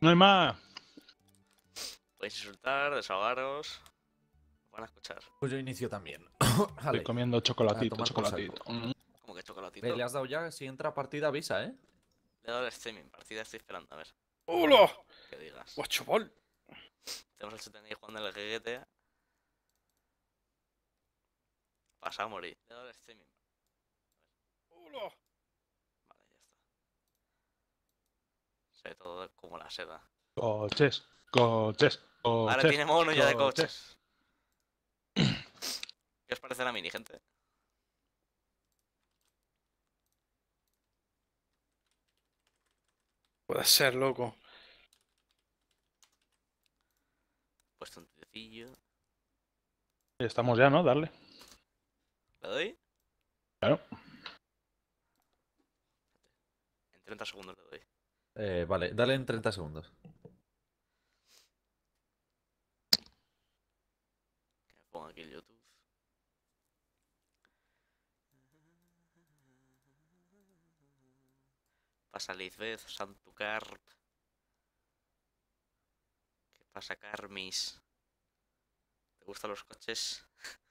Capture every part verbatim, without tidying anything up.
No hay más. Podéis insultar, desahogaros. Os van a escuchar. Pues yo inicio también. Estoy Vale. comiendo chocolatito, A tomar por chocolatito. Mm. Como que chocolatito. Eh, le has dado ya, si entra partida avisa, ¿eh? Le he dado el streaming, partida estoy esperando, a ver. ¡Hola! Que digas. ¡Guachaval! Tenemos el setenta y jugando el G T A. Pasa a morir. Le he dado el streaming. ¡Hola! Vale, ya está. Se ve todo como la seda. Coches, coches, coches. Ahora tiene mono ya de coches. coches. ¿Qué os parece la mini, gente? Puede ser, loco. Puesto un tiecillo. Estamos ya, ¿no? Darle. ¿Le doy? Claro. En treinta segundos le doy. Eh, vale, dale en treinta segundos. Que me pongo aquí el YouTube. Pasa Lizbeth, Santucarp. ¿Qué pasa, Carmis? ¿Te gustan los coches?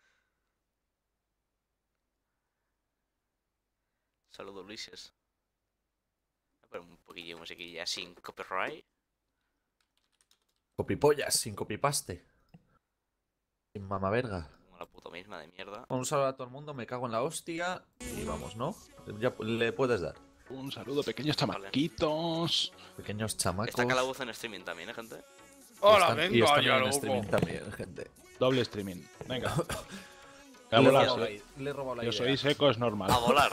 Saludos, Ulises. Voy a poner un poquillo de musiquilla sin copyright. Copipollas, sin copipaste. Sin mama verga. Como la puta misma de mierda. Un saludo a todo el mundo, me cago en la hostia. Y vamos, ¿no? Ya le puedes dar. Un saludo, pequeños chamaquitos. Pequeños chamacos. Está Calabozo en streaming también, ¿eh, gente? ¡Hola, Están- y venga están ya, en loco! streaming también, gente. Doble streaming. Venga. Le he A volar, robado la sí. i- le he robado la Yo idea. soy seco, es normal. A volar.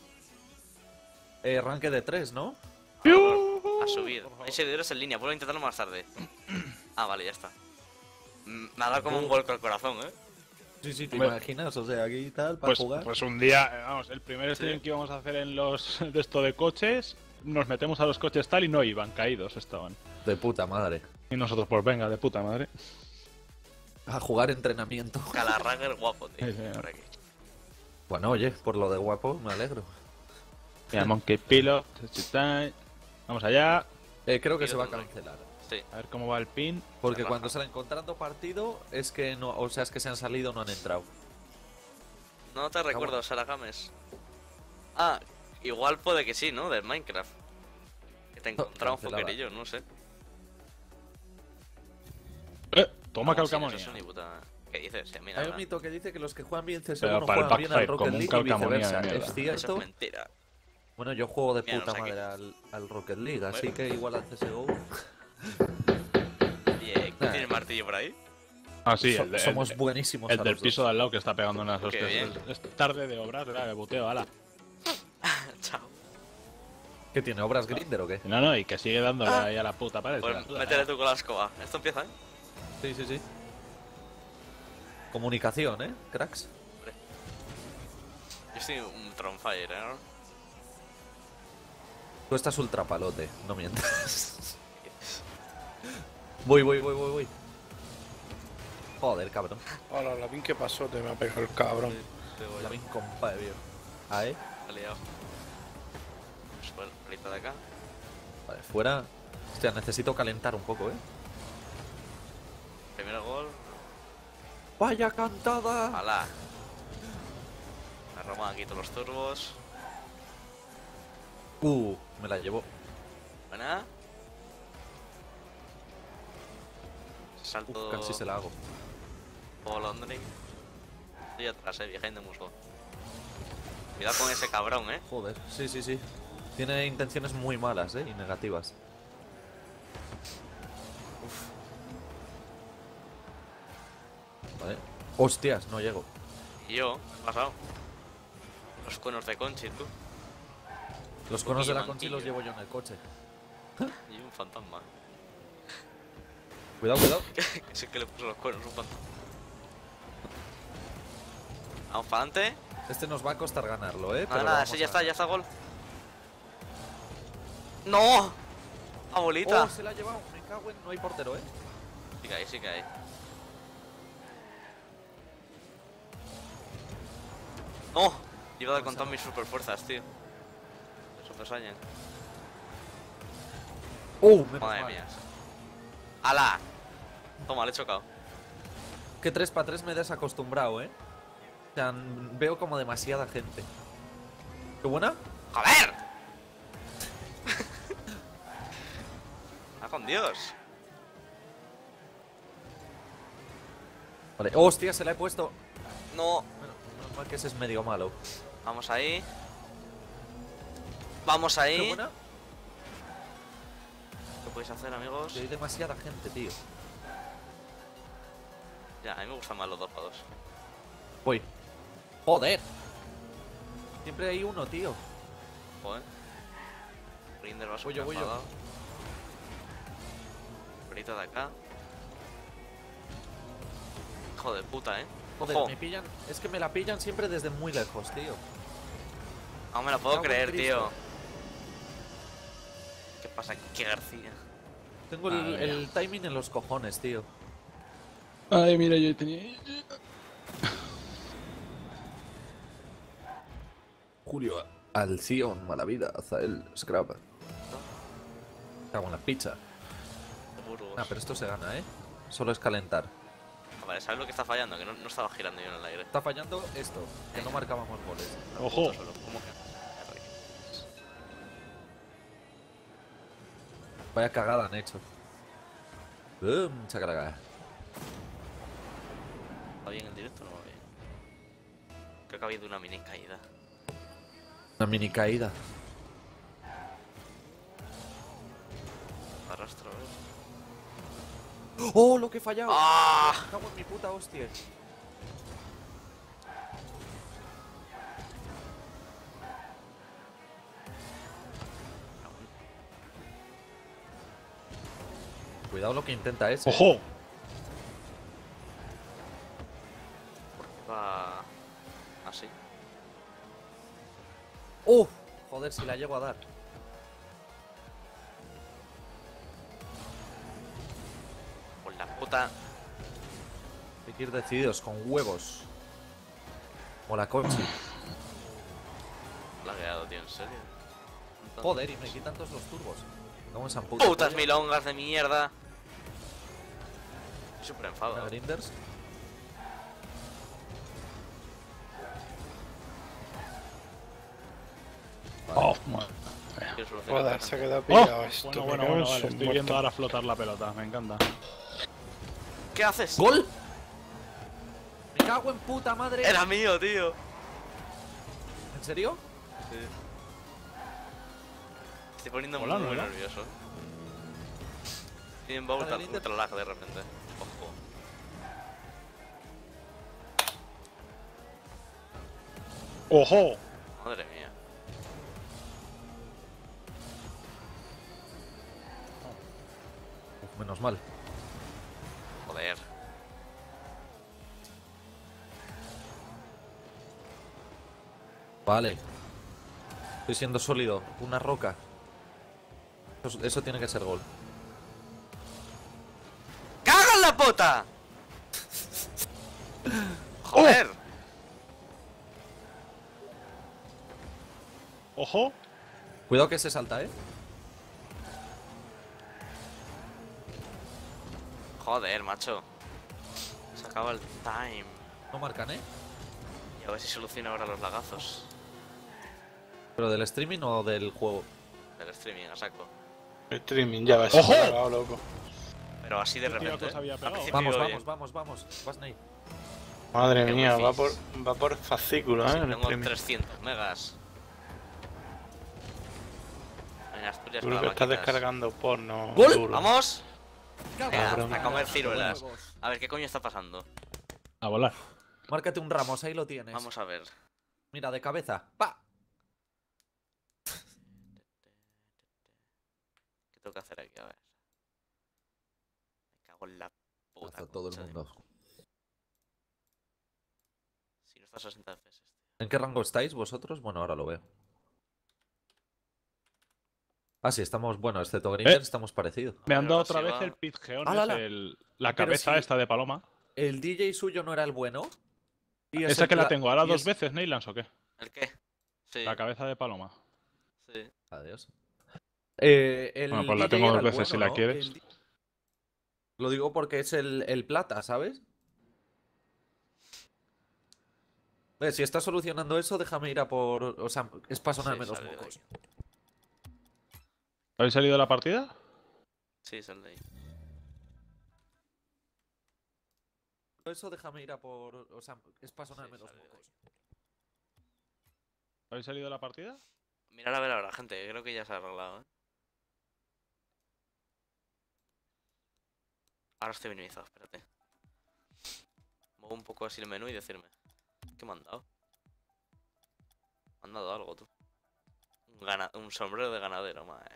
Eh, ranque de tres, ¿no? A subir. Hay seguidores en línea, puedo intentarlo más tarde. Ah, vale, ya está. Mm, Me ha dado como un vuelco al corazón, ¿eh? Sí, sí, te Hombre. imaginas, o sea, aquí y tal, para Pues, jugar. pues un día, eh, vamos, el primer stream Sí. que íbamos a hacer en los de esto de coches, nos metemos a los coches tal y no iban, caídos estaban. De puta madre. Y nosotros, pues venga, de puta madre. A jugar entrenamiento. Calarrager guapo, tío. Sí, sí. Por aquí. Bueno, oye, por lo de guapo, me alegro. Mira, Monkey Pilot, vamos allá. Eh, creo que Yo se va a también. cancelar. Sí. A ver cómo va el pin. Porque Relaja. cuando salen encontrando partido, es que no, o sea, es que se han salido o no han entrado. No te recuerdo, Sara Games. Ah, igual puede que sí, ¿no? Del Minecraft. Que te encontraba un cancelada. foquerillo, no sé. Eh, toma No, sí, calcamonía. eso es ni puta... ¿Qué dices? Sí, mira, Hay un nada. mito que dice que los que juegan bien C S G O Pero no para el juegan bien al Backfire, Rocket como un League y calcamonía de viceversa. mierda. ¿Es Eso cierto? es mentira. Bueno, yo juego de Mira, puta no sé qué. madre al, al Rocket League, así Bueno. que igual al C S G O. Oye, ¿quién Nah. tiene el martillo por ahí? Ah, sí, so- el, de- somos el- buenísimos. el a del los piso dos. de al lado que está pegando unas hostias. bien. Es tarde de obras, ¿verdad? Que buteo, ala. Chao. ¿Qué tiene? ¿Obras Grinder o qué? No, no, y que sigue dándole Ah. ahí a la puta pared. Pues se la suda, métele eh. tú con la escoba. Esto empieza, ¿eh? Sí, sí, sí. Comunicación, ¿eh? Cracks. Yo soy un Tronfire, ¿eh? Tú estás ultra palote, no mientas. Voy, voy, voy, voy, voy. Joder, cabrón. ¡Hola, la bien que pasó! Te me ha pegado el cabrón. Te voy La a bien compa, tío. Ah, ¿eh? he liado. Pues bueno, ahorita de acá. Vale, fuera. Hostia, necesito calentar un poco, ¿eh? Primer gol. ¡Vaya cantada! ¡Hala! Me roban aquí todos los turbos. Uh, me la llevó. Buena. Salto. Uf, casi se la hago. Paul Ondring. Estoy atrás, eh, behind the musgo. Cuidado con ese cabrón, eh. Joder, sí, sí, sí. Tiene intenciones muy malas, ¿eh? Y negativas. Vale. Hostias, no llego. Y yo, ¿qué ha pasado? Los conos de Conchi, tú. Los conos de la Manquillo, Conchi los manquillo. llevo yo en el coche. Y un fantasma. Cuidado, cuidado. Que sé que le puso los cuernos, un fantasma. Vamos para adelante. Este nos va a costar ganarlo, ¿eh? Nada, Pero nada, vamos ese ya a- está, ya está gol. ¡No! ¡Abuelita! ¡Oh, se la ha llevado! Me cago en... No hay portero, ¿eh? Sí que hay, sí que hay. ¡No! Iba a dar con todas mis super fuerzas, tío. Super Saiyan. ¡Uh! Menos Madre mal. mía. ¡Hala! Toma, le he chocado. Que tres para tres me he desacostumbrado, ¿eh? O sea, n- veo como demasiada gente. ¿Qué buena? ¡Joder! ¡Ah, con Dios! Vale. ¡Hostia! Se la he puesto. No. Bueno, menos mal que ese es medio malo. Vamos ahí. Vamos ¿Qué ahí. buena? ¿Qué podéis hacer, amigos? Que hay demasiada gente, tío. Ya, a mí me gustan más los dos para dos. Voy. ¡Joder! Siempre hay uno, tío. Joder. Grinder va Voy súper yo, voy yo. enfadado. Perito de acá. Hijo de puta, eh. Joder, Ojo. me pillan. Es que me la pillan siempre desde muy lejos, tío. No me la puedo Cago en creer, Cristo. tío. ¿Qué pasa aquí, García? Tengo el, Madre mía. el timing en los cojones, tío. Ay, mira, yo tenía... Julio, Alción, Malavida, Azael, Scrap. Cago en la pizza. Seguros. Ah, pero esto se gana, ¿eh? Solo es calentar. A ver, ¿sabes lo que está fallando? Que no, no estaba girando yo en el aire. Está fallando esto, que no marcábamos goles. Ojo. Punto solo. ¿Cómo que? Vaya cagada han hecho. Boom, chacalaga. ¿Va bien el directo o no va bien? Creo que ha habido una mini caída. Una mini caída. Arrastro, ¿ves? ¡Oh, lo que he fallado! ¡Ah! Cago en mi puta hostia. Cuidado lo que intenta ese. ¡Ojo! Va así. ¡Uh! Joder, si la llego a dar. Por la puta. Hay que ir decididos, con huevos. O la coche. Lagueado, tío, en serio. Joder, y me quitan todos los turbos. Como esa puta. Putas polla. milongas de mierda. Estoy súper Una enfadado. Grinders. ¡Oh, madre! Quiero solucionar Joder, esta se ha gente. quedado ¡Oh! pillado esto. Bueno, me bueno, cago en bueno, vale. su Estoy muerto. viendo ahora flotar la pelota, me encanta. ¿Qué haces? ¡Gol! Me cago en puta madre. Era mío, tío. ¿En serio? Estoy poniendo Hola, muy, muy ¿no? nervioso. Tienen va ultra, Vale, Linder. ultra lag de repente. Ojo. ¡Ojo! Madre mía. Uf, menos mal. Joder. Vale. Estoy siendo sólido. Una roca. Eso, eso tiene que ser gol. ¡Caga en la puta! Joder. ¡Ojo! Cuidado que se salta, ¿eh? Joder, macho. Se acaba el time. No marcan, ¿eh? Y a ver si soluciona ahora los lagazos ¿Pero del streaming o del juego? del streaming, a saco. El streaming, ya ves. ¡Ojo! Se me ha cagado, loco. Pero así de Qué repente. tiraco se había Al pegado. principio Vamos, iba vamos, bien. vamos, vamos. Vas, Ney. Madre Qué mía, wifi. va por, va por fascículo, Sí, ¿eh? El tengo streaming. trescientos megas. En Asturias Creo para que estás vaquitas. descargando porno. ¡Gol! duro. ¡Vamos! Venga, Cabrón. a comer ciruelas. Huevos. A ver, ¿qué coño está pasando? A volar. Márcate un Ramos, ahí lo tienes. Vamos a ver. Mira, de cabeza. ¡Pa! ¿Qué tengo que hacer aquí? A ver. Me cago en la puta. Hace todo el concha de mundo. mi- Si no está a sesenta F P S, tío. ¿En qué rango estáis vosotros? Bueno, ahora lo veo. Ah, sí, estamos, bueno, excepto Grinders, Eh. estamos parecidos. Me han Pero dado ahora otra sí vez va. el Pizgeon, ¡Hala, hala! el, la Pero cabeza si- esta de paloma. El D J suyo no era el bueno. Y es Esa el que la pla- tengo ahora y dos es- veces, Neylands, ¿o qué? ¿El qué? Sí, La cabeza de paloma. sí. Adiós. Eh, el Bueno, pues la D J tengo era dos el veces si bueno, la ¿no? quieres. El- Lo digo porque es el, el plata, ¿sabes? Eh, si estás solucionando eso, déjame ir a por... O sea, es para sonarme Sí, los sale de mocos. aquí. ¿Habéis salido de la partida? Sí, sal de ahí. Eso déjame ir a por... O sea, es para Sí, sonarme los sale de mocos. aquí. ¿Habéis salido de la partida? Mirad a ver ahora, gente. Creo que ya se ha arreglado, ¿eh? Ahora estoy minimizado, espérate. Muevo un poco así el menú y decirme. ¿Qué me han dado? Me han dado algo, tú. Un, gana un sombrero de ganadero, madre.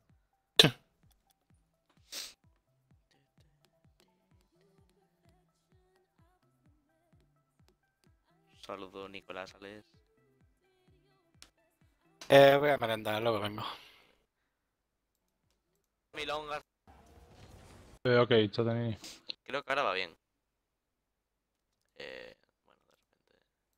Saludo, Nicolás Ales. Eh, voy a merendar, luego vengo. Milongas. Eh, ok, Chatanini. Creo que ahora va bien. Eh, bueno, de repente.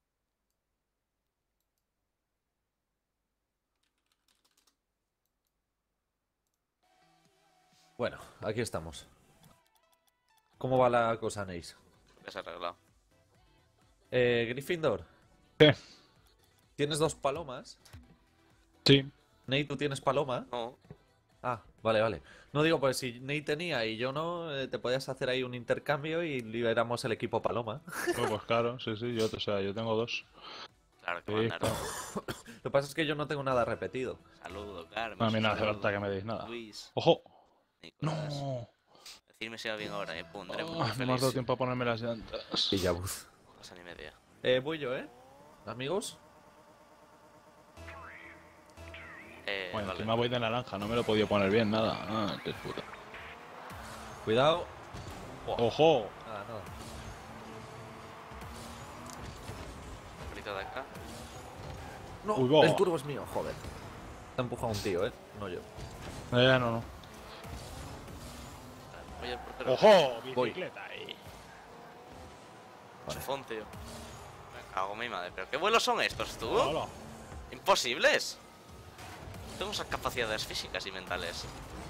Bueno, aquí estamos. ¿Cómo va la cosa, Neis? Creo que se ha arreglado. Eh, Gryffindor. Sí. ¿Tienes dos palomas? Sí. Nate, ¿tú tienes paloma? No, Ah, vale, vale. No digo, pues si Nate tenía y yo no, eh, te podías hacer ahí un intercambio y liberamos el equipo paloma. Pues, pues claro, sí, sí, yo, o sea, yo tengo dos. claro que Sí, mandaron. claro. Lo que pasa es que yo no tengo nada repetido. Saludo, Carmen. A mí no hace saludo, falta que me deis nada. Luis, ¡Ojo! Nicolás. ¡No! Decirme si va bien ahora, eh. Pondré muy Ah, no me has feliz. dado tiempo a ponerme las llantas. Y ya, buf. Cosa ni media. Eh, voy yo, ¿eh? Amigos. Eh, Bueno, vale. encima voy de naranja, no me lo he podido poner bien, nada. Ah, qué puta. Cuidado. ¡Ojo! Nada, nada. Ahorita de acá. No, Uy, va. el turbo es mío, joder. Te ha empujado un tío, ¿eh? No yo. Eh, no, no. Voy al portero. ¡Ojo! Voy. Bicicleta ahí. Vale. Chufón, tío. Me cago en mi madre. ¿Pero qué vuelos son estos, tú? Hola. Imposibles. Tengo esas capacidades físicas y mentales.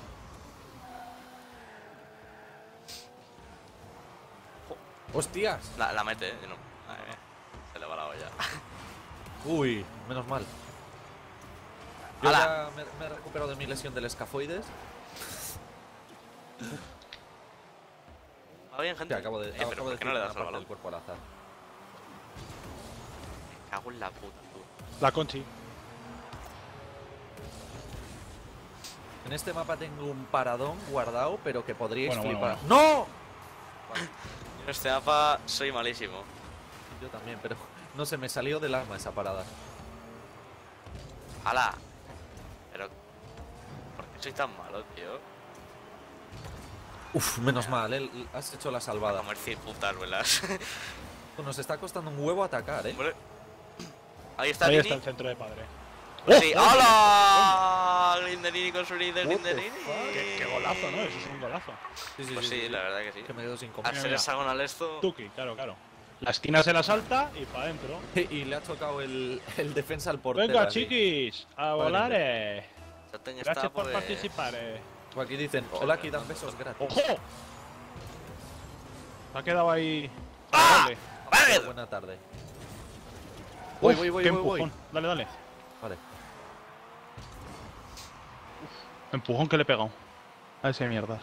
¡Hostias! La, la mete, eh. No. Madre mía. Se le va la olla. Uy, menos mal. Yo ¡Hala! ya me, me he recuperado de mi lesión del escafoides. ¿Va bien, gente? Que acabo de, Eh, pero acabo ¿por de qué no le decir das una al parte del balón? cuerpo al azar. Me cago en la puta, tú. La Conchi. En este mapa tengo un paradón guardado, pero que podríais Bueno, bueno, flipar. ¡No! Vale, En este mapa soy malísimo. yo también, pero no se me salió del alma esa parada. ¡Hala! Pero... ¿por qué soy tan malo, tío? Uf, menos mal, ¿eh? Has hecho la A salvada. comer cien putas velas. Nos está costando un huevo atacar, ¿eh? Hombre. Ahí está Ahí Dini. está el centro de padre. Sí, ¡hola! Grindelini con su líder, What the Grindelini. fuck? Qué, qué golazo, ¿no? Eso es un golazo. Sí, sí, Pues sí, la verdad que sí. Que me quedo sin Al comer. ser mira. hexagonal esto... Tuki, claro, claro. La esquina se la salta y para adentro. Y le ha chocado el, el defensa al portero. Venga, así. chiquis, a Vale, volar. eh. Sartén está, Gracias por pues... participar. eh. Aquí dicen, hola, aquí dan besos gratis. ¡Ojo! Se ha quedado ahí. ¡Ah! Dale. ¡Vale! Buena tarde. Voy, Uf, voy, voy, qué voy, voy. empujón. Dale, dale. Vale. Empujón que le he pegado. A ese mierdas.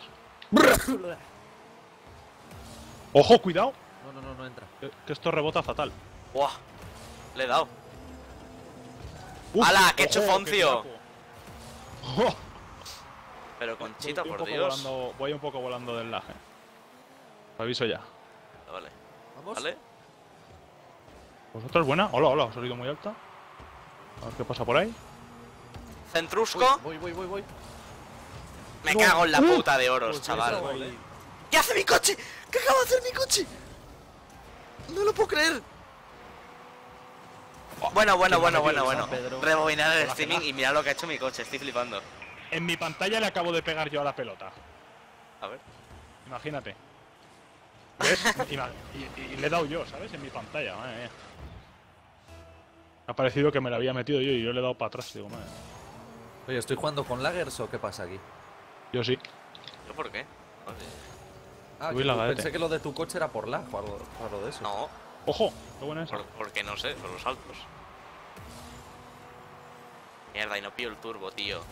¡Ojo, cuidado! No, no, no, no entra. Que, que esto rebota fatal. ¡Buah! Le he dado. Uf, ¡Hala, qué ojo, guapo. chufoncio! ¡Oh! Pero Conchita, Voy un por poco Dios. volando- voy un poco volando del laje. Lo aviso ya. Vale. Vamos. ¿Vale? ¿Vosotros buena? Hola, hola, os he oído muy alta. A ver qué pasa por ahí. Centrusco. Voy, voy, voy, voy. Me No. cago en la Uh. puta de oros, Pues chaval. eso, ahí. ¿Qué hace mi coche? ¿Qué acaba de hacer mi coche? No lo puedo creer. Bueno, bueno, ¿Quién me bueno, ha bueno, metido bueno. San Pedro? Rebobinar el Hola, streaming hola. y mirar lo que ha hecho mi coche. Estoy flipando. En mi pantalla le acabo de pegar yo a la pelota. A ver. Imagínate. ¿Ves? Ima- y, y le he dado yo, ¿sabes? En mi pantalla, madre mía. Me ha parecido que me la había metido yo y yo le he dado para atrás, digo, madre. Oye, ¿estoy jugando con laggers o qué pasa aquí? Yo sí. ¿Yo por qué? No sé. Ah, Uy, que tú- lagadete. pensé que lo de tu coche era por lag o algo, o algo de eso. No, ¡Ojo! ¡Qué buena esa! por, porque no sé, por los saltos. Mierda, y no pillo el turbo, tío.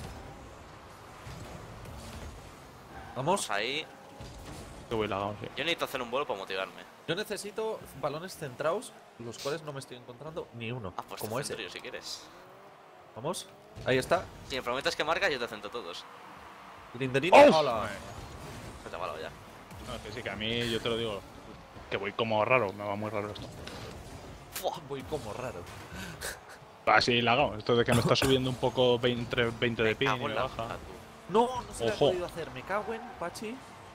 Vamos. Vamos ahí. Que voy lagado, sí. Yo necesito hacer un vuelo para motivarme. Yo necesito balones centrados, los cuales no me estoy encontrando ni uno. Ah, pues como te ese. centro yo si quieres. Vamos. Ahí está. Si me prometes que marcas, yo te centro todos. Grinderino. ¡Oh! Hola. Se te ha balado ya. No, que sí, que a mí, yo te lo digo, que voy como raro, me va muy raro esto. Fua. Voy como raro. Así lagado, esto de que me está subiendo un poco veinte, veinte de Me ping y cago en me la baja. puta, tú. No, no se lo he Ojo. podido hacer. Me cago en Pachi.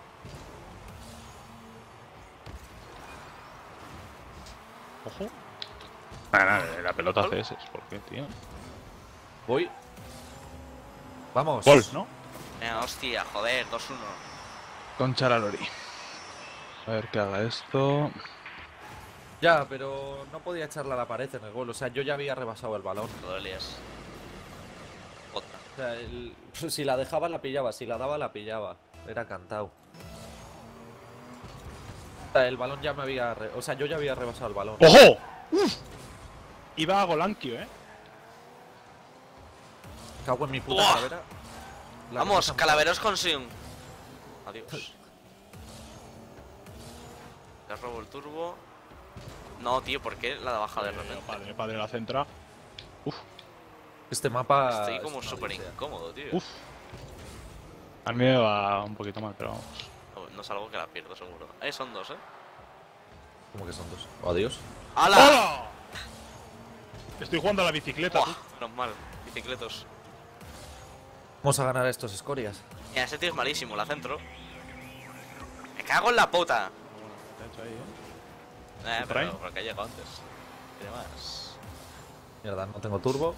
Ojo. Nada, nada, la pelota hace ese, ¿por qué, tío? Voy. Vamos. Gol, ¿no? Venga, hostia, joder, dos uno. Con Charalori. A ver que haga esto. Ya, pero no podía echarla a la pared en el gol. O sea, yo ya había rebasado el balón. Todo el lías. Jota. O sea, el- si la dejaba la pillaba, si la daba la pillaba. Era cantado. O sea, el balón ya me había... re- O sea, yo ya había rebasado el balón. ¡Ojo! ¡Uf! Iba a Golankio, ¿eh? Cago en mi puta ¡Buah! calavera. La Vamos, cosa- calaveros con Sion. Adiós. Te robo el turbo. No, tío, ¿por qué la baja de Eh, repente? padre, padre, la centra. Uf, Este mapa... Estoy es como una súper odisea. incómodo, tío. uf. A mí me va un poquito mal, pero vamos. No, no salgo que la pierdo, seguro. Eh, son dos, eh. ¿Cómo que son dos? ¿O adiós? ¡Hala! ¡Hola! Estoy jugando a la bicicleta, ¡Buah! tú. Menos mal. Bicicletos. Vamos a ganar estos escorias. Mira, ese tío es malísimo, la centro. Me cago en la puta. ¿Qué ha hecho ahí, eh? Eh, ¿Por ahí? pero porque ha llegado antes. ¿Qué más? Mierda, no tengo turbo.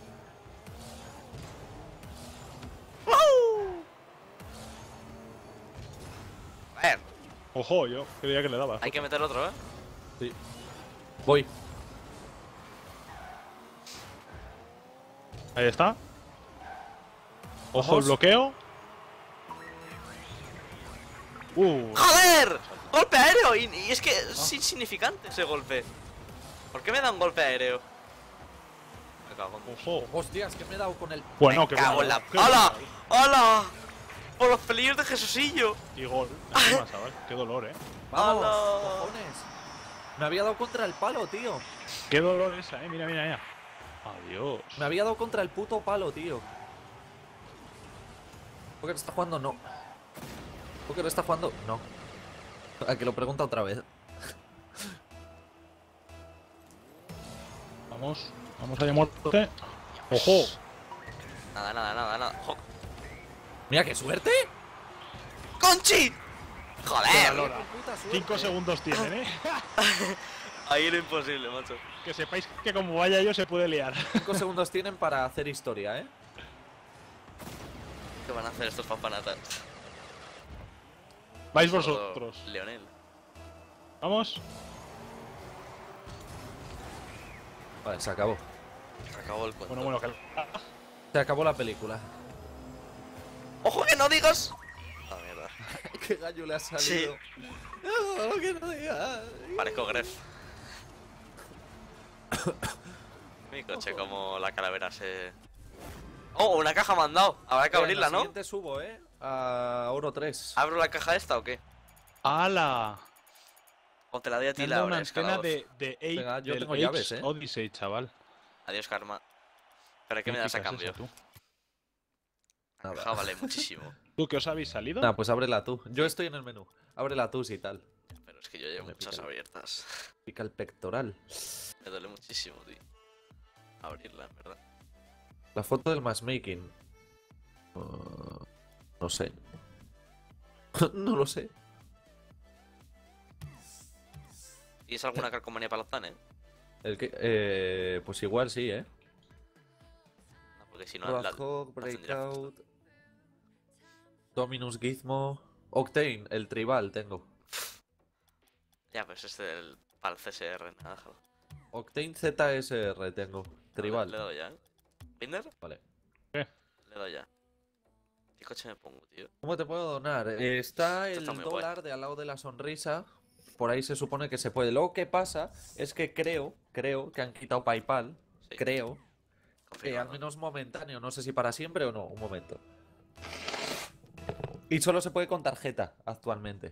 A ver, Ojo, yo creía que le daba. hay que meter otro, eh. Sí. Voy. Ahí está. Ojo Vamos. el bloqueo. Uh, ¡Joder! ¡Golpe aéreo! Y, y es que es insignificante ese golpe. ¿Por qué me da un golpe aéreo? Me cago en... ojo. Hostias, que me he dado con el... Bueno, Me qué cago bueno. en la... Qué ¡Hala! bueno. ¡Hala! ¡Por los pelillos de Jesusillo! Y gol. Encima, chaval. Qué dolor, eh. ¡Vamos! ¡Hala! ¡Cojones! Me había dado contra el palo, tío. Qué dolor esa, eh. Mira, mira, mira. Adiós. Me había dado contra el puto palo, tío. ¿Por qué no está jugando? No. ¿Por qué no está jugando? No. A que lo pregunta otra vez. Vamos. Vamos allá, muerte. Ojo. Nada, nada, nada, nada. Jo- Mira, qué suerte. ¡Conchi! ¡Joder! Lora. Puta suerte. Cinco segundos tienen, eh. Ahí era imposible, macho. Que sepáis que como vaya yo se puede liar. Cinco segundos tienen para hacer historia, ¿eh? ¿Qué van a hacer estos papanatas? Vais Solo vosotros. Leonel. Vamos. Vale, se acabó. Se acabó el cuento. Bueno, bueno, que... Se acabó la película. ¡Ojo que no digas! Ah, mierda. ¿Qué gallo le ha salido? No, que no digas. Parezco Gref. Mi coche, como la calavera se... ¡Oh, una caja me han dado! Habrá que En abrirla, la ¿no? siguiente subo, ¿eh? A oro tres. ¿Abro la caja esta o qué? ¡Hala! O te la doy a Me ti han la dado una abres, antena calabozo. de, de eight, Venga, yo del tengo Age llaves, eh. Odyssey, chaval. Adiós, karma. ¿Pero qué me ¿Qué das a picas cambio? esa, tú? La Nada. caja vale muchísimo. ¿Tú qué os habéis salido? Nah, pues ábrela tú. Yo estoy en el menú. Ábrela tú si tal. Pero es que yo llevo Me muchas pica el- abiertas. Pica el pectoral. Me duele muchísimo, tío. Abrirla, en verdad. La foto del matchmaking. Uh, no sé. No lo sé. ¿Y es alguna calcomanía para la Zane? El que, eh, pues igual sí, ¿eh? No, porque si no, la, Roadhog, la tendría Breakout. Dominus Gizmo. Octane, el tribal tengo. Ya, pues este del para el C S R, nada, déjalo. Octane Z S R tengo. Le he Tribal. dado ya, ¿eh? ¿Binder? Vale. ¿Qué? Le Le doy ya. ¿Qué coche me pongo, tío? ¿Cómo te puedo donar? Eh, está Esto el está muy guay. dólar de al lado de la sonrisa. Por ahí se supone que se puede. Lo que pasa es que creo, creo que han quitado PayPal. Sí. Creo. Que al Confirmado. menos momentáneo. No sé si para siempre o no. Un momento. Y solo se puede con tarjeta actualmente.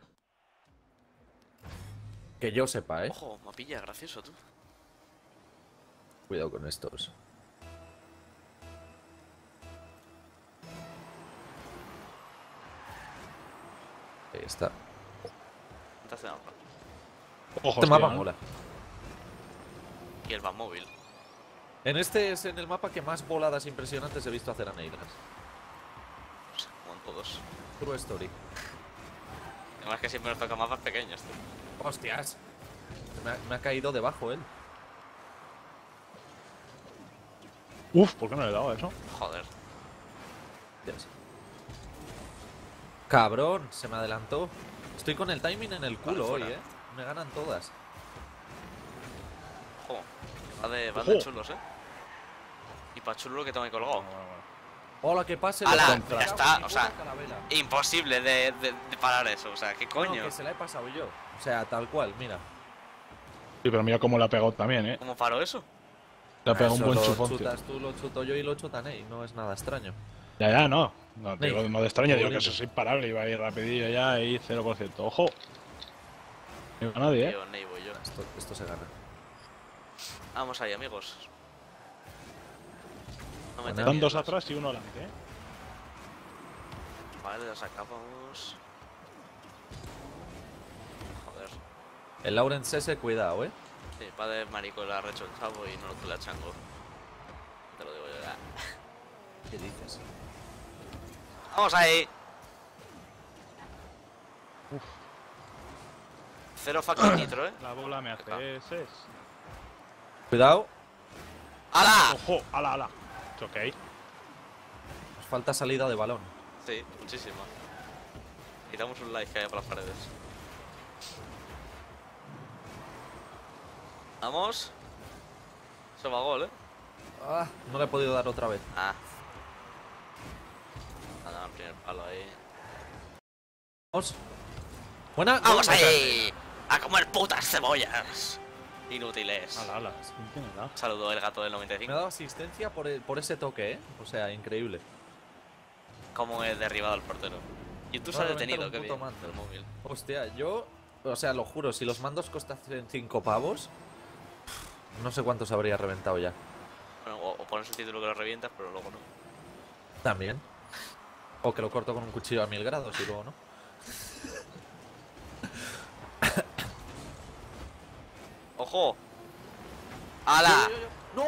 Que yo sepa, ¿eh? Ojo, mapilla, gracioso tú. Cuidado con estos. Ahí está. Entonces, no, no. Ojo, Este mapa hostia, ¿eh? mola. Y el Batmóvil. En este es en el mapa que más voladas impresionantes he visto hacer a Neilas. O sea, como en todos. True story. Además que siempre nos toca mapas pequeños, tío. ¡Hostias! Me ha, me ha caído debajo él. Uf, ¿por qué no le he dado a eso? Joder. Hostias. Cabrón, se me adelantó. Estoy con el timing en el culo Vale, hoy, fuera. ¿eh? Me ganan todas. Ojo. Va de, van Ojo. de chulos, eh. Y pa' chulo lo que tengo ahí colgado. Hola, que pase. ¡Hala! loco. Ya está, Mi o sea, puta calavera. Imposible de, de, de parar eso, o sea, ¿qué No, coño? que se la he pasado yo. O sea, tal cual, mira. Sí, pero mira cómo le ha pegado también, ¿eh? ¿Cómo paro eso? Le ha pegado un Eso buen lo chufón, tío. chutas tú, lo chuto yo y lo chutan él. No es nada extraño. Ya, ya, no. No, Ney, digo, no de extraño, digo que favorito. eso es imparable. Iba a ir rapidillo ya y cero por ciento. ¡Ojo! No iba nadie, ¿eh? Tío, Ney voy yo. Esto, esto se gana. Vamos ahí, amigos. No me Bueno. te Están dos miedos. atrás y uno adelante, ¿eh? Vale, los acabamos. Joder. El Lawrence ese, cuidado, ¿eh? Sí, va de marico le ha recho el chavo y no lo que la chango. Te lo digo yo ya. ¿Qué dices? ¡Vamos ahí! Uf. Cero fucking nitro, eh. La bola me hace ese. Cuidado. ¡Hala! ¡Ojo! ¡Ala, ala! Es ok. Nos falta salida de balón. Sí, muchísimo. Quitamos un like que haya por las paredes. Vamos. Eso va a gol, eh. Ah, no le he podido dar otra vez. Ah. Nada, el primer palo ahí. Vamos. Buena. ¡Vamos Buena. ahí! ¡A comer putas cebollas! Inútiles. ¡Ala, ala! ¿Quién tiene edad? Saludo el gato del noventa y Me ha cinco. dado asistencia por, el- por ese toque, ¿eh? O sea, increíble. Como he derribado al portero. YouTube se Va ha a reventar detenido, un qué puto bien. mando. El móvil. Hostia, yo. O sea, lo juro, si los mandos costasen cinco pavos. No sé cuántos habría reventado ya. Bueno, o, o pones el título que lo revientas, pero luego no. También. O que lo corto con un cuchillo a mil grados y luego no. ¡Ojo! ¡Hala! Yo, yo, yo. ¡No!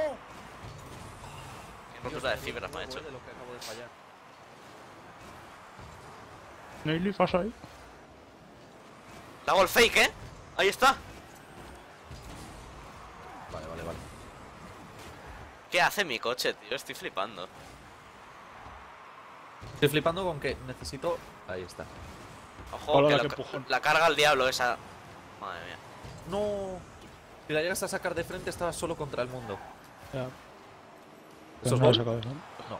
Qué rotura de fibras me ha hecho. De lo que acabo de fallar. Neily, pasa ahí. Le hago el fake, ¿eh? Ahí está. Vale, vale, vale. ¿Qué hace mi coche, tío? Estoy flipando. Estoy flipando con que necesito. Ahí está. Ojo, Hola, que la lo que ca- empujón. la carga al diablo esa. Madre mía. ¡No! Si la llegas a sacar de frente, estabas solo contra el mundo. Ya. ¿Eso es No lo he gol? sacado de eso. No.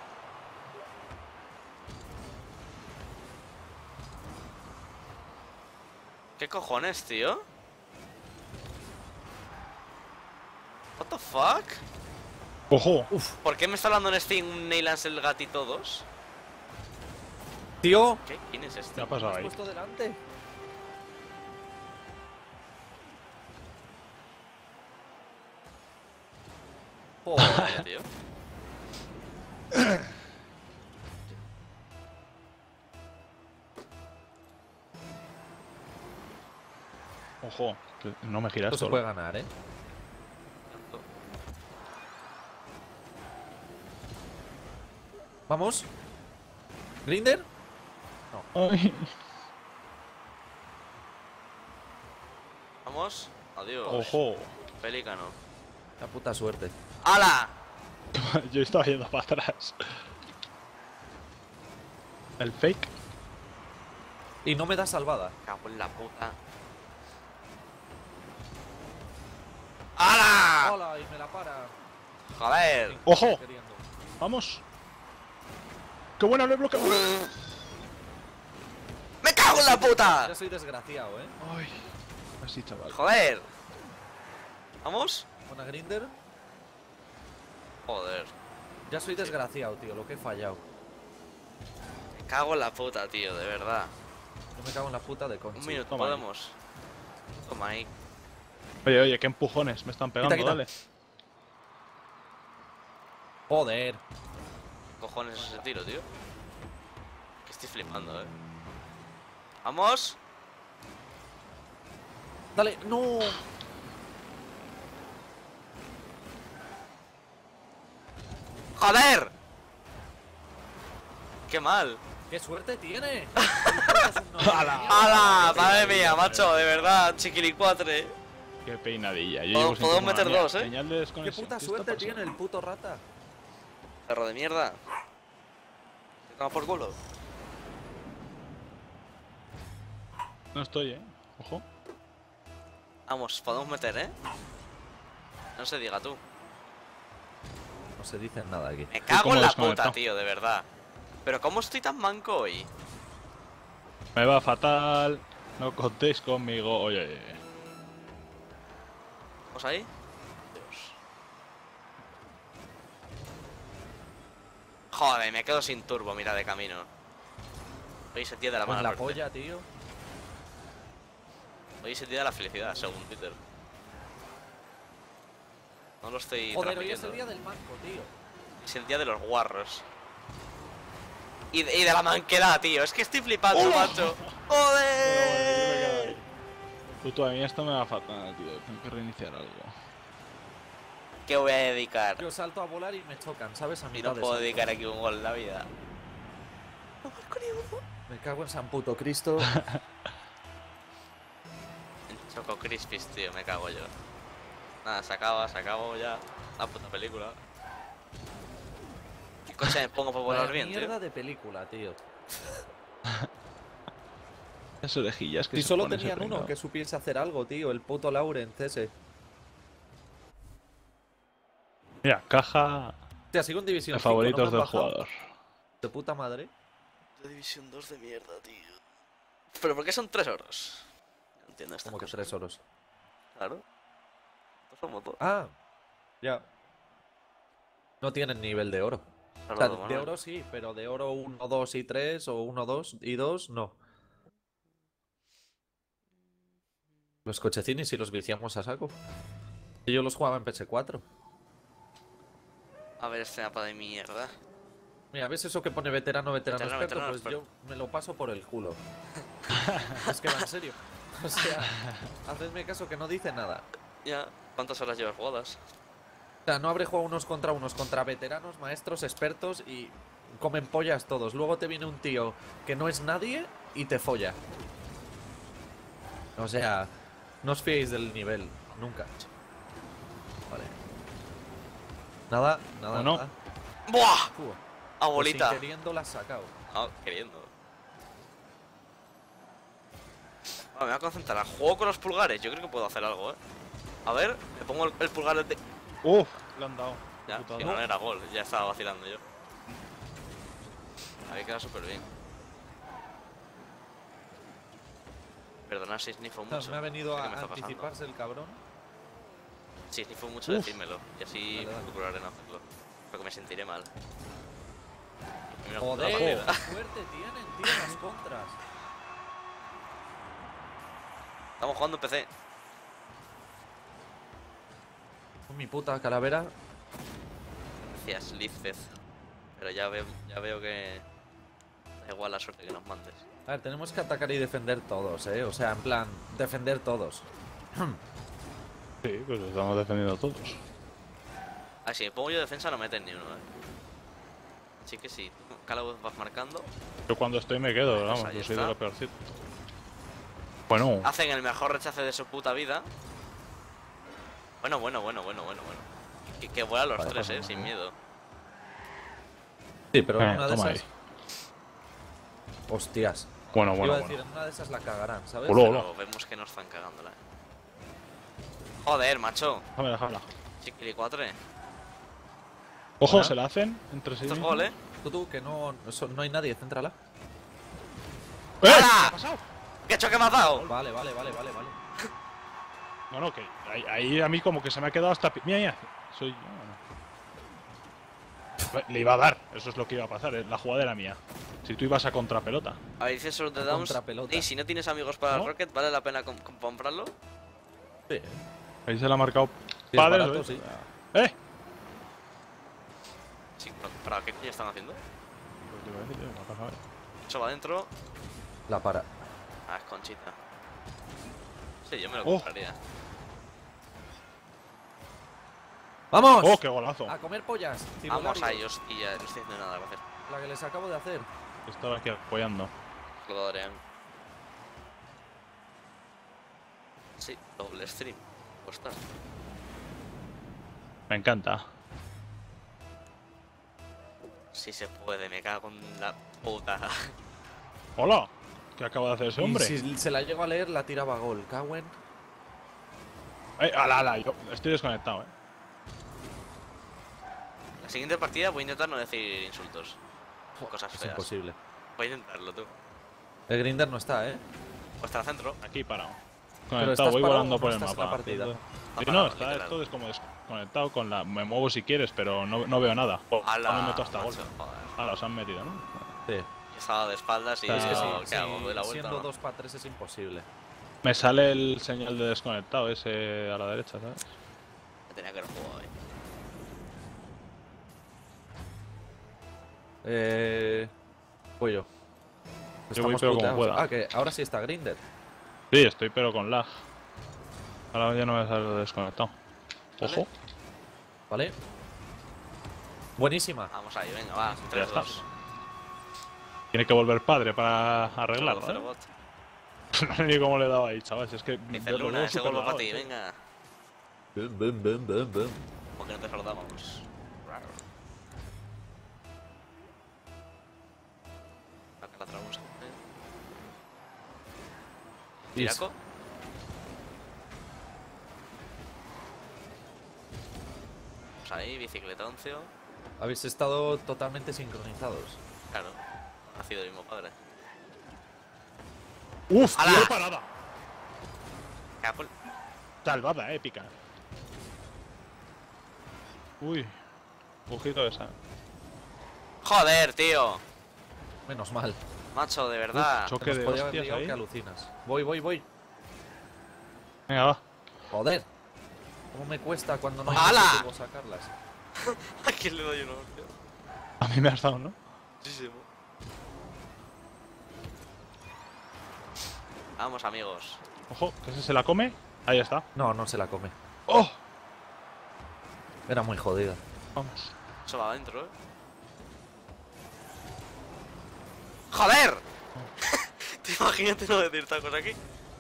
¿Qué cojones, tío? What the fuck? ¡Ojo! ¿Por qué me está hablando en Steam Neylands el gatito dos? ¡Tío! ¿Qué? ¿Quién es ¿Qué este? ha ¿Me pasado has ahí? puesto delante? Joder, tío. ¡Ojo! Que no me giras Esto se solo. puede ganar, ¿eh? Vamos. ¿Grinder? Ay. Vamos. Adiós. ¡Ojo! Pelícano. La puta suerte. ¡Hala! Yo estaba yendo para atrás. El fake. Y no me da salvada. Cago en la puta. ¡Hala! ¡Hola! Y me la para. Joder. ¡Ojo! Queriendo. ¡Vamos! ¡Qué buena! ¡Lo he bloqueado! ¡Me cago en la puta! Ya soy desgraciado, ¿eh? ¡Ay! Así, chaval. ¡Joder! ¿Vamos? Buena Grinder. Joder. Ya soy desgraciado, tío, lo que he fallado. Me cago en la puta, tío, de verdad. Yo me cago en la puta de Conchi. Un minuto, toma ahí. podemos. Toma ahí. Oye, oye, qué empujones me están pegando, quita. dale. Joder. Cojones ese tiro, tío. Que estoy flipando, eh. ¡Vamos! Dale, no. ¡Joder! ¡Qué mal! ¡Qué suerte tiene! ¡Hala! ¡Hala! ¡Madre mía, macho! De verdad, chiquilicuatre. ¡Qué peinadilla! Yo Puedo- llevo sin puedo tomar meter la mía. dos, ¿eh? Señal de ¡Qué desconexión. puta ¿Qué está suerte pasando? tiene el puto rata! Perro de mierda. Te tomas por culo. No estoy, eh. Ojo. Vamos, podemos meter, eh. No se diga tú. No se dice nada aquí. Me cago cómo en la desconectado. puta, tío, de verdad. Pero ¿cómo estoy tan manco hoy? Me va fatal. No contéis conmigo. Oye, oye, oye. ¿Vamos ahí? Dios. Joder, me quedo sin turbo, mira, de camino. Hoy se tía de la Pues mala la suerte. polla, tío. Hoy se tía de la felicidad, según Twitter. No lo estoy Joder, hoy es transmitiendo. el día del manco, tío. Es el día de los guarros. Y de, y de la manquedad, tío. Es que estoy flipando, ¡Oh! macho. ¡Joder! Puto, a mí esto me va fatal, tío. Tengo que reiniciar algo. ¿Qué voy a dedicar? Yo salto a volar y me chocan, ¿sabes? A Y mitad no de puedo salto. dedicar aquí un gol en la vida. Me cago en San Puto Cristo. En Choco Crispies, tío, me cago yo. Nada, se acaba, se acabó ya. La puta película. ¿Qué coche me pongo para volar Vaya bien, mierda tío? de película, tío. Las orejillas que Si se solo pone ese tenían uno pringao. que supiese hacer algo, tío. El puto Laurent ese. Mira, caja Te sigo en División de cinco, ¿no me favoritos han del bajado? jugador. De puta madre. De División dos de mierda, tío. ¿Pero por qué son tres horas? No entiendo esta Como que cosa. tres oros. Claro. Dos somos dos. Ah, ya. No tienen nivel de oro. O Claro, sea, bueno. de oro sí, pero de oro uno, dos y tres o uno, dos y dos, no. Los cochecines sí los viciamos a saco. Y yo los jugaba en P S cuatro. A ver este mapa de mierda. Mira, ¿ves eso que pone veterano, veterano, Veterano, experto? veterano, Pues experto. yo me lo paso por el culo. Es que va en serio. O sea, hacedme caso que no dice nada. Ya, ¿cuántas horas llevas jugadas? O sea, no habré jugado unos contra unos, contra veteranos, maestros, expertos y comen pollas todos. Luego te viene un tío que no es nadie y te folla. O sea, no os fiéis del nivel, nunca. Vale. Nada, nada, ¿O no? nada. ¡Buah! Fu, Abuelita. pues sin queriendo la has sacado. Ah, queriendo. Vale, me voy a concentrar. Juego con los pulgares. Yo creo que puedo hacer algo, eh. A ver, le pongo el, el pulgar de. ¡Uf! Le han dado. Ya, Putada. si no era gol, ya estaba vacilando yo. Había quedado súper bien. Perdona si snifo O sea, mucho. me ha venido ¿Qué a me está pasando? anticiparse el cabrón. Si snifo mucho, Uf. decídmelo. Y así Dale, dale. procuraré no hacerlo. Porque me sentiré mal. Mira, Joder, la qué partida. suerte tienen, tío, las contras. Estamos jugando en P C. Con mi puta calavera. Gracias, Lizfez. Pero ya veo, ya veo que da igual la suerte que nos mandes. A ver, tenemos que atacar y defender todos, ¿eh? O sea, en plan, defender todos. Sí, pues lo estamos defendiendo todos. Ah, si me pongo yo defensa no meten ni uno, eh. Así que sí, tú cada vez vas marcando. Yo cuando estoy me quedo, Pues vamos, ahí yo soy de está. lo peorcito. Bueno, Hacen el mejor rechace de su puta vida. Bueno, bueno, bueno, bueno, bueno, bueno. Que, que vuelan los Vale, tres, pues, eh, sin ¿no? miedo. Sí, pero en eh, una de toma esas. ahí. Hostias. Bueno, bueno, Iba a bueno. decir, en una de esas la cagarán, ¿sabes? Hola, hola. Pero vemos que nos están cagándola, eh. Joder, macho. Déjame dejarla. Chiquilicuatre. Ojo, ¿Ah? se la hacen entre sí. Esto es mismos. gol, eh. Tú, tú, que no, eso- no hay nadie, céntrala. ¡Eh! ¿Qué ¡Hala! ha pasado? ¿Qué choque me has dado? Vale, vale, vale, vale, vale. No, no, que ahí, ahí a mí como que se me ha quedado hasta... pi- Mira, mira, soy yo, ¿no? Le iba a dar, eso es lo que iba a pasar, eh, la jugada era mía. Si tú ibas a contrapelota. A ver, dice solo de Downs. Contrapelota. Y si no tienes amigos para ¿No? el Rocket, ¿vale la pena com- com- comprarlo? Sí, Ahí se le ha marcado es padre. barato, ¿eh? sí. ¡Eh! Sí, pero ¿para qué coño están haciendo? Pues te iba a decir, tío, no pasa nada. Eso va adentro. La para. Ah, es Conchita. Sí, yo me lo Oh. compraría. ¡Vamos! ¡Oh, qué golazo! A comer pollas. Vamos a cibularios. ellos y ya no estoy haciendo nada que hacer. La que les acabo de hacer. Estaba aquí apoyando. Lo Adrián. Sí, doble stream. Pues está. Me encanta. Si se puede, me cago en la puta. ¡Hola! ¿Qué acaba de hacer ese hombre? Y si se la llego a leer, la tiraba gol. Cagüen. ¡Eh, ala, ala! Yo estoy desconectado, eh. La siguiente partida voy a intentar no decir insultos. Cosas Es feas. imposible. Voy a intentarlo tú. El Grinder no está, ¿eh? O estar al centro. Aquí parado. Pero Conectado, estás voy parado volando o por no el estás en la mapa. partida. Sí, parado, no, está literal. todo descomo- desconectado con la. Me muevo si quieres, pero no, no veo nada. Oh, ¡Hala! no me meto hasta macho, golpe. joder. Ah, los han metido, ¿no? Sí. Yo estaba de espaldas y Es Es que que digo, sí, ¿qué hago? ¿Doy la sí, vuelta siendo o no? dos para tres es imposible. Me sale el señal de desconectado ese a la derecha, ¿sabes? Me tenía que haber jugado ahí. Eh. Voy yo. Yo voy, pero como puteados. pueda. Ah, que ahora sí está Grinder. Sí, estoy pero con lag. Ahora ya no me sale lo desconectado. Ojo. ¿Vale? Buenísima. Vamos ahí, venga, va. Ya tres está. dos. Tiene que volver padre para arreglarlo. Cero, ¿eh? bot. No sé ni cómo le he dado ahí, chaval. Si es que. Dice lo Luna, veo ese súper gol va para lagado, ti, tío. venga. Bum, bum, bum, bum, bum. ¿Por qué no te saludamos? Acá la traemos. ¿Tiraco? Vamos ahí, bicicleta once. Habéis estado totalmente sincronizados. Claro, ha nacido el mismo padre. ¡Uf! ¡Hala! ¡Qué parada! Capul. Salvada, épica. Uy. Ojito esa. Joder, tío. Menos mal. Macho, de verdad. Uf, choque Que nos de podía haber hostias liado ahí. que alucinas. Voy, voy, voy. Venga, va. Joder. ¿Cómo me cuesta cuando no hay ¡Hala! objetivo sacarlas? ¿A quién le doy uno, tío? A mí me has dado, ¿no? Muchísimo. Vamos, amigos. Ojo, que ese se la come. Ahí está. No, no se la come. ¡Oh! Era muy jodida. Vamos. Eso va adentro, ¿eh? ¡Joder! ¿Te imaginas no decir tacos aquí?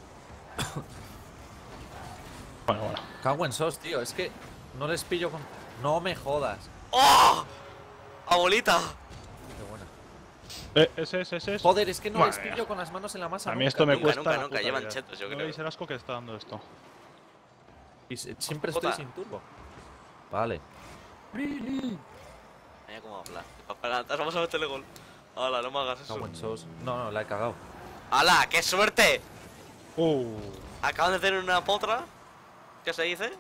Bueno, bueno. Cago en sos, tío. Es que no les pillo con. No me jodas. ¡Oh! ¡Abuelita! Qué buena. Eh, ese, ese, ese. ese. Joder, es que no Madre les mía. pillo con las manos en la masa. A mí nunca, esto me tío. Nunca, cuesta. nunca, la nunca, puta llevan vida. chetos, yo ¿No creo. veis el asco que está dando esto? Y se- siempre Puta. estoy sin turbo. Vale. Mira cómo habla. Papelatas, vamos a meterle gol. ¡Hala, no me hagas eso! Cago en sos. No, no, la he cagado. ¡Hala, qué suerte! Uh. Acaban de tener una potra. ¿Qué se dice?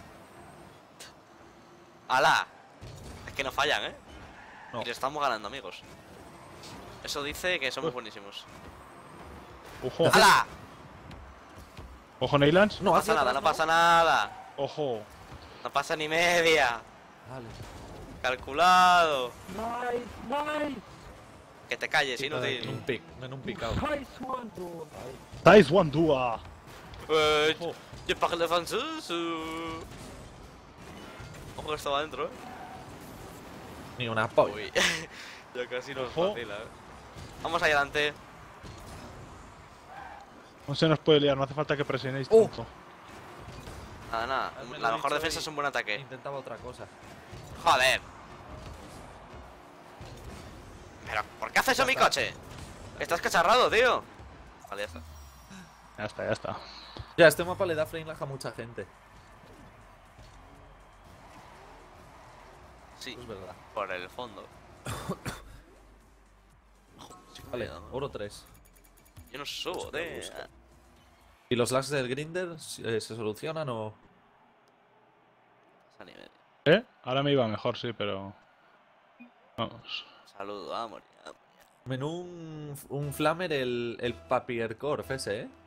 ¡Hala! Es que no fallan, ¿eh? No. Y le estamos ganando, amigos. Eso dice que somos Uf. buenísimos. Ojo. ¡Hala! Ojo, Neylands. No, No hacia pasa nada, atrás, no pasa nada. Ojo. No pasa ni media. Vale. Calculado. Que te calles, En un inútil. pic, en un picado. Tais one dua. Eh, Ojo. Je parle francés. eh. Ojo que estaba adentro, eh. Ni una polla. Uy. Ya casi nos Ojo. vacila, eh. Vamos ahí adelante. No se nos puede liar, no hace falta que presionéis Uh. tanto. Nada, nada. Me lo La he mejor dicho defensa y es un buen ataque. Intentaba otra cosa. Joder. Pero, ¿por qué haces eso a mi está. coche? Estás cacharrado, tío. Vale, ya está. Ya está, ya está. Ya, este mapa le da frame lag a mucha gente. Sí, Eso es verdad. por el fondo. chico. Vale, cuidado. oro tres. Yo no subo, eh. ¿Y los lags del grinder eh, se solucionan o...? Sal y medio. ¿Eh? Ahora me iba mejor, sí, pero... Vamos. Saludo, vamos. ya. Menú un, un flamer el, el Papier Corp ese, ¿eh?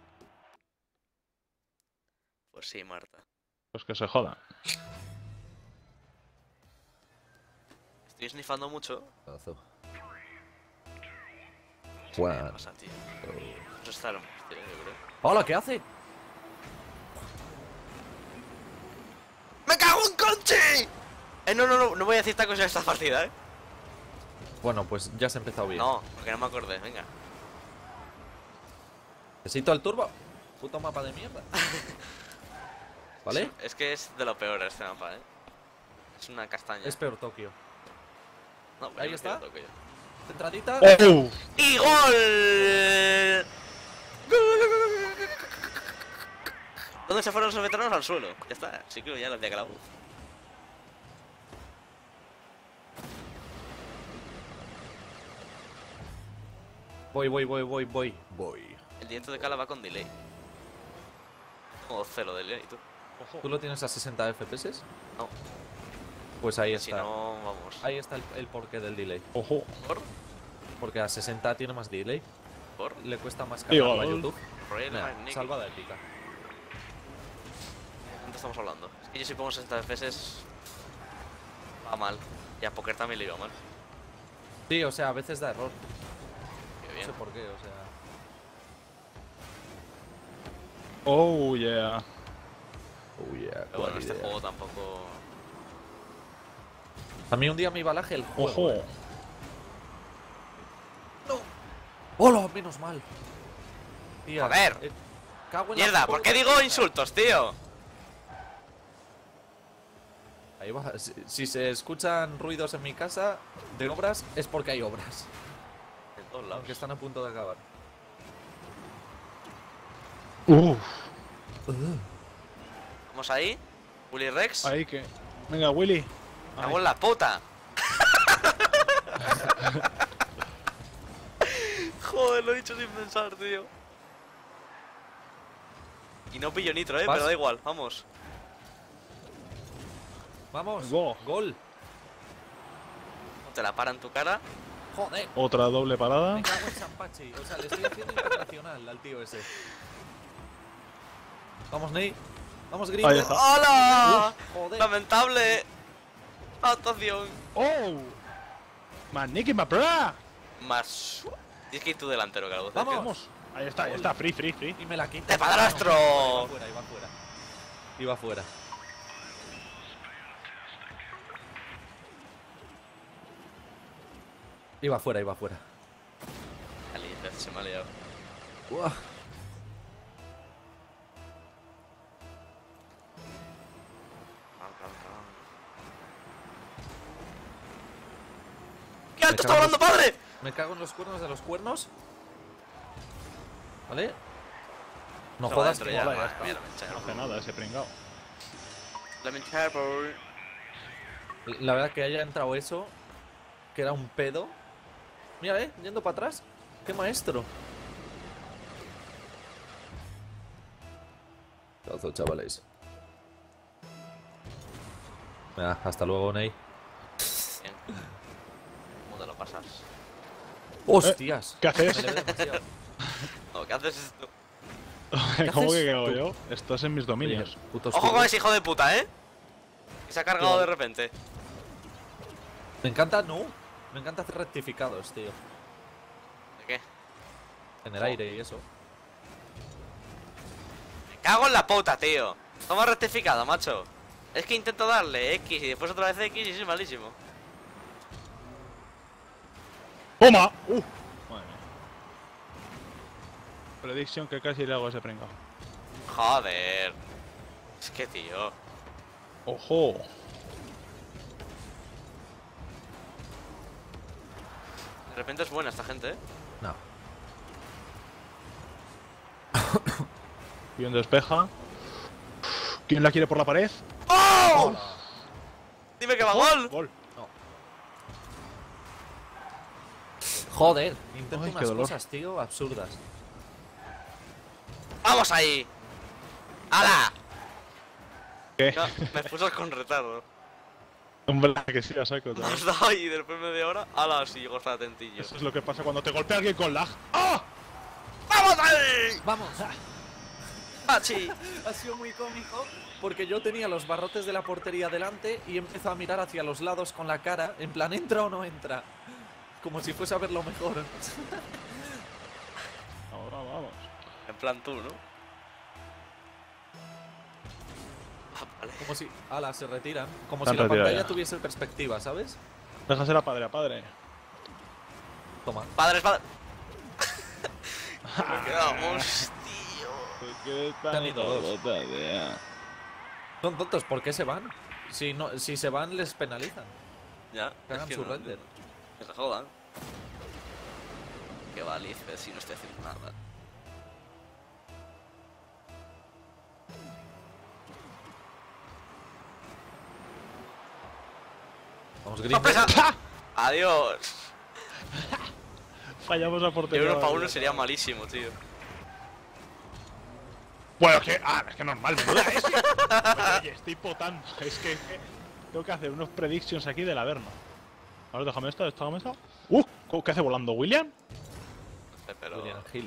Pues sí, Marta. Pues que se jodan. Estoy snifando mucho. ¿Qué Juan. pasa, tío? Eso está hermoso, tío, yo creo. ¡Hola! ¿Qué hace? ¡Me cago en Conchi! Eh, no, no, no, no voy a decir tacos en esta partida, eh. Bueno, pues ya se ha empezado bien. No, porque no me acordé, venga. Necesito el turbo. Puto mapa de mierda. ¿Vale? Es, es que es de lo peor este mapa, eh. Es una castaña. Es peor Tokio. No, pero ahí yo está. quiero Tokio. Centradita. ¡Oh! ¡Y gol! ¿Dónde se fueron los veteranos? Al suelo. Ya está, sí que ya lo había clavado. Voy, voy, voy, voy, voy. Voy. El diente de cala va con delay. O cero de delay, tú. ¿Tú lo tienes a sesenta F P S? No. Pues ahí Si está. no, vamos. Ahí está el, el porqué del delay. ¡Ojo! Por, Porque a sesenta tiene más delay. por, Le cuesta más Y cargarlo a gol. YouTube. Royal Mira, Magnific. salvada épica. ¿Cuánto estamos hablando? Es que yo si pongo sesenta F P S va mal. Y a Poker también le iba mal. Sí, o sea, a veces da error. Qué No bien. sé por qué, o sea. ¡Oh, yeah! Oh yeah, Pero bueno, este juego tampoco. A mí un día me iba laje el juego. ¡Ojo! eh. ¡Hola! Menos mal. Tía, Joder. eh, cago en la ¡Mierda! ¿Por qué puta digo vida. insultos, tío? Ahí va. Si, si se escuchan ruidos en mi casa de obras, es porque hay obras. En todos lados. Aunque están a punto de acabar. ¡Uf! Vamos ahí. Willy Rex. Ahí que... Venga, Willy. Me cago en la puta. Joder, lo he dicho sin pensar, tío. Y no pillo nitro, eh, ¿Vas? pero da igual, vamos. Vamos. Go. Gol. Te la para en tu cara. Joder. Otra doble parada. Me cago en San Pachi. O sea, le estoy haciendo internacional al tío ese. Vamos, Ney. Vamos, Ahí Grinder. está. ¡Hola! Joder. Lamentable actuación. ¡Oh! ¡Maniki Mapra! Más. Tienes que ir tú delantero, Calvo. Vamos. Vamos. Ahí está, ahí está. Free, free, free. Y me la quita. ¡Te padrastro! Iba fuera, iba fuera. Iba fuera. Iba fuera, iba fuera. Ali, se me ha liado. Uah. ¡Qué alto Me está cago en volando, padre! Me cago en los cuernos de los cuernos. ¿Vale? No Se va jodas dentro que ya. mola, ya Madre está. mía, No hace nada ese pringao. Lamentable. La verdad que haya entrado eso, que era un pedo. Mira, eh, yendo para atrás. ¡Qué maestro! Trozo, chavales. Venga, hasta luego, Ney. Bien. ¿Cómo te lo pasas? ¡Hostias! ¿Qué haces? Me le ve demasiado. No, ¿qué haces esto? ¿Cómo haces que qué hago tú? yo? Estás en mis dominios. Oye, putos Ojo con culos. ese hijo de puta, ¿eh? Que se ha cargado de repente. Me encanta, no. Me encanta hacer rectificados, tío. ¿De qué? En el aire y eso. Me cago en la puta, tío. Toma rectificado, macho. Es que intento darle X y después otra vez X y es malísimo. ¡Toma! ¡Uh! Madre mía. Prediction que casi le hago a ese pringao. Joder. Es que, tío. ¡Ojo! De repente es buena esta gente, ¿eh? No. Bien despeja. ¿Quién la quiere por la pared? ¡Oh! Dime que va gol. Gol. Joder, intento Ay, qué unas dolor. cosas, tío, absurdas. ¡Vamos ahí! ¡Hala! ¿Qué? No, me puso con retardo. Hombre, que sí, a saco. Me chaval. has dado y después media hora, ¡hala! Sí, llego hasta tentillo. Eso es lo que pasa cuando te golpea alguien con lag. ¡Ah! ¡Vamos ahí! Vamos. ¡Pachi! Ha sido muy cómico porque yo tenía los barrotes de la portería delante y empezó a mirar hacia los lados con la cara, en plan, ¿entra o no entra? Como si fuese a ver lo mejor. Ahora vamos. En plan tú, ¿no? Ah, vale. Como si... Ala, se retiran. Como Se si han la retirado pantalla ya. tuviese perspectiva, ¿sabes? Déjase la padre a padre. Toma. ¡Padres, padres! Me quedamos, tío. ¿Qué Se han ido dos. tal, tío? Son tontos, ¿por qué se van? Si, no, si se van, les penalizan. Ya, Que hagan es que su no, render. que se jodan. Qué valice si no estoy haciendo nada. Vamos, Green. ¡Sorpresa! ¡Adiós! Fallamos a De portería. uno para uno sería malísimo, tío. Bueno, es que. Ah, es que normal, menuda. Es que. Oye, estoy potando. Es que, es que tengo que hacer unos predictions aquí del Averno. A ver, déjame esto, déjame esto. ¡Uh! ¿Qué hace volando William? No sé, pero. William Hill.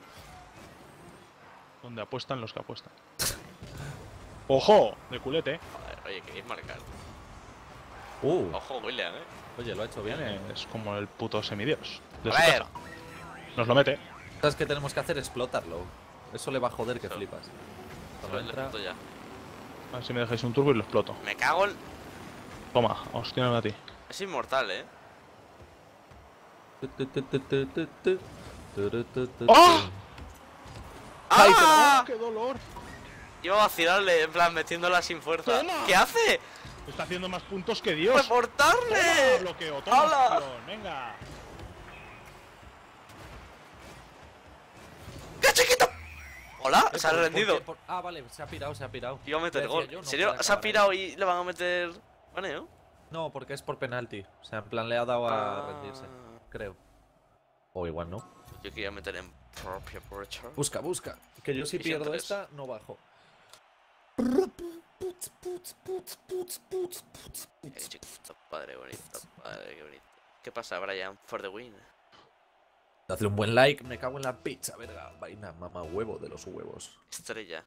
Donde apuestan los que apuestan. ¡Ojo! De culete. Joder, oye, queréis marcar. Uh, Ojo, William, eh. oye, lo ha hecho bien. Bien, es como el puto semidios. De A su ver. casa. Nos lo mete. ¿Sabes qué tenemos que hacer? Explotarlo. Eso le va a joder que Eso. flipas. Pues Cuando le entra... meto ya. A ver si me dejáis un turbo y lo exploto. Me cago en. Toma, hostia, a ti. Es inmortal, eh. ¡Oh! ¡Ah! ¡Qué dolor! Iba a vacilarle, en plan, metiéndola sin fuerza. Toma. ¿Qué hace? Está haciendo más puntos que Dios. Toma, ¡Reportarle! bloqueo, toma, ¡Hala! acción, venga. ¡Qué chiquito! ¿Hola? Eh, Se ha por- rendido. por qué- por- Ah, vale, se ha pirado, se ha pirado. Iba a meter Decía gol. yo, ¿En no serio? puede ¿Se ha acabar pirado ahí. y le van a meter baneo? No, porque es por penalti. O sea, en plan le ha dado a Ah. rendirse. Creo. O igual no. Yo quería meter en propia porcha. Busca, busca. Que yo si Y pierdo siempre es- esta, no bajo. Eh, chiquito, padre bonito, padre qué bonito. ¿Qué pasa, Brian? For the win. Dadle un buen like, me cago en la pizza, verga. Vaina, mamá huevo de los huevos. Estrella.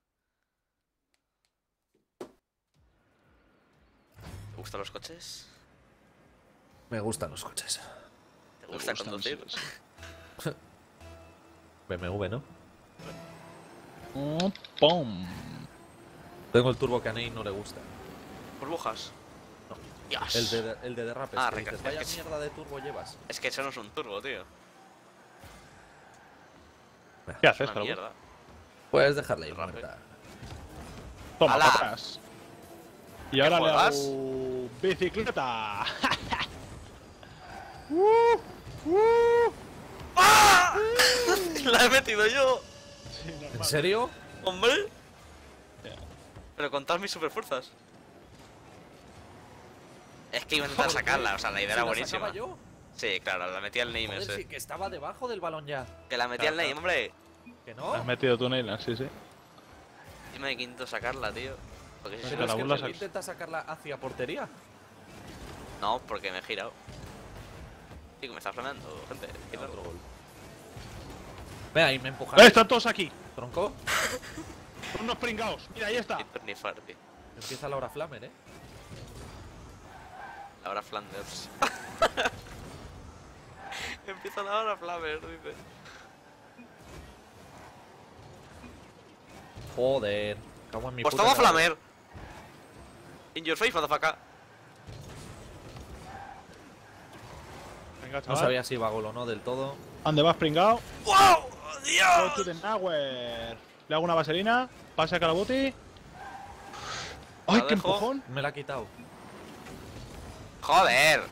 ¿Te gustan los coches? Me gustan los coches. ¿Te gusta conducir? B M W, ¿no? Oh, ¡pum! Tengo el turbo que a Ney no le gusta. ¿Burbujas? No. Dios. El de, el de derrapes. Ah, que dices, reca- vaya es que- mierda de turbo llevas. Es que eso no es un turbo, tío. ¿Qué Es haces, una Calvo? mierda. Puedes dejarla ahí Derrape. muerta. Toma, ¡Hala! para atrás. Y ahora le juegas? hago bicicleta. uh, uh. ¡Ah! La he metido yo. Sí, normal. ¿En serio? ¡Hombre! Ya. Pero con todas mis superfuerzas. Es que iba a intentar Joder, sacarla, o sea, la idea ¿Si era la buenísima. sacaba yo? Sí, claro, la metí al name Joder, ese. sí, que estaba debajo del balón ya. Que la metí al Claro, name, hombre. ¿Que no? Has metido tu Neyland, sí, sí. Encima de quinto sacarla, tío. Porque si Pero se Pero la es que burla tú saca- intentas sacarla hacia portería. No, porque me he girado. Sí, que me está flameando, gente. Quítalo. Otro gol. Venga, y me ¡Eh, empujáis. están todos aquí! Tronco. Son unos pringaos. Mira, ahí está. Sin tornifar, tío. Empieza la hora Flamer, eh. La hora Flanders. Empieza la hora Flanders, dice. Joder. Cago en mi Pues puta toma madre. Flamer. In your face, motherfucker. Venga, No chaval. sabía si iba a gol o no del todo. ¿Dónde vas, pringao? ¡Wow! Go ¡Dios! to the Nowhere. Le hago una vaselina. Pase a Calabuti. ¡Ay, La qué dejo. empujón! Me la ha quitado. ¡Joder!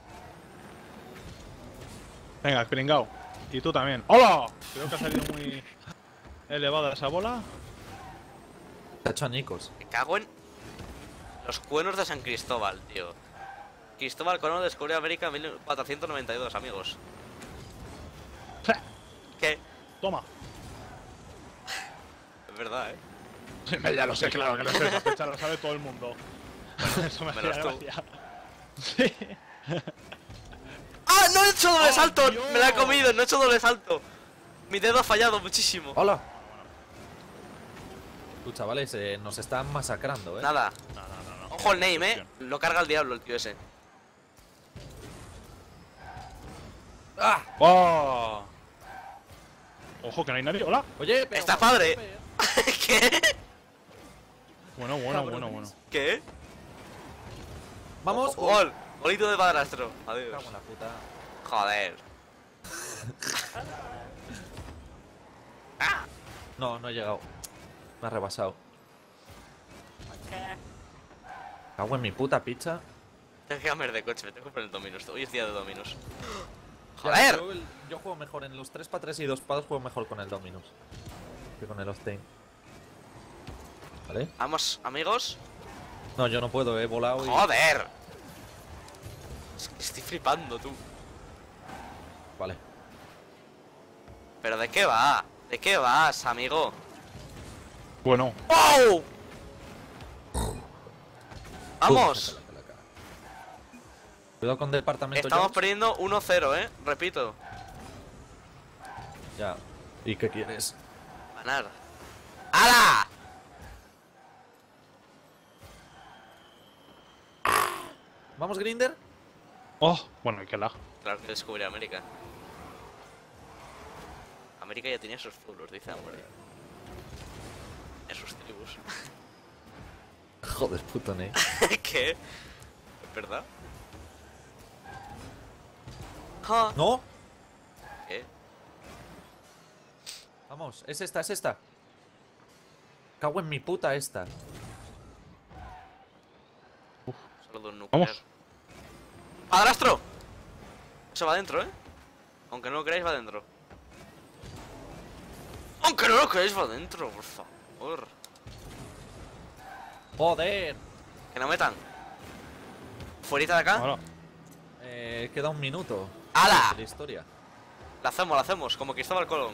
Venga, pringao. Y tú también. ¡Hola! Creo que ha salido muy elevada esa bola. Se ha hecho añicos. Me cago en los cuernos de San Cristóbal, tío. Cristóbal Colón descubrió América en mil cuatrocientos noventa y dos, amigos. Toma. Es verdad, ¿eh? Sí, ya lo sé, claro que lo sé. La fecha lo sabe todo el mundo. Eso me menos hacía tú. gracia. Sí. ¡Ah! ¡No he hecho doble ¡Oh, salto! Dios! ¡Me la he comido! ¡No he hecho doble salto! Mi dedo ha fallado muchísimo. ¡Hola! Tú, chavales, eh, nos están masacrando, ¿eh? Nada. No, no, no, no. Ojo el name, ¿eh? Lo carga el diablo el tío ese. ¡Ah! ¡Oh! Ojo, que no hay nadie. ¡Hola! Oye, pero... Está padre. ¿Qué? Bueno, bueno, Cabrones. bueno, bueno. ¿Qué? Vamos. Gol. Golito de padrastro. Adiós. Cago en la puta. Joder. No, no he llegado. Me ha rebasado. Cago en mi puta pizza. Tengo que cambiar de coche, me tengo que poner el Dominos. Hoy es día de Dominos. Ya, ¡Joder! Yo, el- yo juego mejor en los tres para tres y dos para dos, juego mejor con el Dominus que con el Octane. ¿Vale? Vamos, amigos. No, yo no puedo, he volado y... ¡Joder! Es que estoy flipando, tú. Vale. ¿Pero de qué va? ¿De qué vas, amigo? Bueno. ¡Wow! ¡Vamos! Pum, sácala, sácala. Cuidado con departamento Estamos Jones. perdiendo uno cero, ¿eh? Repito. Ya. ¿Y qué quieres? Ganar. ¡Hala! ¿Vamos, Grinder? Oh, bueno, y qué lag. Claro que descubrí América. América ya tenía sus pueblos, dice hombre. En sus tribus. Joder, puto Ney. ¿Qué? ¿Es verdad? Ja. ¡No! ¿Qué? Vamos, es esta, es esta. Cago en mi puta esta. Solo dos nuclear. Vamos. ¡Padrastro! Eso va adentro, ¿eh? Aunque no lo creáis, va adentro. Aunque no lo creáis, va adentro, por favor. ¡Joder! Que no metan. Fuerita de acá. Ahora. Eh, queda un minuto. ¡Hala! De la historia. La hacemos, la hacemos, como Cristóbal Colón.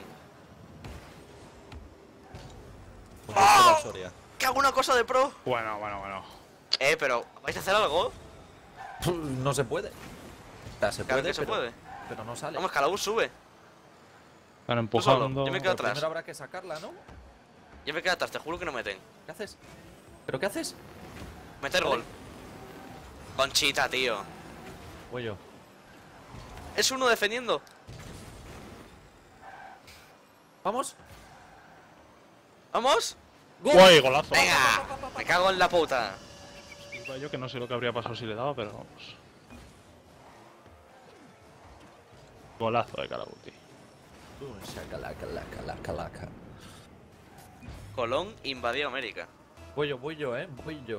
Pues Cristóbal Soria. ¿Qué hago una cosa de pro? Bueno, bueno, bueno. Eh, pero ¿vais a hacer algo? No se puede. O sea, se Claro puede, que se pero, puede. pero no sale. Vamos, que la U sube. Están solo, empujando. yo me quedo Pero atrás. primero habrá que sacarla, ¿no? Yo me quedo atrás, te juro que no meten. ¿Qué haces? ¿Pero qué haces? Meter Vale. gol. Conchita, tío. Voy yo. Es uno defendiendo. ¿Vamos? ¿Vamos? ¡Uy, golazo! ¡Venga! Me cago en la puta. Disculpa yo que no sé lo que habría pasado si le daba, pero vamos. Golazo de Calabuti. Uh, shacalaca, laca, laca, laca. Colón invadió América. Voy yo, voy yo, eh. Voy yo.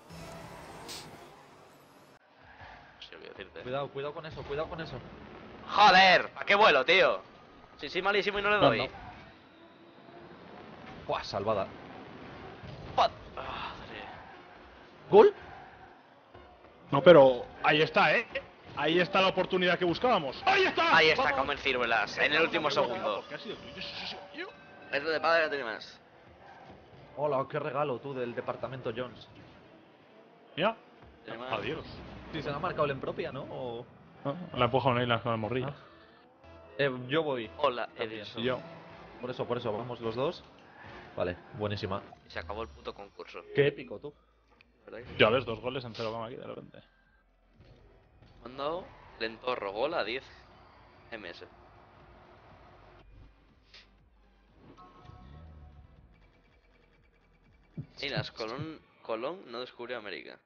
No sé qué decirte. Cuidado, cuidado con eso, cuidado con eso. ¡Joder! ¿Para qué vuelo, tío? Si soy malísimo y no le No, doy. no. Buah, salvada. Pat- Madre. ¿Gol? No, pero ahí está, ¿eh? Ahí está la oportunidad que buscábamos. ¡Ahí está! Ahí está, ¡Vamos! como en ciruelas, en el último segundo. ¿Qué ha sido tuyo? Sí, sí, sí, tío. Es lo de padre que tiene más. Hola, qué regalo tú del departamento Jones. Mira. Tiene más. Adiós. Sí, se me ha marcado la impropia, ¿no? O... Ah, la empuja una isla con el morrillo. Ah. Eh, yo voy. Hola, También. Edison. Y yo. Por eso, por eso, vamos los dos. Vale, buenísima. Y se acabó el puto concurso. Qué épico, tú. ¿Verdad que sí? Ya ves, dos goles en cero coma aquí de repente. Me han dado lentorro, gol a diez M S. Y las Colón, Colón no descubrió América.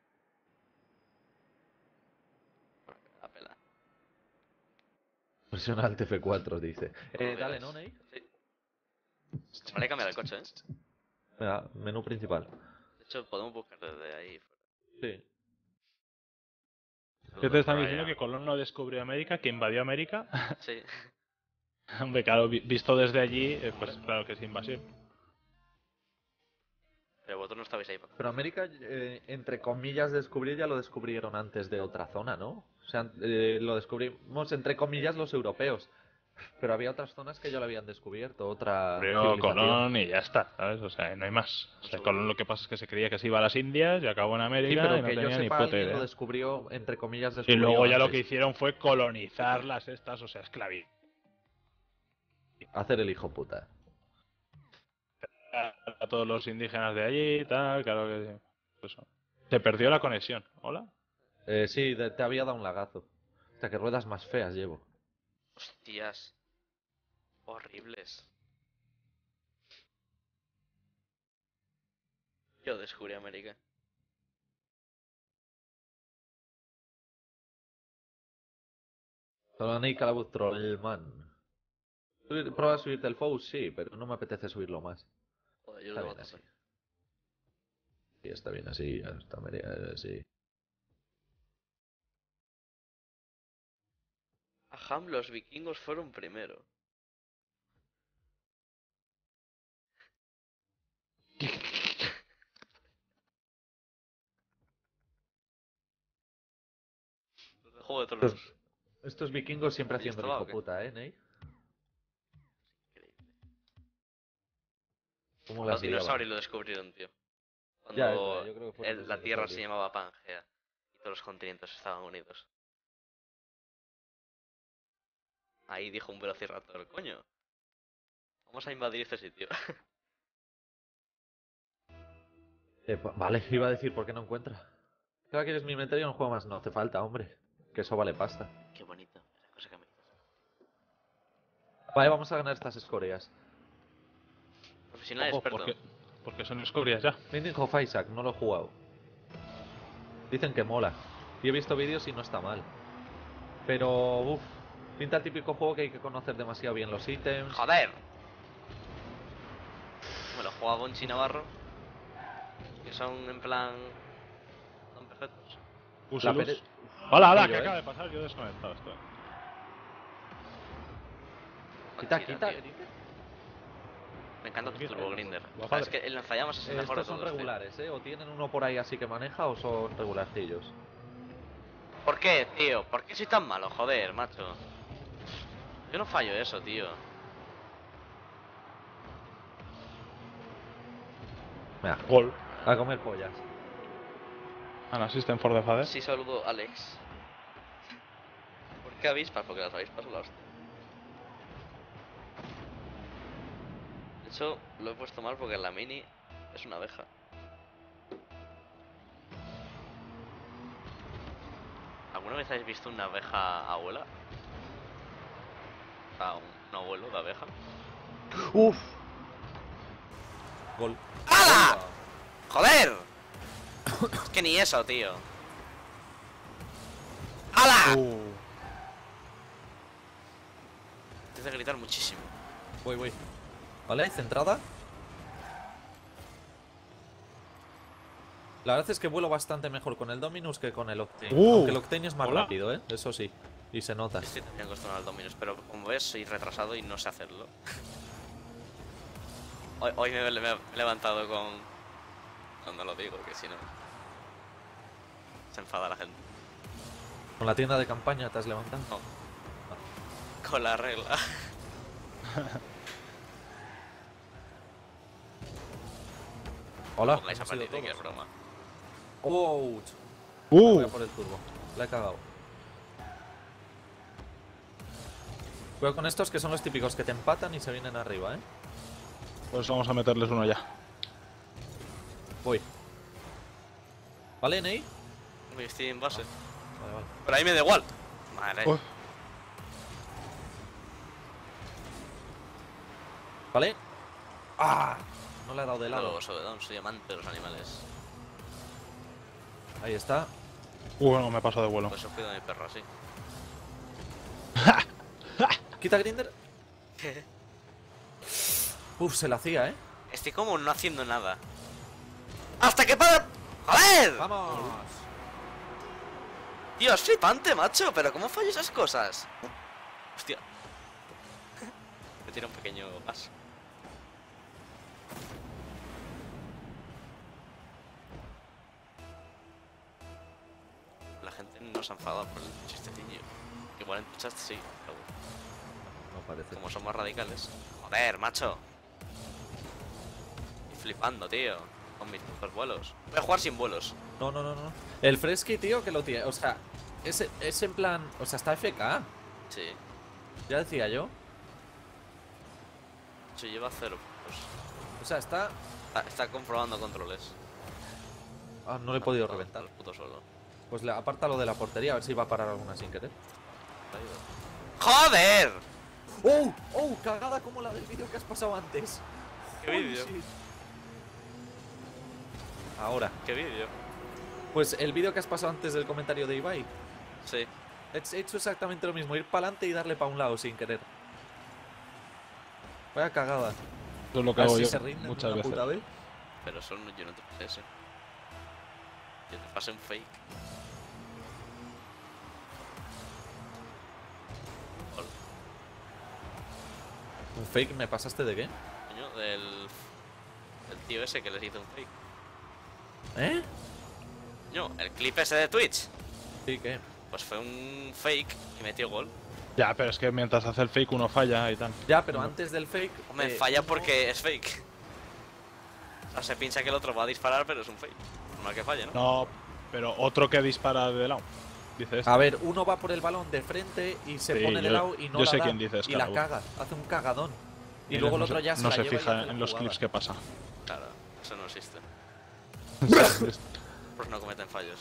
La pela. Presiona Alt F cuatro, dice. Eh, dale, ¿no, Ney? Sí. Vale, cambiar el coche, ¿eh? Venga, menú principal. De hecho, podemos buscar desde ahí. Sí. ¿Qué te están diciendo? Que Colón no descubrió América, que invadió América. Sí. Hombre, claro, vi- visto desde allí, eh, pues claro que es invasión. Pero vosotros no estabais ahí. Pero América, eh, entre comillas, descubrir ya lo descubrieron antes de otra zona, ¿no? O sea, eh, lo descubrimos entre comillas los europeos. Pero había otras zonas que ya lo habían descubierto, otra Abrió civilización. Colón y ya está, ¿sabes? O sea, no hay más. O sea, Colón lo que pasa es que se creía que se iba a las Indias y acabó en Sí, América pero y no que yo tenía ni sepa, puta alguien lo idea. descubrió, entre comillas, Y descubrió luego ya lo antes. que hicieron fue colonizar las estas, o sea, esclavizar Hacer el hijo puta. a todos los indígenas de allí y tal, claro que sí. Eso. Se perdió la conexión. ¿Hola? Eh, sí, de- te había dado un lagazo. Hasta que ruedas más feas llevo. Hostias. Horribles. Yo descubrí América. Solani Calabuz Trollman. Subir- Prueba a subirte el Fous, sí, pero no me apetece subirlo más. Joder, yo Está lo bien voy a así. tope. Sí, está bien así, ya está media- sí. Ajam, los vikingos fueron primero. Juego de Tronos. Estos, estos vikingos siempre ¿Ahí haciendo el estaba hijo o qué? puta, ¿eh, Ney? Increíble. ¿Cómo Los las liaban? dinosaurios lo descubrieron, tío. Ya, es Cuando verdad, yo creo que fueron el- los la Tierra se dinosaurios. llamaba Pangea y todos los continentes estaban unidos. Ahí dijo un velociraptor, coño. Vamos a invadir este sitio. Eh, pa- vale, iba a decir por qué no encuentra. Claro, quieres mi inventario en un juego más. No hace falta, hombre. Que eso vale pasta. Qué bonito, esa cosa que me dices. Vale, vamos a ganar estas escorias. Profesional Ojo, experto. porque, porque son escobrias ya. Binding of Isaac, no lo he jugado. Dicen que mola. Y he visto vídeos y no está mal. Pero, uff, pinta el típico juego que hay que conocer demasiado bien los ítems. ¡Joder! Me lo juega Gonchi Navarro. Que son en plan. Son perfectos. Usilus. pere- Hola, hola, Rollo, ¿qué ¿eh? acaba de pasar? Yo desconectado estoy. Quita, Gonchita, quita. tío. Me encanta tu Aquí, Turbo eh, Grinder. guapa Pero es madre. que el lanzallamas es el mejor de Estos son todos, tío. regulares, ¿eh? O tienen uno por ahí así que maneja o son regularcillos. ¿Por qué, tío? ¿Por qué soy tan malo? Joder, macho. Yo no fallo eso, tío. Mira, Gol. a comer pollas. An assistant for the father. Sí, saludo Alex. ¿Por qué avispas? Porque las avispas son la hostia. De hecho, lo he puesto mal porque la mini es una abeja. ¿Alguna vez habéis visto una abeja abuela? O sea, un, un abuelo de abeja. Uff. Gol. ¡Hala! ¡Joder! Es que ni eso, tío. ¡Hala! Uh. Te hace gritar muchísimo. Voy, voy. Vale, centrada. La verdad es que vuelo bastante mejor con el Dominus que con el Octane. Uh, Aunque el Octane es más hola. rápido, ¿eh? Eso sí. Y se nota. Estoy también acostumbrado al Dominus, pero como ves, soy retrasado y no sé hacerlo. Hoy, hoy me, me he levantado con... Cuando lo digo, que si no... Se enfada la gente. Con la tienda de campaña te has levantado. No. Con la regla. Hola. Pongáis a hemos ido partir de que es todos. broma. Ouch. Uh. Voy a por el turbo. La he cagado. Cuidado con estos que son los típicos que te empatan y se vienen arriba, ¿eh? Pues vamos a meterles uno ya. Voy. ¿Vale, Ney? Uy, estoy en base. Vale, vale. Pero ahí me da igual. Madre. Uy. ¿Vale? ¡Ah! No le he dado de lado. Luego, sobre todo, soy amante de los animales. Ahí está. Uh, no me paso de vuelo. Por eso cuido a mi perro así. Quita Grinder. Uf, se la hacía, ¿eh? Estoy como no haciendo nada. ¡Hasta que para! ¡Joder! ¡Vamos! Tío, es flipante, macho. Pero ¿cómo fallo esas cosas? Hostia. Me tira un pequeño gas. La gente no se ha enfadado por el chistecillo. Igual en tu chat sí, pero... No parece. Como son más radicales. Joder, macho. Estoy flipando, tío. Con mis putos vuelos. Voy a jugar sin vuelos. No, no, no, no. El Fresky, tío, que lo tiene. O sea, es, es en plan. O sea, está F K. Sí. Ya decía yo. Se lleva cero puntos. O sea, está. Está, está comprobando controles. Ah, no le he podido reventar. El puto suelo. Pues le aparta lo de la portería, a ver si va a parar alguna sin querer. ¡Joder! ¡Oh! ¡Oh! Cagada como la del vídeo que has pasado antes. ¿Qué vídeo? Sí. Ahora. ¿Qué vídeo? Pues el vídeo que has pasado antes del comentario de Ibai. Sí. He hecho exactamente lo mismo, ir para adelante y darle para un lado sin querer. Vaya cagada. Eso es lo que A ver hago si yo se rinden muchas una veces. puta vez. Pero eso no, yo no te pasé ese. Yo te pasé un fake. Gol. ¿Un fake me pasaste de qué? Coño, del... del tío ese que les hizo un fake. ¿Eh? Coño, el clip ese de Twitch. Sí, ¿qué? Pues fue un fake y metió gol. Ya, pero es que mientras hace el fake uno falla y tal. Ya, pero No. antes del fake. Hombre, eh, falla uno- porque es fake. O sea, se piensa que el otro va a disparar, pero es un fake. Normal que falle, ¿no? No, pero otro que dispara de lado. Dice este. A ver, uno va por el balón de frente y se Sí, pone de yo- lado y no yo la sé da, quién dices, y la claro. caga, hace un cagadón. Y Él luego el no otro se- ya se no la se lleva y fija hace la en los jugada. clips que pasa. Claro, eso no existe. Pues no cometen fallos.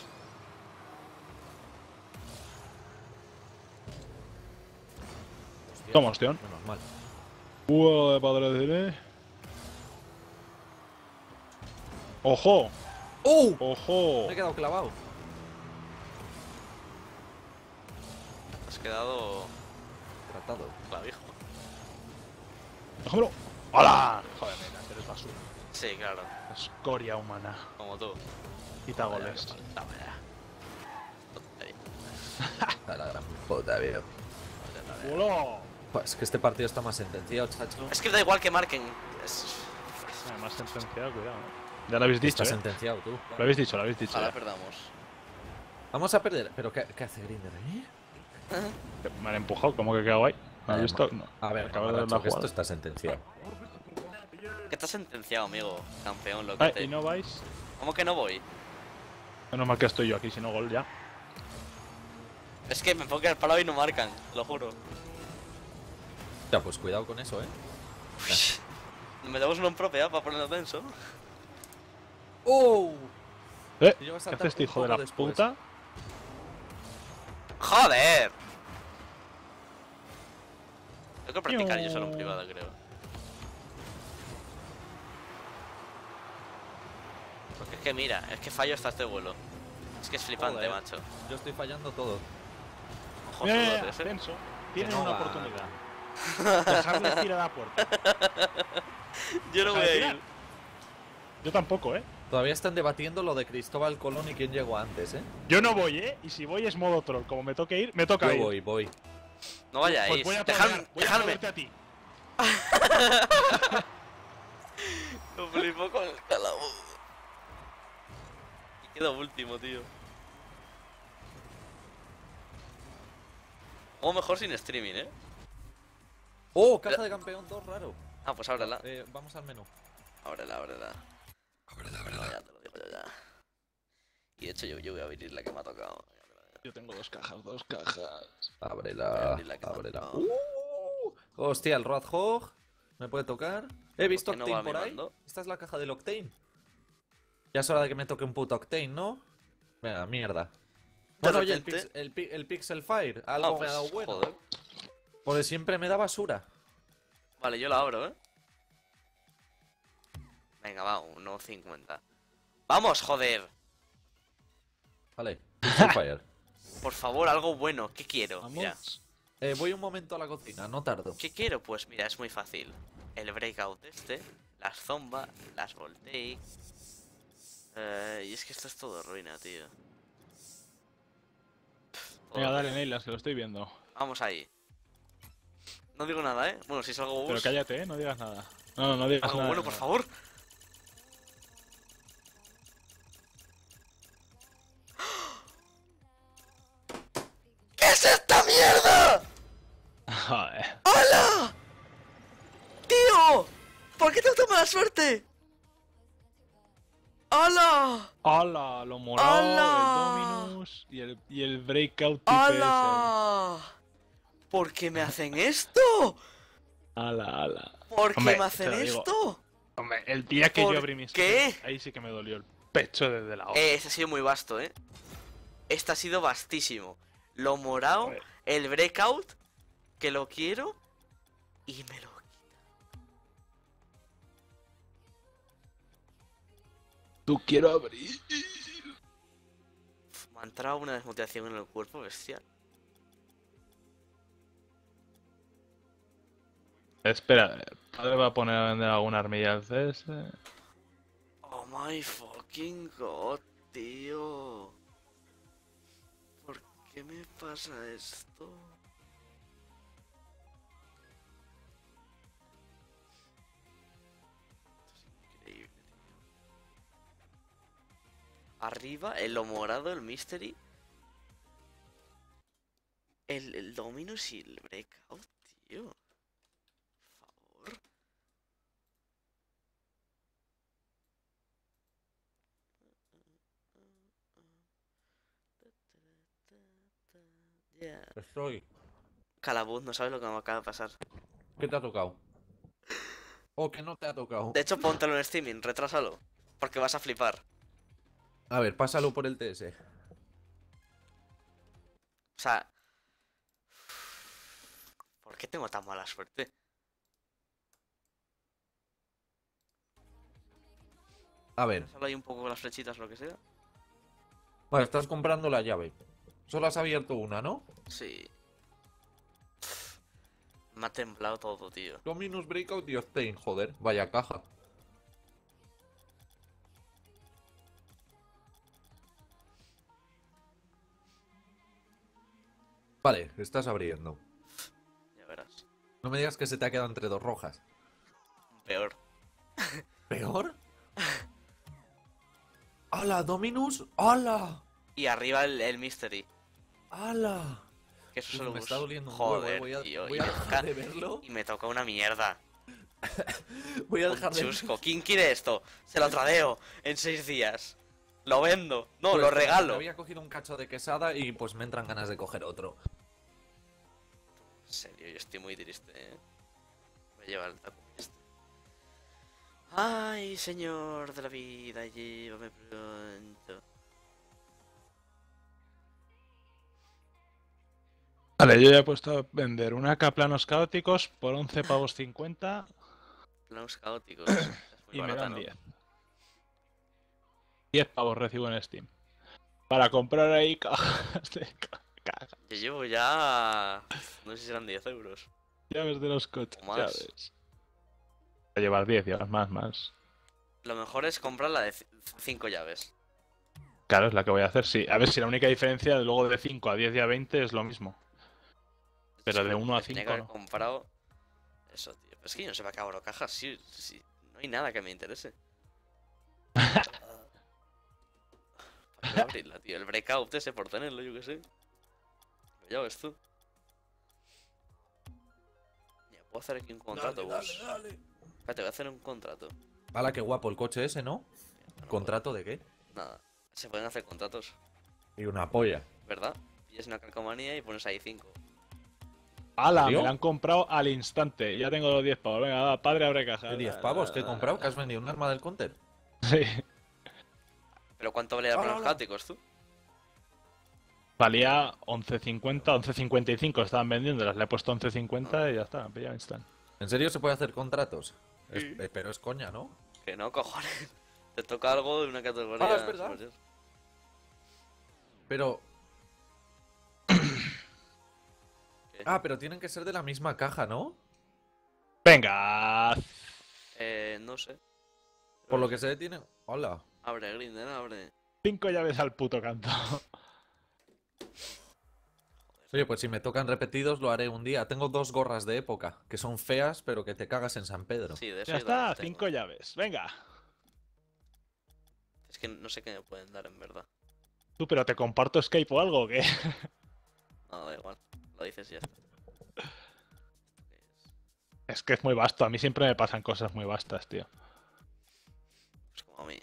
Hostia, Toma, hostión. Menos mal. Hugo de padre de... ¡Ojo! ¡Oh! ¡Ojo! Me he quedado clavado. Has quedado Tratado. clavijo. ¡Déjamelo! ¡Hola! Joder, mira, eres basura. Sí, claro. Escoria humana. Como tú. Quita goles. Faltaba ya. Tontería. A la gran puta, tío. ¡Hola! Pues que este partido está más sentenciado, chacho. Es que da igual que marquen. Es... Además, sentenciado, cuidado. Ya lo habéis dicho, Está ¿eh? sentenciado, tú. Lo habéis dicho, lo habéis dicho. Ahora ya. perdamos. Vamos a perder. ¿Pero qué, qué hace Grinder ahí? Me han empujado, ¿cómo que he quedado ahí? ¿Me has Eh, visto? No. A ver, Acabo de ver macho, la que esto jugada. está sentenciado. Que está sentenciado, amigo. Campeón, lo que Ah, te... ¿y no vais? ¿Cómo que no voy? Menos mal que estoy yo aquí, si no gol ya. Es que me pongo al palo y no marcan, lo juro. Ya, pues cuidado con eso, eh. Me damos un propia para ponerlo tenso. ¡Oh! ¿Eh? Y yo voy a ¿Qué saltar hace este un hijo de poco la después. puta? ¡Joder! Tengo que practicar yo solo en privado, creo. Porque es que mira, es que fallo hasta este vuelo. Es que es flipante, Joder. macho. Yo estoy fallando todo. Ojo, Mira, solo mira, de ese. Tenso. Tienen no una va. oportunidad. Dejarles ir a la puerta. Yo no voy a ir. Yo tampoco, ¿eh? Todavía están debatiendo lo de Cristóbal Colón y quién llegó antes, eh. Yo no voy, ¿eh? Y si voy es modo troll. Como me toque ir, me toca Yo ir. voy, voy. No vayáis. Pues voy a Dejadme, trolear, voy a dejadme. trolearte a ti. Me flipo con el calabozo. Y quedo último, tío. O mejor sin streaming, ¿eh? ¡Oh! Caja de campeón dos raro. Ah, pues ábrela. Eh, vamos al menú. Ábrela, ábrela. Ábrela, ábrela. Ya te lo digo yo ya. Y de hecho yo, yo voy a abrir la que me ha tocado. Yo tengo dos cajas, dos cajas. Ábrela, Abrirla, que ábrela. no. ¡Uh! Hostia, el Roadhog. ¿Me puede tocar? He visto qué no Octane va por ahí. mimando? Esta es la caja del Octane. Ya es hora de que me toque un puto Octane, ¿no? Venga, mierda. De Bueno, oye, el, repente- pix- el, pi- el Pixel Fire. Algo Ah, me pues, ha dado bueno. joder. Porque siempre me da basura. Vale, yo la abro, ¿eh? Venga, va, uno cincuenta. ¡Vamos, joder! Vale, Pixel Fire. Por favor, algo bueno. ¿Qué quiero? Mira. Vamos. Eh, voy un momento a la cocina, no tardo. ¿Qué quiero? Pues mira, es muy fácil. El breakout este, las zomba, las voltaic. Eh, y es que esto es todo ruina, tío. Pff, todo Venga, dale, ruina. Neylas, que lo estoy viendo. Vamos ahí. No digo nada, ¿eh? Bueno, si es algo Pero bus, cállate, ¿eh? No digas nada. No, no, no digas algo nada. bueno, por favor. ¿Qué es esta mierda? Joder. ¡Hola! mala suerte! ¡Hala! ¡Hala! Lo morado, ¡Hala! el Dominus y el, y el Breakout T P S. ¡Hala! ¿Por qué me hacen esto? ¡Hala, hala! ¿Por qué Hombre, me hacen te lo digo. esto? Hombre, el día que yo ¿Por abrí mis qué? skins, ahí sí que me dolió el pecho desde la hora. Eh, este ha sido muy vasto, ¿eh? Este ha sido vastísimo. Lo morado, Joder. el breakout, que lo quiero, y me lo... Tú quiero abrir. Me ha entrado una desmotivación en el cuerpo bestial. Espera, el padre va a poner a vender alguna armilla al C S. Oh my fucking god, tío. ¿Por qué me pasa esto? Esto es increíble, tío. Arriba, el lo morado, el mystery. El, el Dominus y el breakout, tío. Por favor. Yeah. Estoy. Calabuz, no sabes lo que me acaba de pasar. ¿Qué te ha tocado? ¿O que no te ha tocado? De hecho, póntelo en streaming, retrásalo. Porque vas a flipar. A ver, pásalo por el T S. O sea... ¿Por qué tengo tan mala suerte? A ver. Solo hay un poco con las flechitas o lo que sea. Bueno, estás comprando la llave. Solo has abierto una, ¿no? Sí. Me ha temblado todo, tío. Dominus Breakout y Octane, joder. Vaya caja. Vale, estás abriendo. Ya verás. No me digas que se te ha quedado entre dos rojas. Peor. ¿Peor? ¡Hala, Dominus! ¡Hala! Y arriba el, el mystery. ¡Hala! Que eso Uf, solo me bus- está doliendo un huevo, Joder, eh. Voy a, tío. voy y, a me dejar toca, de verlo. y me toca una mierda. Voy a Un dejar de chusco. ¿Quién quiere esto? Se lo tradeo en seis días. Lo vendo. No, Pues, lo Me regalo. había cogido un cacho de quesada y pues me entran ganas de coger otro. En serio, yo estoy muy triste, eh. Voy a llevar el taco este. Ay, señor de la vida, llévame pronto. Vale, yo ya he puesto a vender una K planos caóticos por once pavos cincuenta Planos caóticos. Es muy y me barata, dan ¿no? diez. diez pavos recibo en Steam. Para comprar ahí cajas de ca- cajas. Yo llevo ya... No sé si serán diez euros. Llaves de los coches, O más. llaves. Voy a llevar diez, llevas más, más. Lo mejor es comprar la de cinco llaves. Claro, es la que voy a hacer, sí. A ver si la única diferencia luego de cinco a diez y a veinte es lo mismo. Pero de uno a Tenía que cinco haber no. comprado... Eso, tío. Pero es que yo no sé para qué abro cajas. Sí, sí. No hay nada que me interese. ¿Para qué abrirla, tío? El breakout ese por tenerlo, yo qué sé. Pero ya ves tú. Ya, puedo hacer aquí un contrato, Dale, Gus. dale, dale. Espérate, voy a hacer un contrato. ¡Hala, qué guapo el coche ese, ¿no? No ¿Contrato de qué? puedo. Nada. Se pueden hacer contratos, Y una polla. ¿verdad? Pillas una calcomanía y pones ahí cinco. ¡Hala! serio? Me la han comprado al instante. Ya tengo los diez pavos. Venga, va, padre, abre caja. ¿Qué diez pavos que he comprado? ¿Que has vendido un arma del counter? Sí. ¿Pero cuánto valía Hola, para los hola. caóticos, tú? Valía once cincuenta, once cincuenta y cinco estaban vendiéndolas. Le he puesto once cincuenta y ya está, pillado instant. ¿En serio se puede hacer contratos? Es- Sí. eh, pero es coña, ¿no? Que no, cojones. Te toca algo de una categoría. Ah, es verdad. superior. Pero... ¿Qué? Ah, pero tienen que ser de la misma caja, ¿no? Venga. Eh, no sé. Por lo que se ve tienen... Hola. Abre, Grinder, abre. Cinco llaves al puto canto. Oye, pues si me tocan repetidos lo haré un día. Tengo dos gorras de época, que son feas, pero que te cagas en San Pedro. Sí, de eso Ya yo también está, tengo. cinco llaves. Venga. Es que no sé qué me pueden dar en verdad. Tú, pero te comparto Escape o algo, ¿o qué? No, da igual. Lo dices y ya está. ¿Esto qué es? Es que es muy vasto. A mí siempre me pasan cosas muy vastas, tío. mami.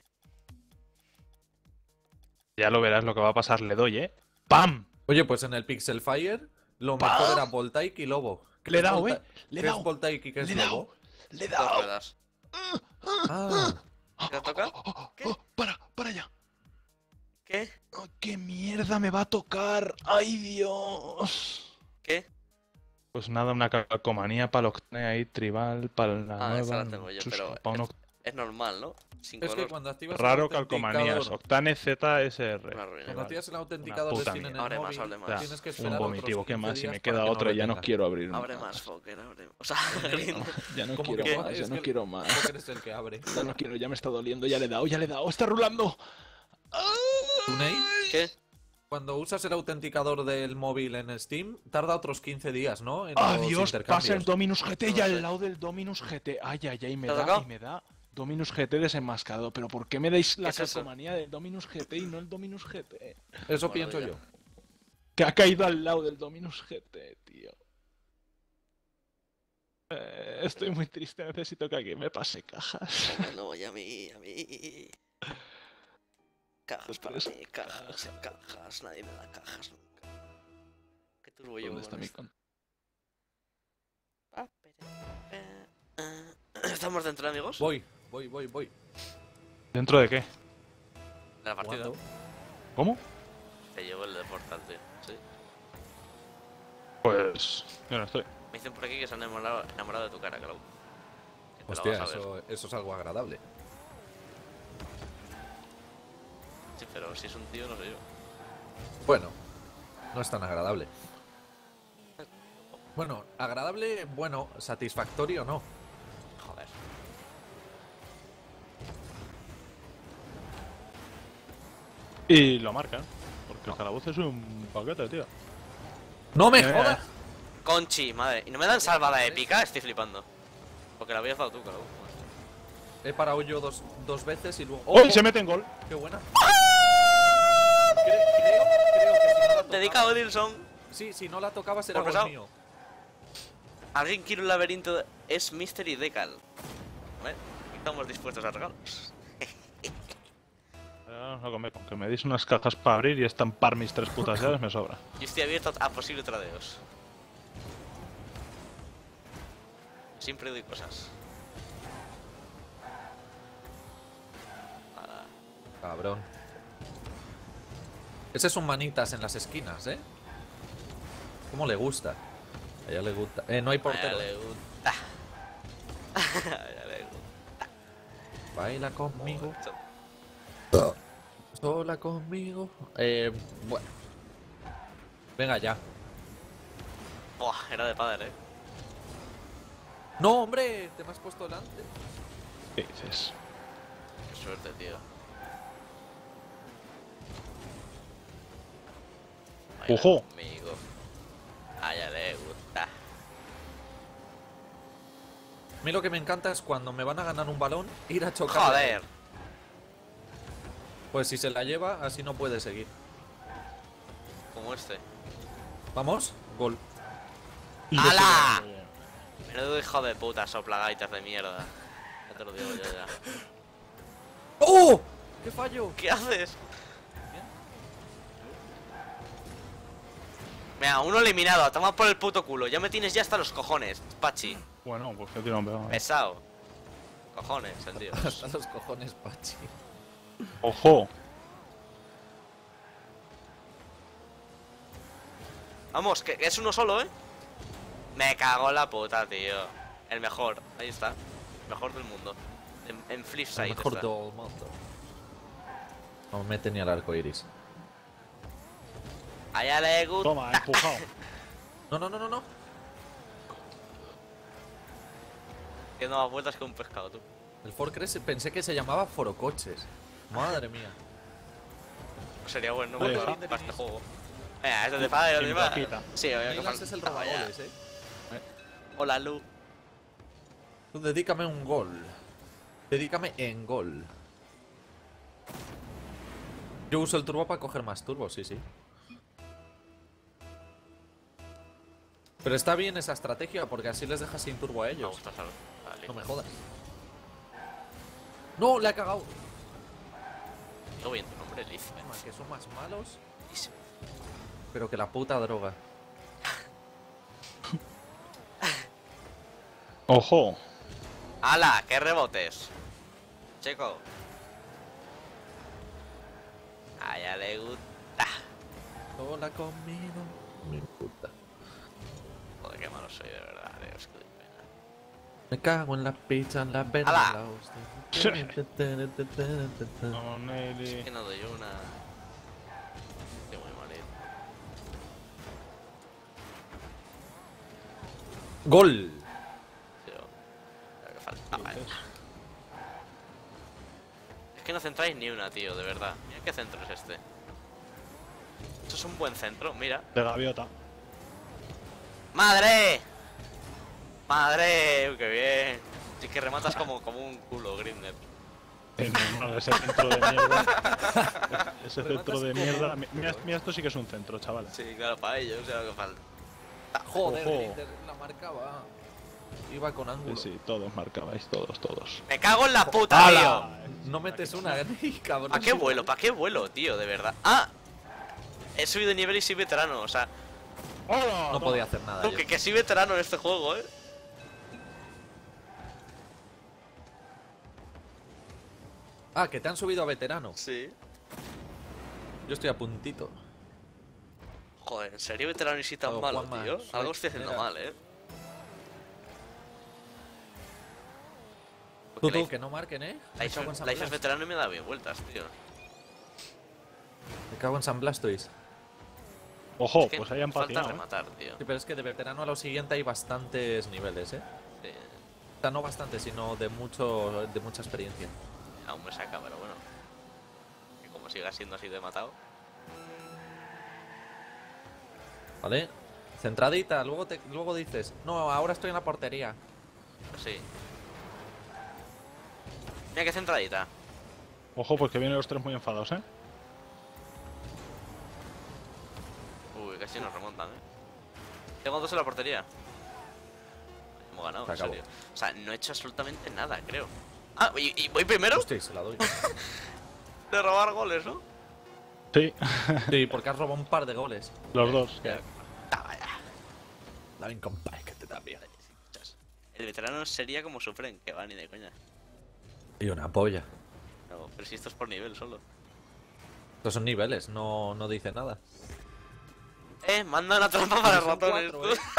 Ya lo verás lo que va a pasar, le doy, ¿eh? ¡Pam! Oye, pues en el Pixel Fire lo ¡Pam! mejor era Voltaic y Lobo. ¿Qué Le he es dado, Volta- ¿eh? Le he ¿Qué es dado. Voltaic y qué es Le he dado. Lobo? Le he Dos dado. ruedas. Ah, ¿Te toca? Oh, oh, ¿Qué? oh, para, para allá. ¿Qué? Oh, ¡Qué mierda me va a tocar! ¡Ay, Dios! ¿Qué? Pues nada, una calcomanía para Octane ahí, tribal, para la Ah, nueva. esa la tengo yo, chus, pero pa' un es, Oct- es normal, ¿no? Sin es que color. cuando activas Raro el calcomanías. autenticador, Octane Z S R. Una ruina. cuando activas el autenticador puta de Steam en el mierda. Abre más, móvil, abre más. O sea, tienes que un esperar vomitivo, otros ¿qué quince más? Si días me para queda que no otro, lo ya no tenga. quiero abrir Abre más. más, Fokker, abre. O sea, Green. Ya no ¿Cómo quiero que más, es ya que no el- quiero más. Fokker es el que abre. Ya no quiero, ya me está doliendo, ya le he dado, ya le he dado. ¡Está rulando! ¿Tunei? ¿Qué? Cuando usas el autenticador del móvil en Steam, tarda otros quince días, ¿no? En los ¡Adiós! Pasa el intercambios. Dominus G T No y lo al sé. lado del Dominus G T. Ay, ay, ay, me ¿Te ha da tocado? y me da Dominus G T desenmascarado. Pero ¿por qué me dais la ¿Qué es eso? calcomanía del Dominus G T y no el Dominus G T? Eso Bueno, pienso ya. yo. Que ha caído al lado del Dominus G T, tío. Eh, estoy muy triste, necesito que alguien me pase cajas. No, y a mí, a mí. Cajas para Pues- mí, cajas, cajas. Nadie me da cajas nunca. ¿Qué turbo llevo ¿Dónde está con mi esto? con? Ah, ¿Estamos dentro, amigos? Voy, voy, voy, voy. ¿Dentro de qué? De la partida. Jugando. ¿Cómo? Te llevo el de Portal, tío. Sí. Pues... yo no estoy. Me dicen por aquí que se han enamorado, enamorado de tu cara, Clau. Que te la Hostia, vas a ver. eso, eso es algo agradable. Sí, pero si es un tío, no sé yo. Bueno, no es tan agradable. Bueno, agradable, bueno, satisfactorio no. Joder. Y lo marcan. Porque el calabozo es un paquete, tío. ¡No me Eh, jodas! Conchi, madre. ¿Y no me dan salvada épica? Estoy flipando. Porque la habías dado tú, Clau. He parado yo dos, dos veces y luego... ¡Uy! Se mete en gol. ¡Qué buena! Cre- creo, creo que si no la tocaba- Dedicado a Dilson. Sí, si no la tocabas era Por gol pesado. mío. Alguien quiere un laberinto. de- Es Mystery Decal. ¿Vale? Estamos dispuestos a regalos. Eh, no, con me- con que me deis unas cajas para abrir y estampar mis tres putas llaves me sobra. Yo estoy abierto a posibles tradeos. Siempre doy cosas. Nada. Cabrón. Ese es un manitas en las esquinas, ¿eh? ¿Cómo le gusta? A ella le gusta. Eh, no hay A ella portero. le gusta. A ella le gusta. Baila conmigo. mucho. Sola conmigo. Eh, bueno. Venga ya. Buah, era de padre, eh. No, hombre, te me has puesto delante. ¿Qué dices? Qué suerte, tío. Baila ¡Ojo! conmigo. A ella le gusta. A mí lo que me encanta es cuando me van a ganar un balón, ir a chocar. Joder. Pues si se la lleva, así no puede seguir. Como este. Vamos, gol. ¡Hala! Menudo hijo de puta, soplagaitas de mierda. Ya te lo digo yo ya. ¡Oh! ¡Qué fallo! ¿Qué haces? Mira, uno eliminado, a tomar por el puto culo. Ya me tienes ya hasta los cojones, Pachi. Bueno, pues que tiro un pegado. Pesado. Cojones, sentido. Hasta los cojones, Pachi. ¡Ojo! Vamos, que que es uno solo, ¿eh? Me cago en la puta, tío. El mejor, ahí está. Mejor del mundo. En, en Flipside El mejor está. del mundo. No me mete ni al arco iris. A ella le gusta. Toma, empujado. No, no, no, no, no. Haciendo más vueltas que un pescado, tú. El Forcres pensé que se llamaba Forocoches. Madre mía. Sería bueno Ahí para, está. para este juego. Venga, este de padre, Sin de padre. plaquita. Sí, voy a Milas coger- es el Toma ya. robagoles, eh. Hola, Lu. Tú dedícame un gol. Dedícame en gol. Yo uso el turbo para coger más turbo, sí, sí. Pero está bien esa estrategia porque así les dejas sin turbo a Me ellos. gusta saber. Vale. No me jodas. No, le ha cagado. Digo bien tu nombre, Liz. Toma, que son más malos, Liz. pero que la puta droga. ¡Ojo! ¡Hala! ¡Qué rebotes! Checo. A ella le gusta. Hola conmigo, mi puta. Joder, qué malo soy, de verdad, tío. Es que doy pena. Me cago en la pizza, en la verga, ¡Hala! la hostia. No, Nelly. Es que no doy una. Estoy muy malito. ¡Gol! Tío. Lo que faltaba, eh. Es que no centráis ni una, tío, de verdad. Mira qué centro es este. Esto es un buen centro, mira. De gaviota. ¡Madre! ¡Madre! Uy, ¡qué bien! Sí que rematas como, como un culo, Grimner. Eh, no, no, ese centro de mierda. Ese Rematas centro de como- mierda. Mi- Mira, mira, esto sí que es un centro, chavales. Sí, claro, para ellos, o sea, lo que falta. Joder, Ojo. Grinder, la marcaba. Iba con Sí, ángulo. sí, todos marcabais, todos, todos. ¡Me cago en la puta, tío! ¡Hala! No metes una, Gris, cabrón. ¿Para qué vuelo? ¿Para qué vuelo, tío? De verdad. ¡Ah! He subido de nivel y soy veterano, o sea, ¡Hola! No podía hacer nada. tú, yo. que, que soy veterano en este juego, eh. Ah, que te han subido a veterano. Sí. Yo estoy a puntito. Joder, ¿en serio veterano y si tan Oh, malo, Juanma, tío? soy- Algo estoy haciendo mira. mal, eh. Tú, Porque tú, la- que no marquen, eh. La Me cago en Ife San la Ife es Blas. veterano y me da bien vueltas, tío. Me cago en San Blastoise. Ojo, Es que pues hay falta empatía. ¿eh? rematar, tío. Sí, pero es que de veterano a lo siguiente hay bastantes niveles, eh. Sí. O sea, no bastante, sino de mucho, de mucha experiencia. Aún me saca, pero bueno. Que como siga siendo así de matado. ¿Vale? Centradita, luego, te, luego dices, no, ahora estoy en la portería. Pues sí. Mira qué centradita. Ojo, porque vienen los tres muy enfadados, ¿eh? Uy, casi nos remontan, eh. Tengo dos en la portería. Hemos ganado, Se en acabó. serio. O sea, no he hecho absolutamente nada, creo. Ah, ¿y, y voy primero? Hostia, se la doy. De robar goles, ¿no? Sí, Sí, porque has robado un par de goles. los dos. Ya. Ah, vaya. Dame compadre, que te da bien. El veterano sería como sufren, que va ni de coña. Y una polla. No, pero si esto es por nivel solo. Estos son niveles, no, no dice nada. Eh, manda una trampa para Son ratones, cuatro, tú. eh.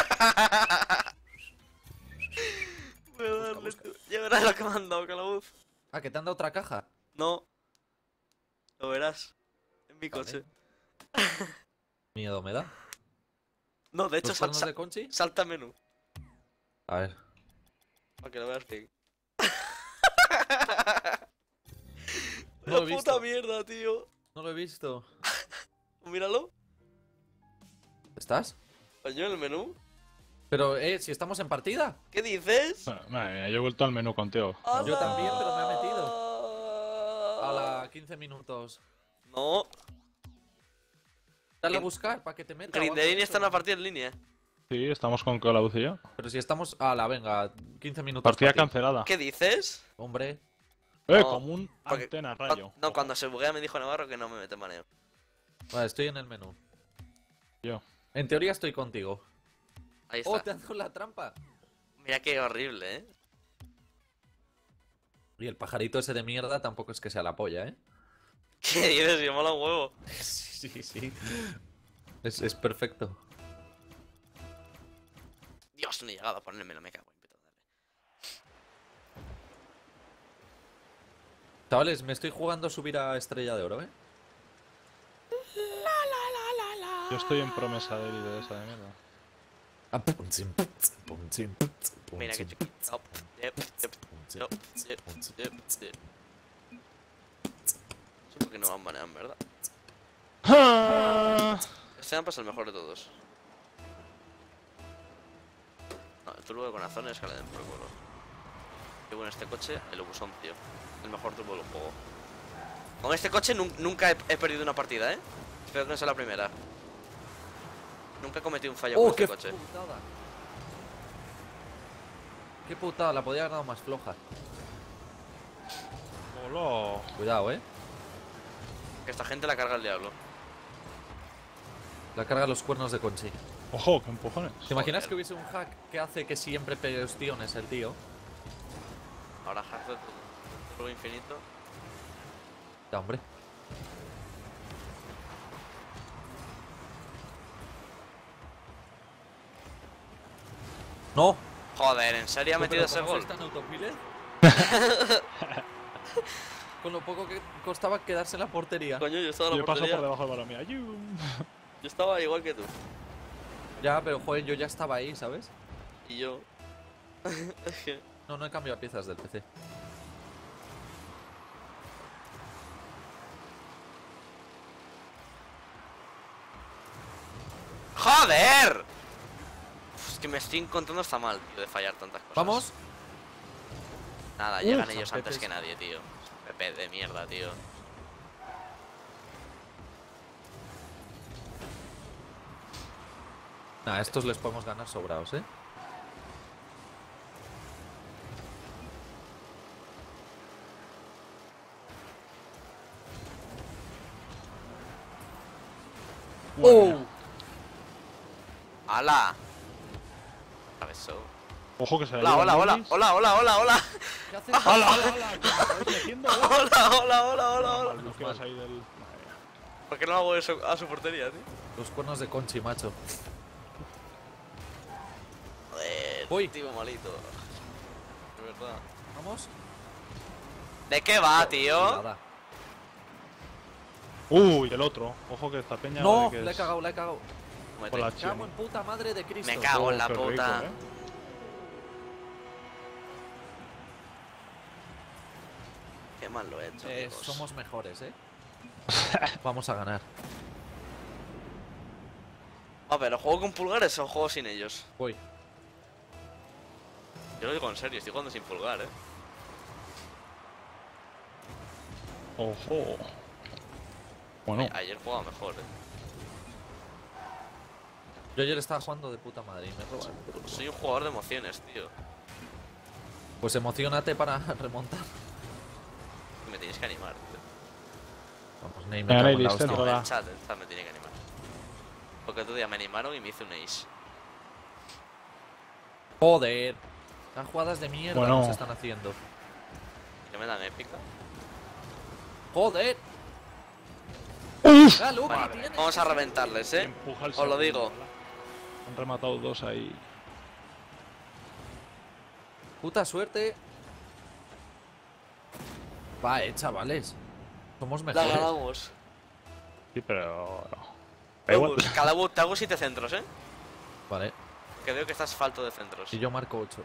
Voy a darle, tú. Ya verás lo que me han dado, Calabuz. Ah, que te han dado otra caja. No. Lo verás. En mi coche. Miedo me da. No, de hecho, ¿Los sal- cuernos sal- de Conchi? salta menú. A ver. Para que lo veas bien. No lo he La visto. puta mierda, tío. No lo he visto. Míralo. ¿Estás? Coño, el menú. Pero, eh, si estamos en partida. ¿Qué dices? Bueno, madre mía, yo he vuelto al menú contigo. Yo ¡Hala! también, pero me ha metido. A la quince minutos. No. Dale a Grin- buscar para que te meta. o algo de Grinderini eso. está en la partida en línea. Sí, estamos con Calauz y yo. Pero si estamos. A la venga, quince minutos. Partida partida. cancelada. ¿Qué dices? Hombre. Eh, No, como un porque- antena Cu- rayo. No, Ojo. cuando se buguea me dijo Navarro que no me mete maneo. Vale, estoy en el menú. Yo. En teoría estoy contigo. Ahí está. Oh, te han dado la trampa. Mira qué horrible, ¿eh? Y el pajarito ese de mierda tampoco es que sea la polla, ¿eh? ¿Qué dices? Me mola un huevo. Sí, sí, sí. Es, es perfecto. Dios, no he llegado a ponérmelo, me cago en puta madre. Chavales, me estoy jugando a subir a Estrella de Oro, ¿eh? Yo estoy en promesa de élite de esa de mierda. Ah, pum, chim, pum, pum, chim, pum, pum, Mira qué chim, chiquito. Up, yep, yep, pum, chim, yep, yep, yep, yep. Supongo que no van baneando, ¿verdad? Este mapa es el mejor de todos. No, el turbo de corazones es que le den por culo. Llevo en este coche el buzón, tío. El mejor turbo del juego. Con este coche nun- nunca he, he perdido una partida, ¿eh? Espero que no sea la primera. Nunca he cometido un fallo con ¡Oh, este qué coche. putada! ¡Qué putada! La podía haber dado más floja. Hola. Cuidado, ¿eh? Que esta gente la carga el diablo. La carga los cuernos de Conchi. Ojo, qué empujones. ¿Te imaginas Joder. que hubiese un hack que hace que siempre pegue ostiones el tío? Ahora hack de turbo infinito. Ya, hombre. ¡No! Joder, ¿en serio ha metido ese gol? ¿Está en autopilot? Con lo poco que costaba quedarse en la portería. Coño, yo estaba en Yo la paso portería. por debajo del balón, mira. ¡Yum! Yo estaba igual que tú. Ya, pero joder, yo ya estaba ahí, ¿sabes? Y yo. Es que. No, no he cambiado piezas del P C. ¡Joder! Uf, es que me estoy encontrando hasta mal, tío, de fallar tantas cosas. ¡Vamos! Nada, Uf, llegan ellos antes zampetes. que nadie, tío. Pepe de mierda, tío. Nah, a estos les podemos ganar sobrados, ¿eh? Bueno, ¡Hala! Eso. Ojo que se Hola, hola, hola, hola, hola, hola, hola. ¿Qué haces? ¡Hala, hala, hala! ¿Qué me estáis metiendo, eh? Hola, hola, hola, hola, hola. Mal, bloqueos ahí del... Madre mía. ¿Por qué no hago eso a su portería, tío? Los cuernos de Conchi, macho. Joder, Uy. tío malito. De verdad. ¿Vamos? ¿De qué va, tío? Nada. Uy, el otro. Ojo que esta peña... No, vale que la he es- cagado, la he cagado. Muévete. Por la Me cago en puta madre de Cristo. Me cago en Oh, la qué rico, puta. eh. Qué mal lo he hecho, Eh, amigos. somos mejores, ¿eh? Vamos a ganar. A ver, ¿lo juego con pulgares o juego sin ellos? Voy. Yo lo digo en serio, estoy jugando sin pulgar, eh. Ojo. Bueno, A- Ayer jugaba mejor, eh. Yo ayer estaba jugando de puta madre y me roban. Soy un jugador de emociones, tío. Pues emocionate para remontar. Me tienes que animar, tío. Vamos, Ney, me Venga, cago Ney, en la listo, hostia. No, Hola. el chat, el chat me tiene que animar. Porque otro día me animaron y me hice un ace. Joder. Las jugadas de mierda Bueno. nos están haciendo. ¿Que me dan épica? Joder. ¡Uf! Ah, Luke, Vale, ¿qué tienes? vamos a reventarles, eh. Empuja el Os lo segundo, digo. ¿verdad? Han rematado dos ahí. Puta suerte. Va, eh, chavales. Somos La mejores. ganamos. Sí, pero... Da igual. Vamos, cada bot te hago siete centros, eh. Vale. Que veo que estás falto de centros. Y yo marco ocho.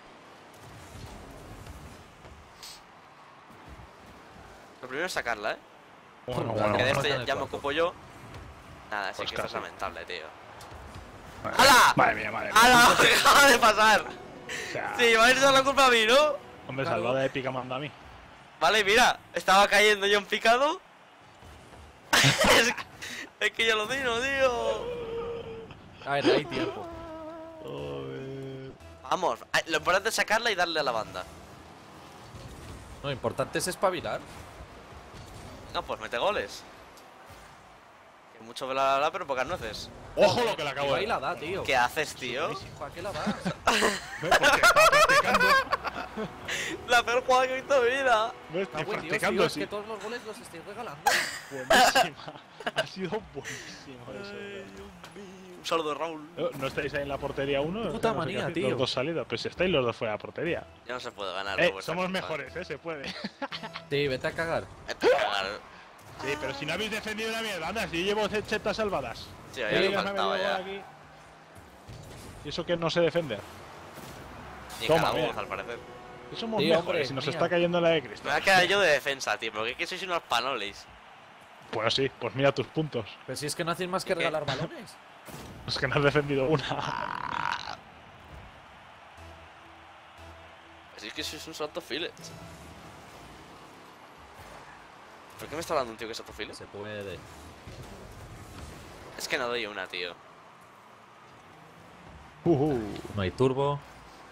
Lo primero es sacarla, eh. Bueno, Que bueno, que de no este está en ya, el ya me cuarto. ocupo yo. Nada, sí Pues que esto es casi. lamentable, tío. Madre ¡Hala! mía, Madre mía, madre mía. ¡Hala! ¿Qué acaba de pasar? O sea, Sí, me vais a echar la culpa a mí, ¿no? hombre, Claro. salvada de pica manda a mí. Vale, mira, estaba cayendo yo en picado. es, es que ya lo digo, tío. A ver, hay tiempo. Joder. Vamos, ah, lo importante es sacarla y darle a la banda. No, lo importante es espabilar. Venga, pues mete goles. Que mucho bla bla bla, pero pocas nueces. Ojo lo que le acabo Y de ahí la da, tío. ¿Qué haces, tío? ¿Para qué la das? ¿Ves? Porque estaba practicando. La peor jugada que he visto en mi vida. ¿Ves? Ah, Estoy buen Dios, practicando tío, es así. que todos los goles los estoy regalando. Buenísima. Ha sido buenísimo eso. tío. Un saludo, Raúl. Eh, ¿No estáis ahí en la portería uno? Puta No sé manía, qué hacéis, tío. Los dos salidos. Pues si estáis los dos fuera de la portería. Ya no se puede ganar. Eh, por vuestra somos culpa. mejores, eh, se puede. Sí, vete a cagar. Vete a cagar. Sí, pero si no habéis defendido una mierda, anda, si yo llevo chetas salvadas. Sí, ¿Qué ya me ligas me faltaba había ya. aquí? ¿Y eso que no sé defender? Ni Toma, cada mira. voz, al parecer. Que somos Sí, mejores, hombre, si nos mía. está cayendo la de Me Cristo. voy a quedar yo de defensa, tío. Porque es que sois unos panoles. Pues sí, pues mira tus puntos. Pero si es que no hacéis más que ¿Qué? regalar balones. Es que no has defendido una. Así es que sois un salto filet. ¿Por qué me está hablando un tío que es salto filet? Se puede. Es que no doy una, tío. Uh, No hay turbo.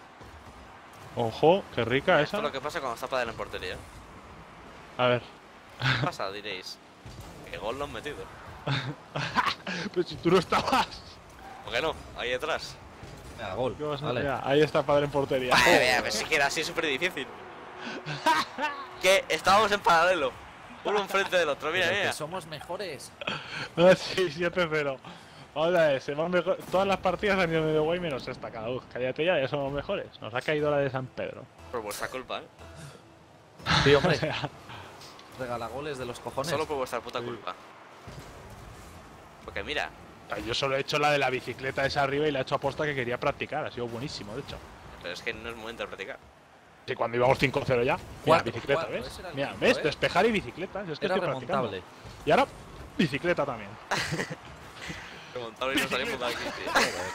Ojo, qué rica Esto esa. es lo que pasa cuando está Padel en portería. A ver. ¿Qué pasa? Diréis. ¿Qué gol lo han metido? Pero si tú no estabas. ¿Por qué no? Ahí detrás. Venga, gol. ¿Qué vas a- Vale. Mira, ahí está el padre en portería. Madre mía, pensé que era así súper difícil. Que estábamos en paralelo. Uno enfrente del otro, mira, Pero que mira. somos mejores. Ah, sí, siete cero. Ahora, se van mejor. Todas las partidas han ido medio guay menos esta. Cada uno, cállate ya, ya somos mejores. Nos ha caído la de San Pedro. Por vuestra culpa, ¿eh? Sí, O hombre. sea, Regala goles de los cojones. Solo por vuestra puta culpa. Porque mira, yo solo he hecho la de la bicicleta esa arriba y la he hecho aposta que quería practicar. Ha sido buenísimo, de hecho. pero es que no es momento de practicar. Sí, cuando íbamos cinco cero ya. Mira, Cuatro, bicicleta, cuatro, ¿ves? ese era el Mira, quinto, ¿ves? ¿eh? Despejar y bicicleta. Si es que Era estoy practicando. remontable. Y ahora, bicicleta también. Remontable y nos salimos de aquí, tío.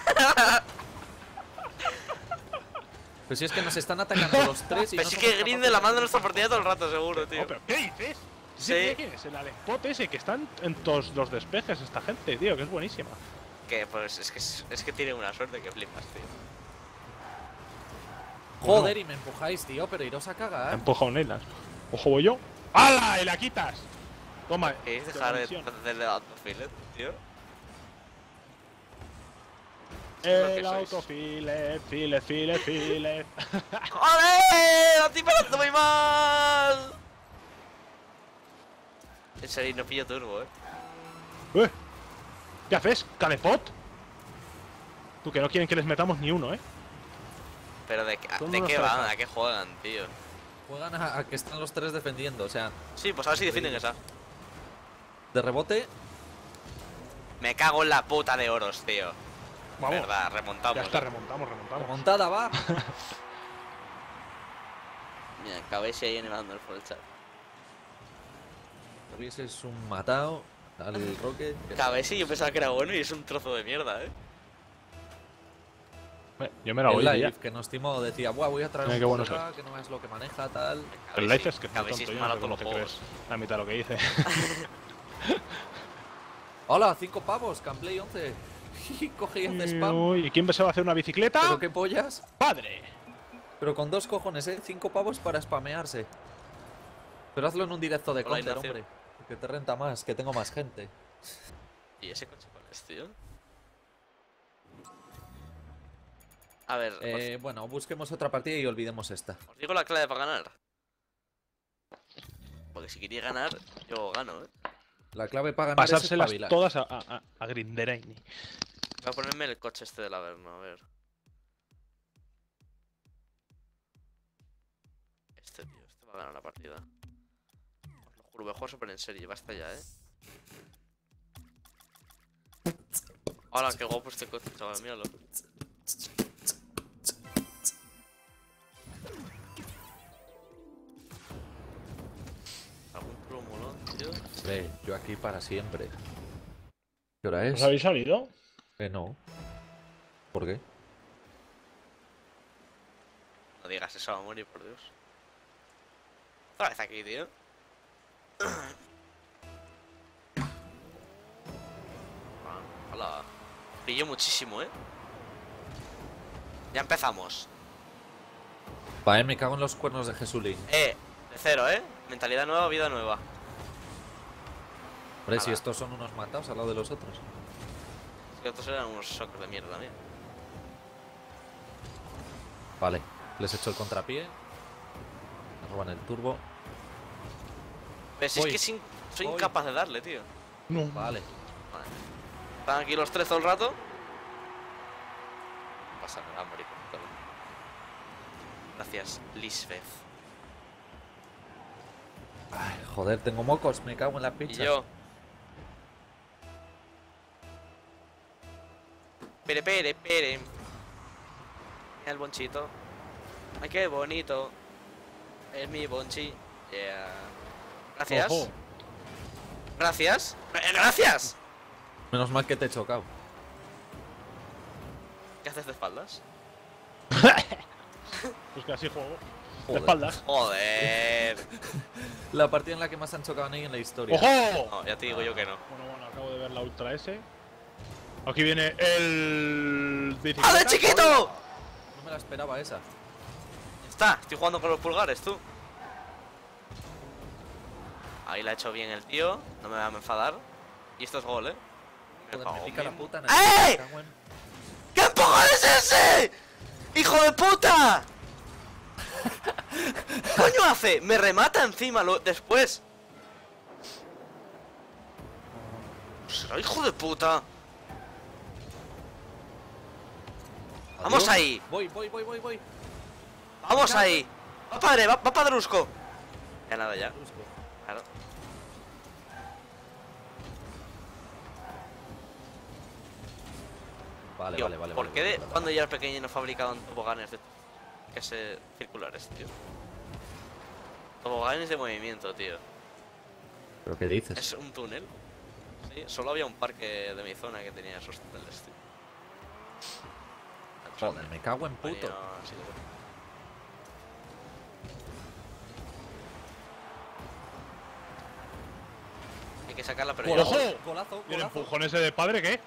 Pero si es que nos están atacando los tres y Pero no sí somos que Green capaces de la manda nuestra partida todo el rato, seguro, No, tío. pero ¿qué dices? Sí. ¿Sí? ¿Quién es? El Alespot ese, que están en todos los despejes esta gente, tío, que es buenísima. Que pues es que, es, es que tiene una suerte que flipas, tío. Joder, y me empujáis, tío, pero iros a Ha cagar. empujado un Neyland. Ojo, voy yo. ¡Hala! ¡Y la quitas! Toma. ¿Qué es de dejar de conexión. hacerle autofilet, tío? Lo El que sois. autofile, file, file, file. ¡Joder! ¡La estoy parando muy mal! En serio, no pillo turbo, eh. Eh, ¿Qué haces, Calepot? Tú que no quieren que les metamos ni uno, ¿eh? Pero de, qué- Son ¿de unos qué van? fresas. ¿A qué juegan, tío? Juegan a, a que están los tres defendiendo, o sea, Sí, pues a ver si defienden esa. de rebote. Me cago en la puta de oros, tío. Vamos. Verdad, remontamos. Ya está, eh. remontamos, remontamos. Remontada, va. Mira, cabeza ahí animando el full chat. Hubieses un matado al Rocket. que- Cabeza yo pensaba que era bueno y es un trozo de mierda, eh. Eh, Yo me la El voy live ya. que nos timó decía, buah, voy a traer Mira un qué bueno colega que no es lo que maneja, tal. El life es que es muy Cabeza tonto, es yo malo no sé todos cómo los te juegos. crees la mitad de lo que dice. Hola, cinco pavos, Camplay once. Coge y hace spam. Uy, ¿y quién se va a hacer una bicicleta? ¿Pero qué pollas? ¡Padre! Pero con dos cojones, eh. Cinco pavos para spamearse. Pero hazlo en un directo de Hola, Counter, Ignacio. hombre. Que te renta más, que tengo más gente. ¿Y ese coche cuál es, tío? A ver, Eh, bueno, busquemos otra partida y olvidemos esta. os, os digo la clave para ganar. Porque si quería ganar, yo gano, eh. La clave para ganar es Pasárselas espabilar. todas a, a, a, a Grinderaini. Voy a ponerme el coche este del Averno, a ver. Este, tío, este va a ganar la partida. Os lo juro, voy a jugar súper en serio, basta ya, eh. Hola, qué guapo este coche, chaval, míralo. ¿Algún turbo molón, tío? Hombre, yo aquí para siempre. ¿Qué hora es? ¿Os habéis salido? Eh, no. ¿Por qué? No digas eso, va a morir, por Dios. Otra vez aquí, tío. Ah, hola. Brillo muchísimo, eh. Ya empezamos. Va, eh, me cago en los cuernos de Jesulín. Eh, de cero, eh. Mentalidad nueva, vida nueva. Hombre, si Nada. estos son unos matados al lado de los otros. Es que otros eran unos socos de mierda también. Vale, les echo el contrapié. Me roban el turbo. Pero si es Voy. que sin- soy Voy. incapaz de darle, tío. No. Vale. Vale. Están aquí los tres todo el rato. No pasa nada, morir. Gracias, Lisbeth. Ay, joder, tengo mocos, me cago en la Y pizza. yo. Pere, pere, pere. El bonchito. Ay, qué bonito. Es mi bonchi. Yeah. Gracias. Ojo. Gracias. Eh, Gracias. Menos mal que te he chocado. ¿Qué haces de espaldas? Pues que así juego. De Joder. espaldas. Joder. La partida en la que más han chocado en la historia. ¡Ojo! No, ya te digo yo que no. Bueno, bueno, acabo de ver la Ultra S. Aquí viene el... ¡Ah, bicicleta. de chiquito! No me la esperaba esa. Está, estoy jugando con los pulgares, tú. Ahí la ha hecho bien el tío. No me va a enfadar. Y esto es gol, ¿eh? Me Joder, cago me en pica la mi- puta ¡Eh! nariz, me cago en- ¿Qué empujón es ese? ¡Hijo de puta! ¿Qué coño hace? Me remata encima lo... después. Será hijo de puta. Vamos Adiós. ahí. Voy, voy, voy, voy, voy. Vamos ahí. Va padre, va, va padrusco. Ya nada, ya. Brusco. Claro. Vale, Tío, vale, vale. ¿por vale, qué vale, de, vale. cuando yo era pequeño no fabricaban toboganes de que se circulares, tío? Toboganes de movimiento, tío. ¿Pero qué dices? Es un túnel. Sí, solo había un parque de mi zona que tenía esos túneles, tío. Joder, me cago en puto. Venía así de- Hay que sacarla, pero ya... ¡Ojo! Golazo, ¿Y el golazo. empujón ese de padre qué?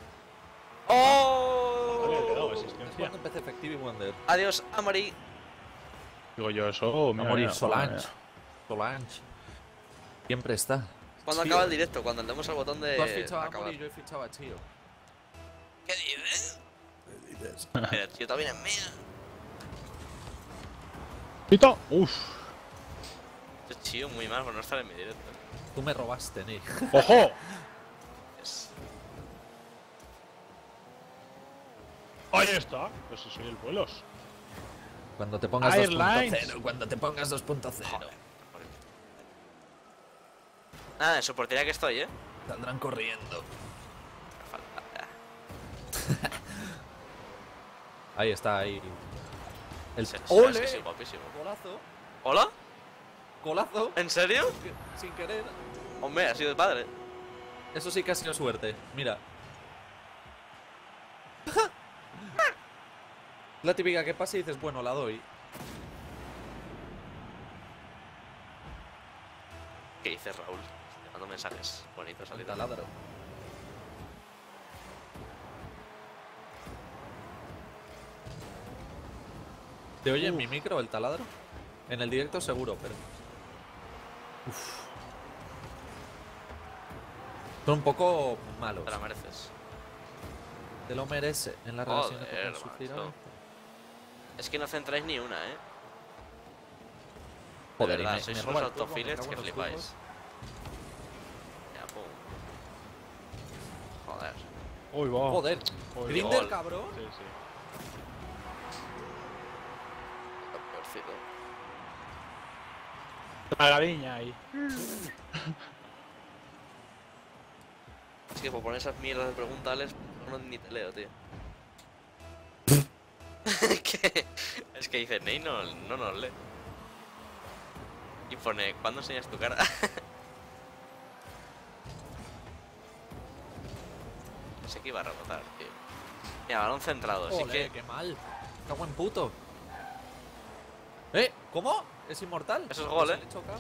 ¡Oh! Vale, le he dado Es asistencia. cuando empecé Effective Wonder. Adiós, Amari. Digo yo, eso. Va a mira, morir mira, Solange. mira. Solange. Siempre está. ¿Cuándo Tío. acaba el directo? Cuando le demos al botón de Tú has fichado a acabar. Mori y yo he fichado a Chio. ¿Qué dices? Pero el tío también es mío. Pito. Uf. Este chío muy mal por no estar en mi directo. Tú me robaste, Nick. ¡Ojo! Es... Ahí está. Pues si soy el vuelos. Cuando te pongas dos punto Airlines. cero, cuando te pongas dos punto cero. Joder. Nada, en su portería que estoy, ¿eh? Saldrán corriendo. Falta. Ahí está, ahí. El Sí, sí, ¡Ole! es que sí, guapísimo. Golazo. ¿Hola? Golazo. ¿En serio? Sin querer. Hombre, ha sido de padre. Eso sí que ha sido suerte. Mira. La típica que pasa y dices, bueno, la doy. ¿Qué dices, Raúl? Te mando mensajes bonitos al El taladro. ¿Te oye en mi micro el taladro? En el directo seguro, pero... Uf. Son un poco malos. Te la mereces. Te lo merece en la relación que Joder, con sufrir. macho. Es que no centráis ni una, ¿eh? De Joder, y verdad, me- sois me unos roba el turbo, me autofilets cago que en los flipáis. turbos. Ya, pum. Joder. Uy, va. Joder, Uy, Grinder, gol. cabrón. Sí, sí. Lo peorcito. La viña ahí. Es que por poner esas mierdas de preguntales, no ni te leo, tío. ¿Qué? Es que dice, Ney no, no nos lee. Y pone, ¿cuándo enseñas tu cara? Pensé que iba a rebotar, tío. Mira, balón centrado, así Joder, que... qué mal. Cago en puto. ¿Eh? ¿Cómo? ¿Es inmortal? Eso es gol, ¿Se ¿eh? le choca?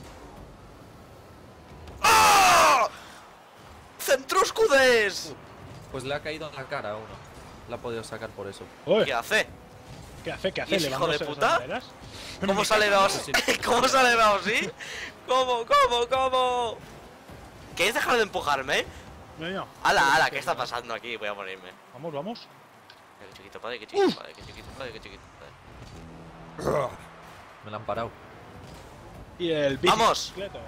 ¡Ah! ¡Centruscudes! Pues le ha caído en la cara a uno. La ha podido sacar por eso. Uy, ¿Qué hace? ¿qué hace? ¿Qué ¿Y hace? ese hijo de ¿Levándose puta? esas maneras? ¿Cómo sale Baos? sí. ¿Cómo sale Baos, sí? ¿Cómo, cómo, cómo? ¿Queréis dejar de empujarme? Mira, mira. ¡Hala, hala! ¿Qué está pasando aquí? Voy a morirme. Vamos, vamos. Qué chiquito, padre, qué chiquito, padre, qué chiquito, padre, qué chiquito, padre. Me la han parado. Y el ¡Vamos! bicicletos.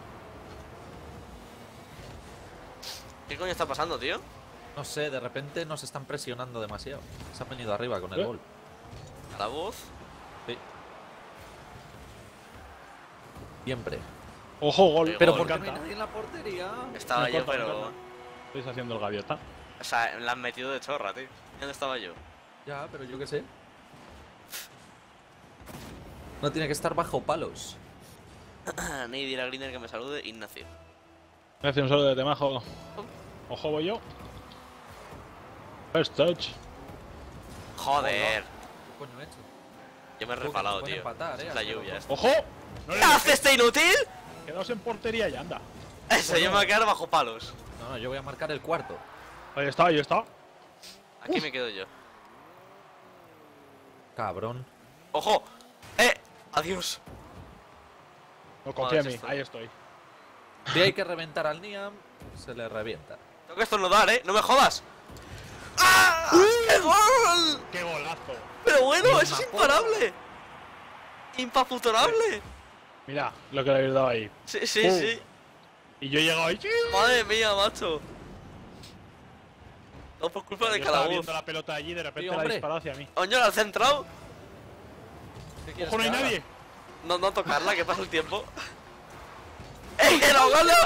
¿Qué coño está pasando, tío? No sé, de repente nos están presionando demasiado. Se han venido arriba con el ¿Eh? gol. A la voz. Sí. Siempre. Ojo, gol. Pero me ¿por qué no encanta. hay nadie en la portería? Estaba Me yo, encanta, me pero... encanta. Estáis haciendo el gaviota. O sea, la han metido de chorra, tío. ¿Dónde estaba yo? Ya, pero yo qué sé. No tiene que estar bajo palos. Ni dirá Grinder que me salude, Ignacio. Me hace un saludo de temajo. Ojo, voy yo. First touch. Joder. ¿Qué coño he hecho? Yo me he Tú, que resbalado, te pueden tío. empatar, eh, Es la asqueroso. lluvia esta. ¡Ojo! No le ¿Qué hace este inútil? Quedaos en portería y anda. Eso, yo me voy a quedar bajo palos. No, no, yo voy a marcar el cuarto. Ahí está, ahí está. Aquí me quedo yo. Cabrón. ¡Ojo! ¡Eh! ¡Adiós! No confía en Joder, mí. esto. Ahí estoy. Si hay que reventar al Niam, se le revienta. Tengo que estornudar, ¿eh? ¡No me jodas! ¡Ah! ¡Qué gol! ¡Qué golazo! Pero bueno, eso es Misma imparable. Impafuturable. Mira lo que le habéis dado ahí. Sí, sí, Pum. sí. Y yo he llegado ahí. Madre mía, macho. Todo por culpa de Yo estaba Calabuz. viendo la pelota allí y de repente Sí, la ha hombre. disparado hacia mí. Coño, la has centrado. ¿Qué quieres ¡Ojo, no hay que haga? nadie! No, no tocarla, que pasa el tiempo. ¡Ey, que no gana!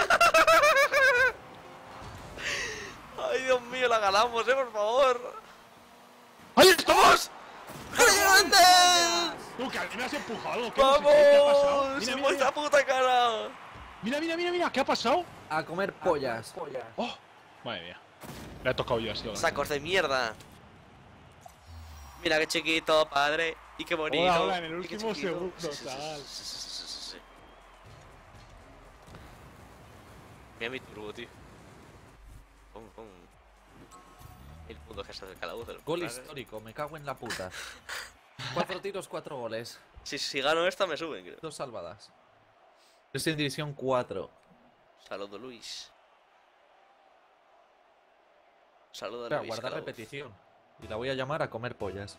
Ay, Dios mío, la ganamos, eh, por favor. ¡Ahí estamos! ¡Grande! Tú, que a mí me has empujado algo. ¿Qué, no sé qué, ¿qué ha pasado? ¡Vamos! Mira, ¡En mira, vuestra mira, puta cara! mira, mira, mira, mira, ¿qué ha pasado? A comer pollas. ¡Oh! Madre mía. Le he tocado yo así. Sacos de mierda. Mira qué chiquito, padre. Y qué bonito. Hola, hola, en el y qué último chiquito. segundo, Sí, sí, sí, chaval. sí, sí, sí, sí, sí. Mira mi turbo, tío. Pum, pum. El punto que se hace el calabozo del Gol Ferrari. histórico, me cago en la puta. Cuatro tiros, cuatro goles. Si, si gano esta me suben, creo. Dos salvadas. Estoy en división cuatro. Saludo, Luis. Saludo, Espera, Luis. guardar Calabuz. repetición. Y la voy a llamar a comer pollas.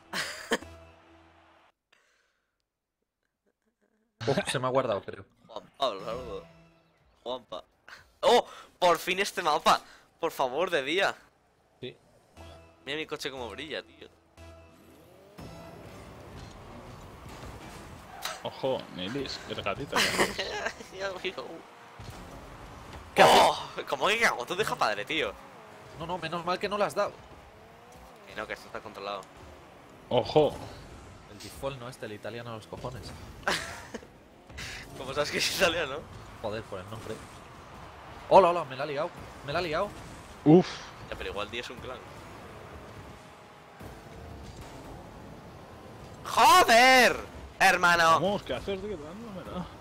Oh, se me ha guardado, creo. Juan Pablo, saludo. Juanpa. ¡Oh! Por fin este mapa. Por favor, de día. Sí. Mira mi coche como brilla, tío. Ojo, Nilis, qué gatito. ¿Qué oh, ¿Cómo que cago? Tú deja padre, tío. No, no, menos mal que no la has dado. Y no, que esto está controlado. Ojo. El default no este, el italiano a los cojones. Como sabes que es italiano. Joder, por el nombre. Hola, hola, me la ha liado. Me la ha liado. Uf. Ya, pero igual día es un clan. ¡Joder! Hermano. Vamos, ¿qué haces, tío? Dándome, ¿no?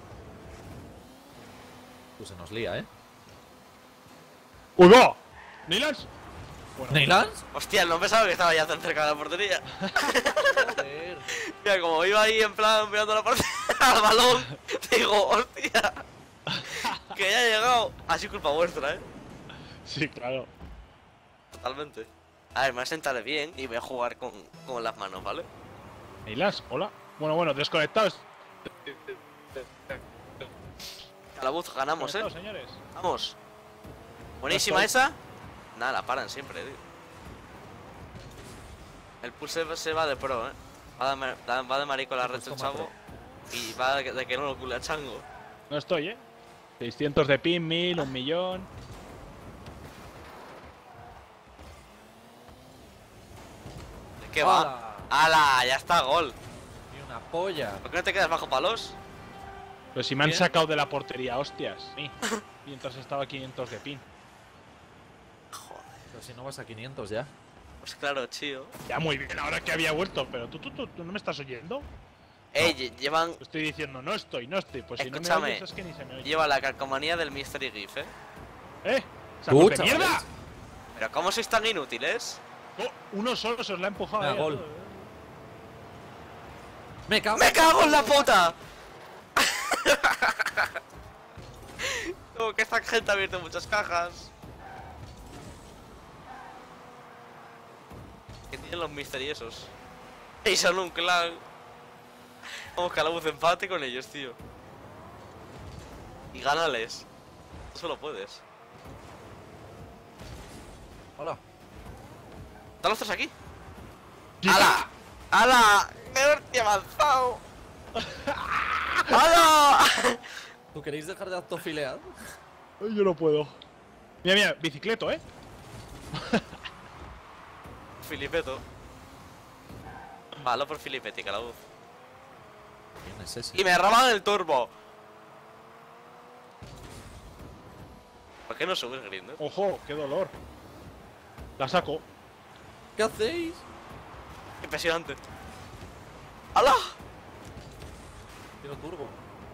Pues se nos lía, ¿eh? ¡Uy, va! ¿Nilas? Bueno, ¿Neilans? Hostia, no pensaba que estaba ya tan cerca de la portería. Joder. Mira, como iba ahí en plan mirando la portería al balón, digo, hostia. Que ya ha llegado. Así culpa vuestra, eh. sí, claro. Totalmente. A ver, me voy a sentar bien y voy a jugar con, con las manos, ¿vale? ¿Nilas? Hola. Bueno, bueno, desconectados. Calabuz, ganamos, eh. Desconectados, señores. Vamos. Buenísima estoy. esa. Nada, la paran siempre, tío. El pulse se va de pro, eh. Va de, mar- da- va de marico la red del Toma chavo. Y va de, de que no lo culea chango. No estoy, ¿eh? seiscientos de pin, mil, un millón. ¿De qué va? ¡Hala! ¡Hala! Ya está, gol. Y una polla. ¿Por qué no te quedas bajo palos? Pero si me han Bien. sacado de la portería, hostias. Sí. Mientras estaba a quinientos de pin. Joder. Pero si no vas a quinientos ya. Pues claro, chío. Ya muy bien, ahora que había vuelto. Pero tú, tú, tú, ¿tú no me estás oyendo? Ey, lle- llevan. Estoy diciendo, no estoy, no estoy. Pues si no Escúchame. me oyes es que ni se me oye. Lleva la calcomanía del Mystery GIF, eh. ¿Eh? Tú, ¡Sacos de chavales. mierda! Pero ¿cómo sois tan inútiles? Oh, uno solo se os la ha empujado. Venga, ahí a gol. todo, ¿eh? ¡Me cago! ¡Me cago en la puta! Como que esta gente ha abierto muchas cajas. Que tienen los misteriosos. Y son un clan. Vamos, Calabuz, empate con ellos, tío. Y gánales. Tú solo puedes. Hola. ¿Están los tres aquí? Sí. ¡Hala! ¡Hala! ¡Me he avanzado! ¡Hala! ¿Tú queréis dejar de autofilear? Ay, yo no puedo. Mira, mira, bicicleto, ¿eh? Filipeto. Malo por Filipeti, Calabuz. ¿Quién es ese? Y me roban el turbo. ¿Por qué no subes, Grinder? Ojo, qué dolor. La saco. ¿Qué hacéis? Impresionante. ¡Hala! Quiero turbo.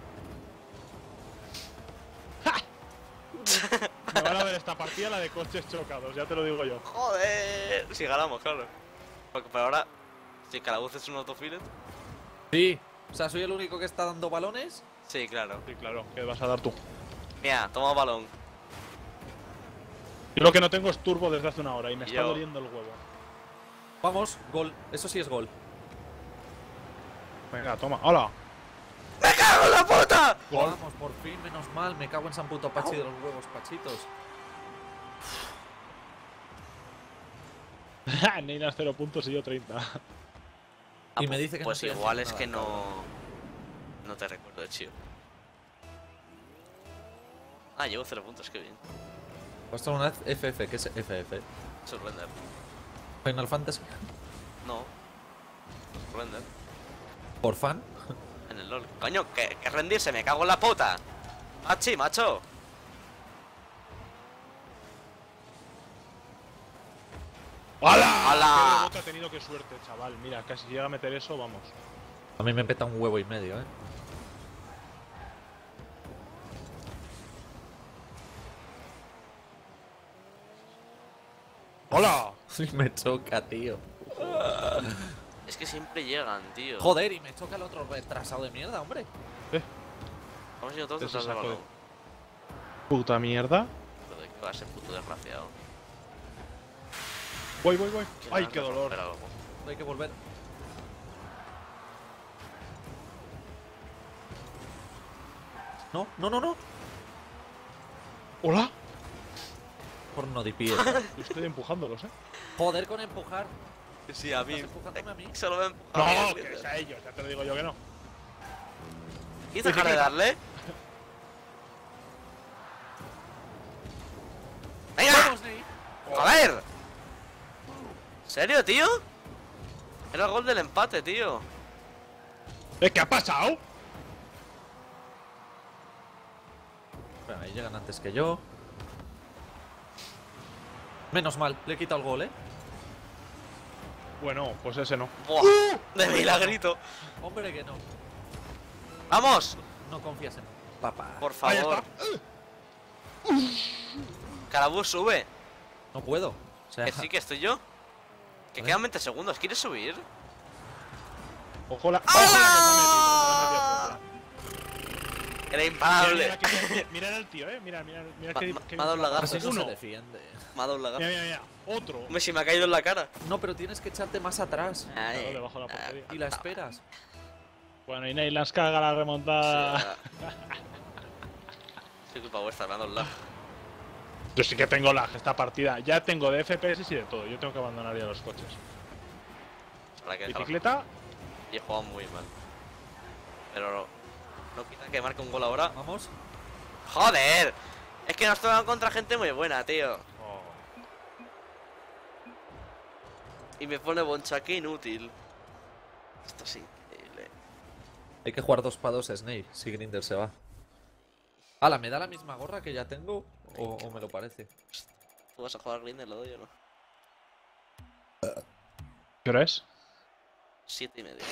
Me van a ver esta partida la de coches chocados, ya te lo digo yo. Joder. Si ganamos, claro. Porque por ahora, si Calabuz es un autofilet. Sí. O sea, soy el único que está dando balones. Sí, claro. Sí, claro, ¿qué vas a dar tú? Mira, toma balón. Yo lo que no tengo es turbo desde hace una hora y me está Yo. doliendo el huevo. Vamos, gol. Eso sí es gol. Venga, toma. ¡Hala! ¡Me cago en la puta! Gol. Vamos, por fin, menos mal. Me cago en San Puto Pachi de los huevos pachitos. Neinas cero puntos y yo treinta. Y me dice que no Pues estoy igual haciendo es que nada, no. No te recuerdo, chido. Ah, llevo cero puntos, qué bien. Vas a una F F. ¿Qué es F F? Surrender. Final Fantasy. No. Surrender. ¿Por fan? En el LOL. Coño, que, que rendirse, me cago en la puta. Machi, macho. ¡Hala! ¡Hala! ¡Qué rebote ha tenido, qué suerte, chaval! Mira, casi llega a meter eso, vamos. A mí me peta un huevo y medio, ¿eh? ¡Hola! Y me choca, tío. Es que siempre llegan, tío. Joder, y me choca el otro retrasado de mierda, hombre. Vamos yendo todos Ese detrás del saco de- balón. Puta mierda. Pero de qué va a ser puto desgraciado. Voy, voy, voy. Que ¡Ay, ganas qué de dolor! romper algo. Hay que volver. No, no, no, no. ¡Hola! Por no de pie. Yo estoy empujándolos, ¿eh? Joder con empujar. Sí, a mí. ¿Estás empujándome a mí? Solo me empuja a No, mí, que es a ellos, ya te lo digo yo que no. ¿Quieres dejar de darle? ¡Venga! ¡Vamos, Ney! ¡Joder! ¿Serio, tío? Era el gol del empate, tío. ¿Eh, qué ha pasado? Bueno, ahí llegan antes que yo. Menos mal, le he quitado el gol, ¿eh? Bueno, pues ese no. Buah, de milagrito. Hombre, que no. ¡Vamos! No confías en papá. Por Ahí favor. está. Carabús, sube. No puedo. O sea, Que sí, que estoy yo. Que A quedan veinte segundos. ¿Quieres subir? Ojo la. ¡Hala! ¡Ojo la que se ha metido! Era Mira, imparable. mira, que- mira el tío, eh. Mira, mira, mira Ma- que. ma- que- me ha dado un lagarto. así no Uno. se defiende. Me ha dado un lagarto. Mira, mira, mira. Otro. Hombre, si me ha caído en la cara. No, pero tienes que echarte más atrás. Claro, debajo de la portería. Y la esperas. Bueno, y Neylands caga la remontada. Sí, culpa vuestra, me ha dado un lag. Yo sí que tengo lag esta partida. Ya tengo de F P S y de todo. Yo tengo que abandonar ya los coches. Para que dejarlo. Bicicleta. Y he jugado muy mal. Pero no, no quita que marque un gol ahora. Vamos. ¡Joder! Es que nos tocan contra gente muy buena, tío. Oh. Y me pone bonchaque inútil. Esto es increíble. Hay que jugar dos para dos Snake, si Grinder se va. Ala, ¿me da la misma gorra que ya tengo? ¿O, o me lo parece? ¿Tú vas a jugar Grinder, lo doy o no? ¿Qué hora es? Siete y medio.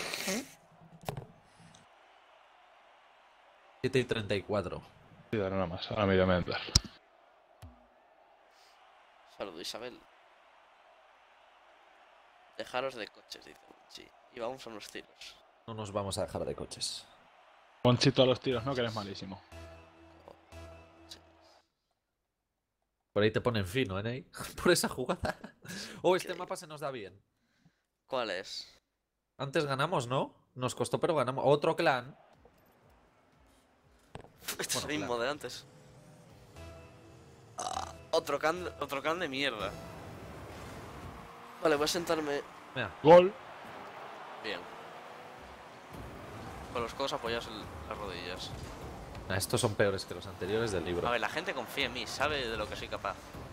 siete y treinta y cuatro. Sí, dale nada más. Ahora me voy a meter. Saludo, Isabel. Dejaros de coches, dice Monchi. Y vamos a unos tiros. No nos vamos a dejar de coches. Ponchito a los tiros, ¿no? Que eres malísimo. Por ahí te ponen fino, ¿eh, Ney? Por esa jugada. Oh, este mapa se nos da bien. ¿Cuál es? Antes ganamos, ¿no? Nos costó, pero ganamos. Otro clan. Este es Bueno, el mismo claro. de antes. Ah, otro can, otro can de mierda. Vale, voy a sentarme Mira, Gol. bien. Con los codos apoyados en las rodillas. nah, estos son peores que los anteriores del libro. A ver, la gente confía en mí, sabe de lo que soy capaz.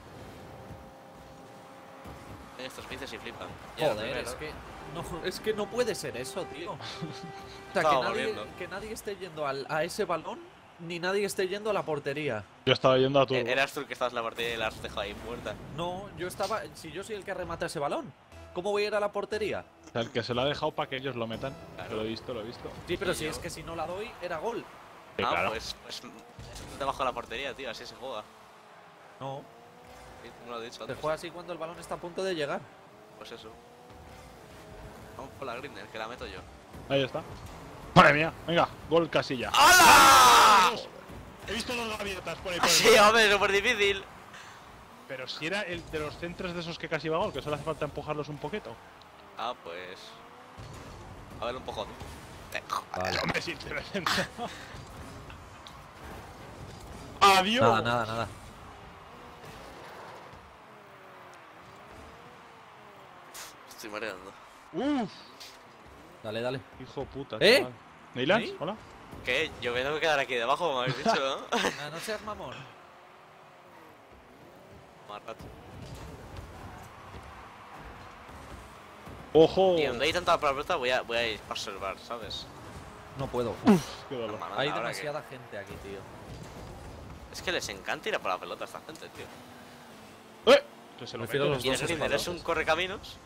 Ven estos bíceps y flipan. Y ahora Joder, primero. es que, no, es que no puede ser eso, tío. O sea, que Estaba nadie, volviendo. que nadie esté yendo al- a ese balón, ni nadie esté yendo a la portería. Yo estaba yendo a tu. Eh, Eras tú el que estabas en la partida y la has dejado ahí muerta. No, yo estaba. Si yo soy el que remata ese balón, ¿cómo voy a ir a la portería? O sea, el que se lo ha dejado para que ellos lo metan. Claro. Lo he visto, lo he visto. Sí, pero Y si yo- es que si no la doy, era gol. Sí, ah, claro. pues, pues debajo de la portería, tío, así se juega. No, Sí, tú me lo has dicho se antes. juega así cuando el balón está a punto de llegar. Pues eso. Vamos por la Grinder, que la meto yo. Ahí está. Madre mía. Venga, gol casilla. ¡Hala! He visto dos gaviotas por ahí por el Sí, hombre, súper difícil. Pero si era el de los centros de esos que casi va gol, que solo hace falta empujarlos un poquito. Ah, pues. A ver, un poco. Vale. Hombre, si te lo centro. Adiós. Nada, nada, nada. Estoy mareando. Uf, Dale, dale. hijo puta. ¿Eh? chaval. ¿Neilans? ¿Sí? Hola. ¿Qué? Yo me tengo que quedar aquí debajo, como habéis dicho, ¿no? Ah, no seas mamón. Más rato. Ojo. Y donde hay tanta pelota voy a, voy a ir a observar, ¿sabes? No puedo. Qué dolor. Normal, Hay ahora demasiada gente aquí, tío. que- Es que les encanta ir a por la pelota a esta gente, tío. ¡Eh! Que se lo Prefiero mete. los Y el dos Grinder es un correcaminos.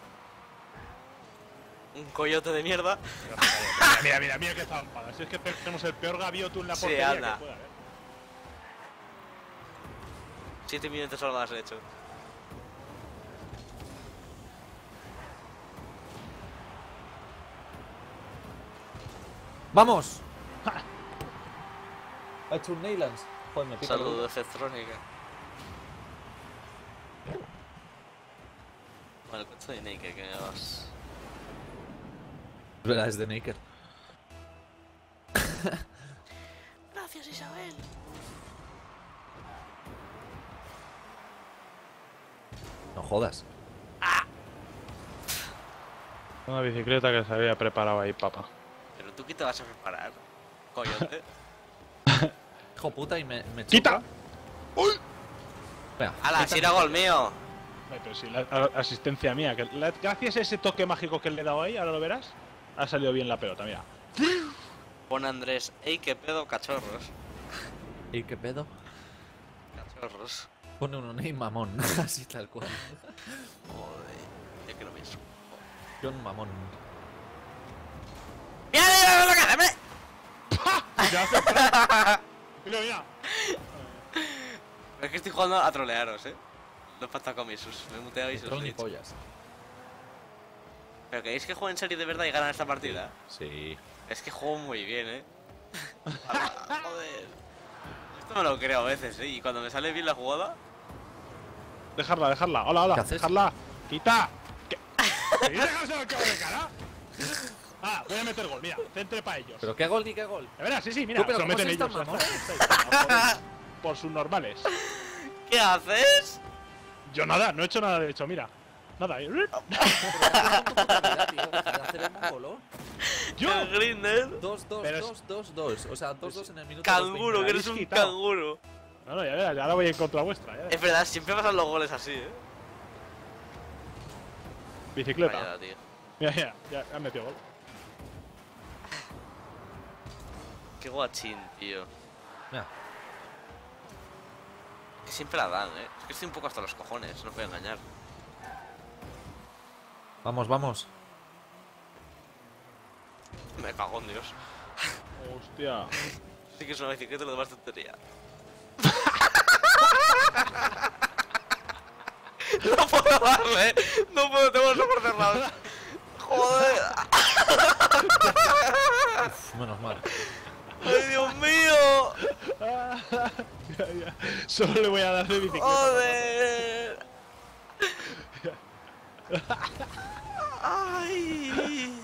Un coyote de mierda. Mira, mira, mira, mira que zampada. Si es que tenemos el peor gavioto en la Sí, portería anda. que pueda haber. Siete minutos solo más he hecho. ¡Vamos! Ha hecho un Neylands. Joder, me pica el Saludo oído. de Cetrónica. Bueno, el coche de Naked, que me vas. Es verdad, es de Naker. Gracias, Isabel. No jodas. Una bicicleta que se había preparado ahí, papá. Pero tú qué te vas a preparar, coyote. Hijo puta, y me, me choca. ¡Quita! Venga, ¡Hala, quita. si era gol mío! Ay, pero sí, la, a- asistencia mía. Que la- gracias a ese toque mágico que le he dado ahí, ahora lo verás, ha salido bien la pelota, mira. Pone Andrés, ey, qué pedo, cachorros. ¿Y qué pedo? Cachorros. Pone uno ney mamón. Así tal cual. Joder, ya que lo pienso. John mamón. ¡Mira, mira, mira lo que hace, hombre! Ya hace atrás. Mira, mira. Es que estoy jugando a trolearos, eh. No pasa con mis sus. Me he muteado y se los Troll he ni dicho. pollas. ¿Pero queréis que juegue en serio de verdad y ganan esta partida? Sí. Es que juego muy bien, eh. Ah, joder. Esto me lo creo a veces, eh. Y cuando me sale bien la jugada. Dejarla, dejarla. Hola, hola. ¿Qué haces? Dejarla. Quita. ¿Qué? ¿Qué dejas el cabo de cara? Ah, voy a meter gol, mira. Centre para ellos. ¿Pero qué gol ni qué gol? De verdad, sí, sí, mira. Tú, pero se lo ¿cómo meten sois ellos. tan ya está. Por, por sus normales. ¿Qué haces? Yo nada, no he hecho nada de hecho, mira. Nada. eh. Hacer el mongolo. Yo. El Grinder. Dos, dos, Pero es- dos, dos, dos. O sea, dos, dos en el minuto. Canguro, que habéis eres un quitado. canguro. No, no, ya verás, ya ahora voy en contra vuestra. Ya Es verás. verdad, siempre pasan los goles así, eh. Bicicleta. Vaya, tío. Mira, mira, ya han metido gol. Qué guachín, tío. Mira, Que siempre la dan, eh. Es que estoy un poco hasta los cojones, no os voy a engañar. vamos, vamos. Me cago en Dios. Hostia. Sí que es una bicicleta, lo demás tontería. No puedo darle, no puedo, tengo los ojos cerrados. Joder. Uf, menos mal. Ay, Dios mío. Ya, ya. Solo le voy a dar de bicicleta. Joder. Ay.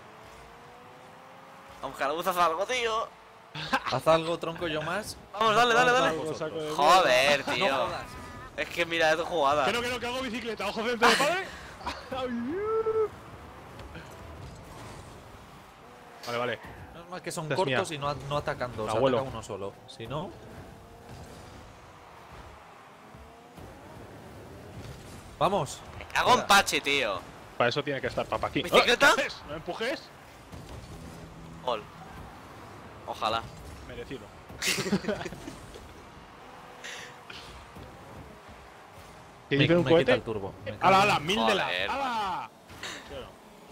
Vamos, Calabuz, haz algo, tío. Haz algo, tronco, yo más. Vamos, dale, dale, dale. Algo saco de Joder, No tío. jodas. Es que mira, es tu jugada. Que no, que no, que hago bicicleta. Ojo centro de padre. Vale, vale. Menos mal que son Esta es cortos mía. y no, a- no atacando. O sea, Abuelo. ataca uno solo. Si no. Vamos. Me cago en Pachi, tío. Para eso tiene que estar papá aquí. ¿Bicicleta? ¿Qué haces? ¿No empujes? Gol. Ojalá. Merecido. ¿Qué Me, dice un me quita cohete? el turbo. Me cago ¡Hala, en- hala! ¡Mil de la! Joder. ¡Hala! Claro.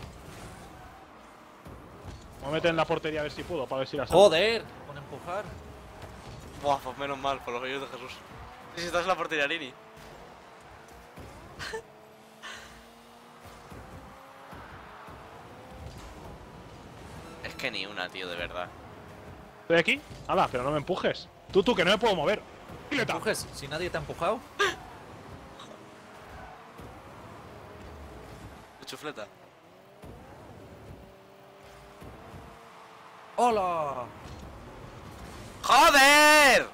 Voy a meter en la portería a ver si puedo, para ver si la salvo. ¡Joder! Con empujar. Buah, pues menos mal, por los oídos de Jesús. Si estás en la portería, Lini. Es que ni una, tío, de verdad. Estoy aquí. ¡Hala! Pero no me empujes. Tú, tú, que no me puedo mover. ¿Me ¡Bicicleta! empujes? Si nadie te ha empujado. De chufleta. ¡Hola! ¡Joder!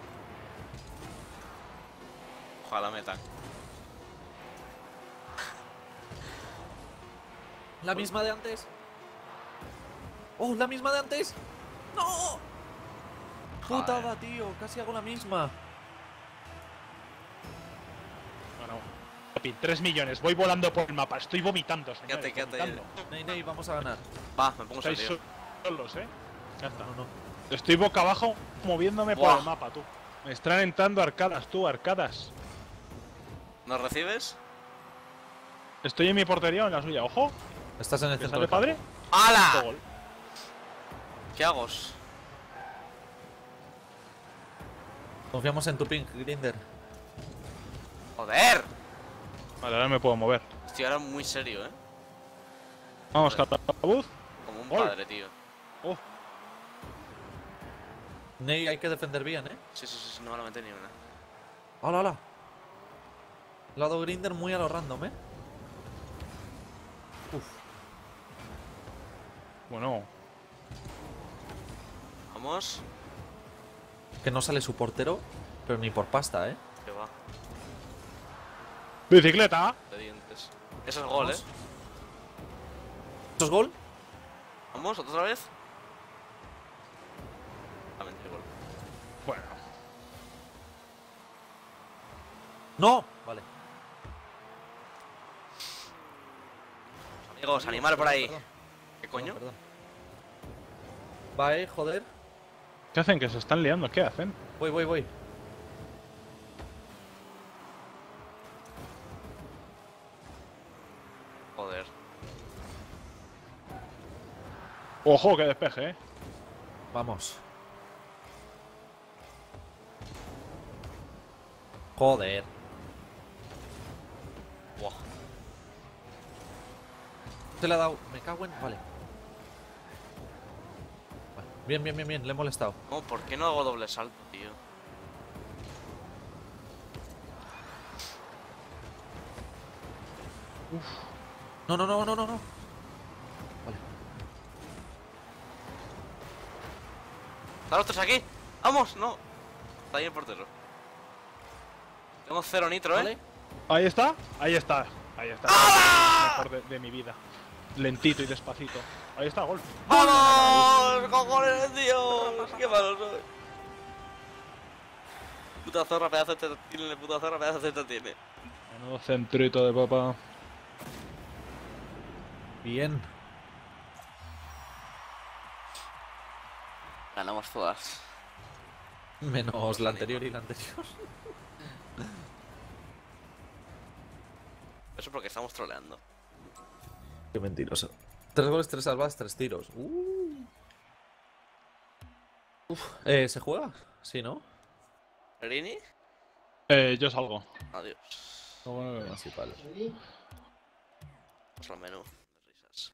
Ojalá metan. ¿La misma de antes? ¡Oh, la misma de antes! ¡No! Putada, tío, casi hago la misma. Bueno, papi, tres millones. Voy volando por el mapa. Estoy vomitando, señores. Quédate, quédate. vomitando. Ney, Ney, vamos a ganar. Va, me pongo Estáis serio. solos, eh. Ya está. No, no. Estoy boca abajo moviéndome Buah. por el mapa, tú. Me están entrando arcadas, tú, arcadas. ¿Nos recibes? Estoy en mi portería o en la suya. Ojo, Estás en el ¿que centro sale del padre? campo. ¡Hala! Gol. ¿Qué hago? Confiamos en tu ping, Grinder. ¡Joder! Vale, ahora me puedo mover. Estoy ahora muy serio, ¿eh? Vamos, Calabuz. Como un Gol. padre, tío. Oh, Ney, hay que defender bien, ¿eh? Sí, sí, sí, sí, no me la metí ni una. ¡Hola, hola! Le ha dado Grinder muy a lo random, ¿eh? Uf. bueno. Vamos. Que no sale su portero, pero ni por pasta, ¿eh? Que va. Bicicleta. De dientes. Eso es gol, ¿eh? Vamos. ¿Esto es gol? Vamos, otra vez. Ah, mentira, gol. Bueno. ¡No! Vale. Amigos, animar por ahí. Perdón, ¿Qué coño? perdón, perdón. Va, eh, joder. ¿Qué hacen? Que se están liando. ¿Qué hacen? Voy, voy, voy. Joder. Ojo, que despeje, eh. Vamos. Joder. Buah. Se le ha dado. Me cago en. Vale. Vale. Bien, bien, bien, bien. Le he molestado. No, ¿por qué no hago doble salto, tío? No, no, no, no, no, no. Vale. ¿Están los tres aquí? ¡Vamos! No. Está ahí el portero. Tengo cero nitro, ¿eh? Vale. Ahí está. Ahí está. Ahí está. ¡Ah! Mejor de, de mi vida. Lentito y despacito. Ahí está, gol. ¡Vamos! ¡Cojones, Dios! ¡Qué malo soy! Puta zorra, pedazo de teta tiene, puta zorra, pedazo de teta tiene. Menudo centrito de papá. Bien. Ganamos todas. Menos la anterior y la anterior. Eso porque estamos troleando. Qué mentiroso. Tres goles, tres salvadas, tres tiros. Uh. Uf. Eh, ¿se juega? Sí, ¿no? ¿Rini? Eh, yo salgo. Adiós. No, bueno, bueno. Principal. Vamos al menú de risas.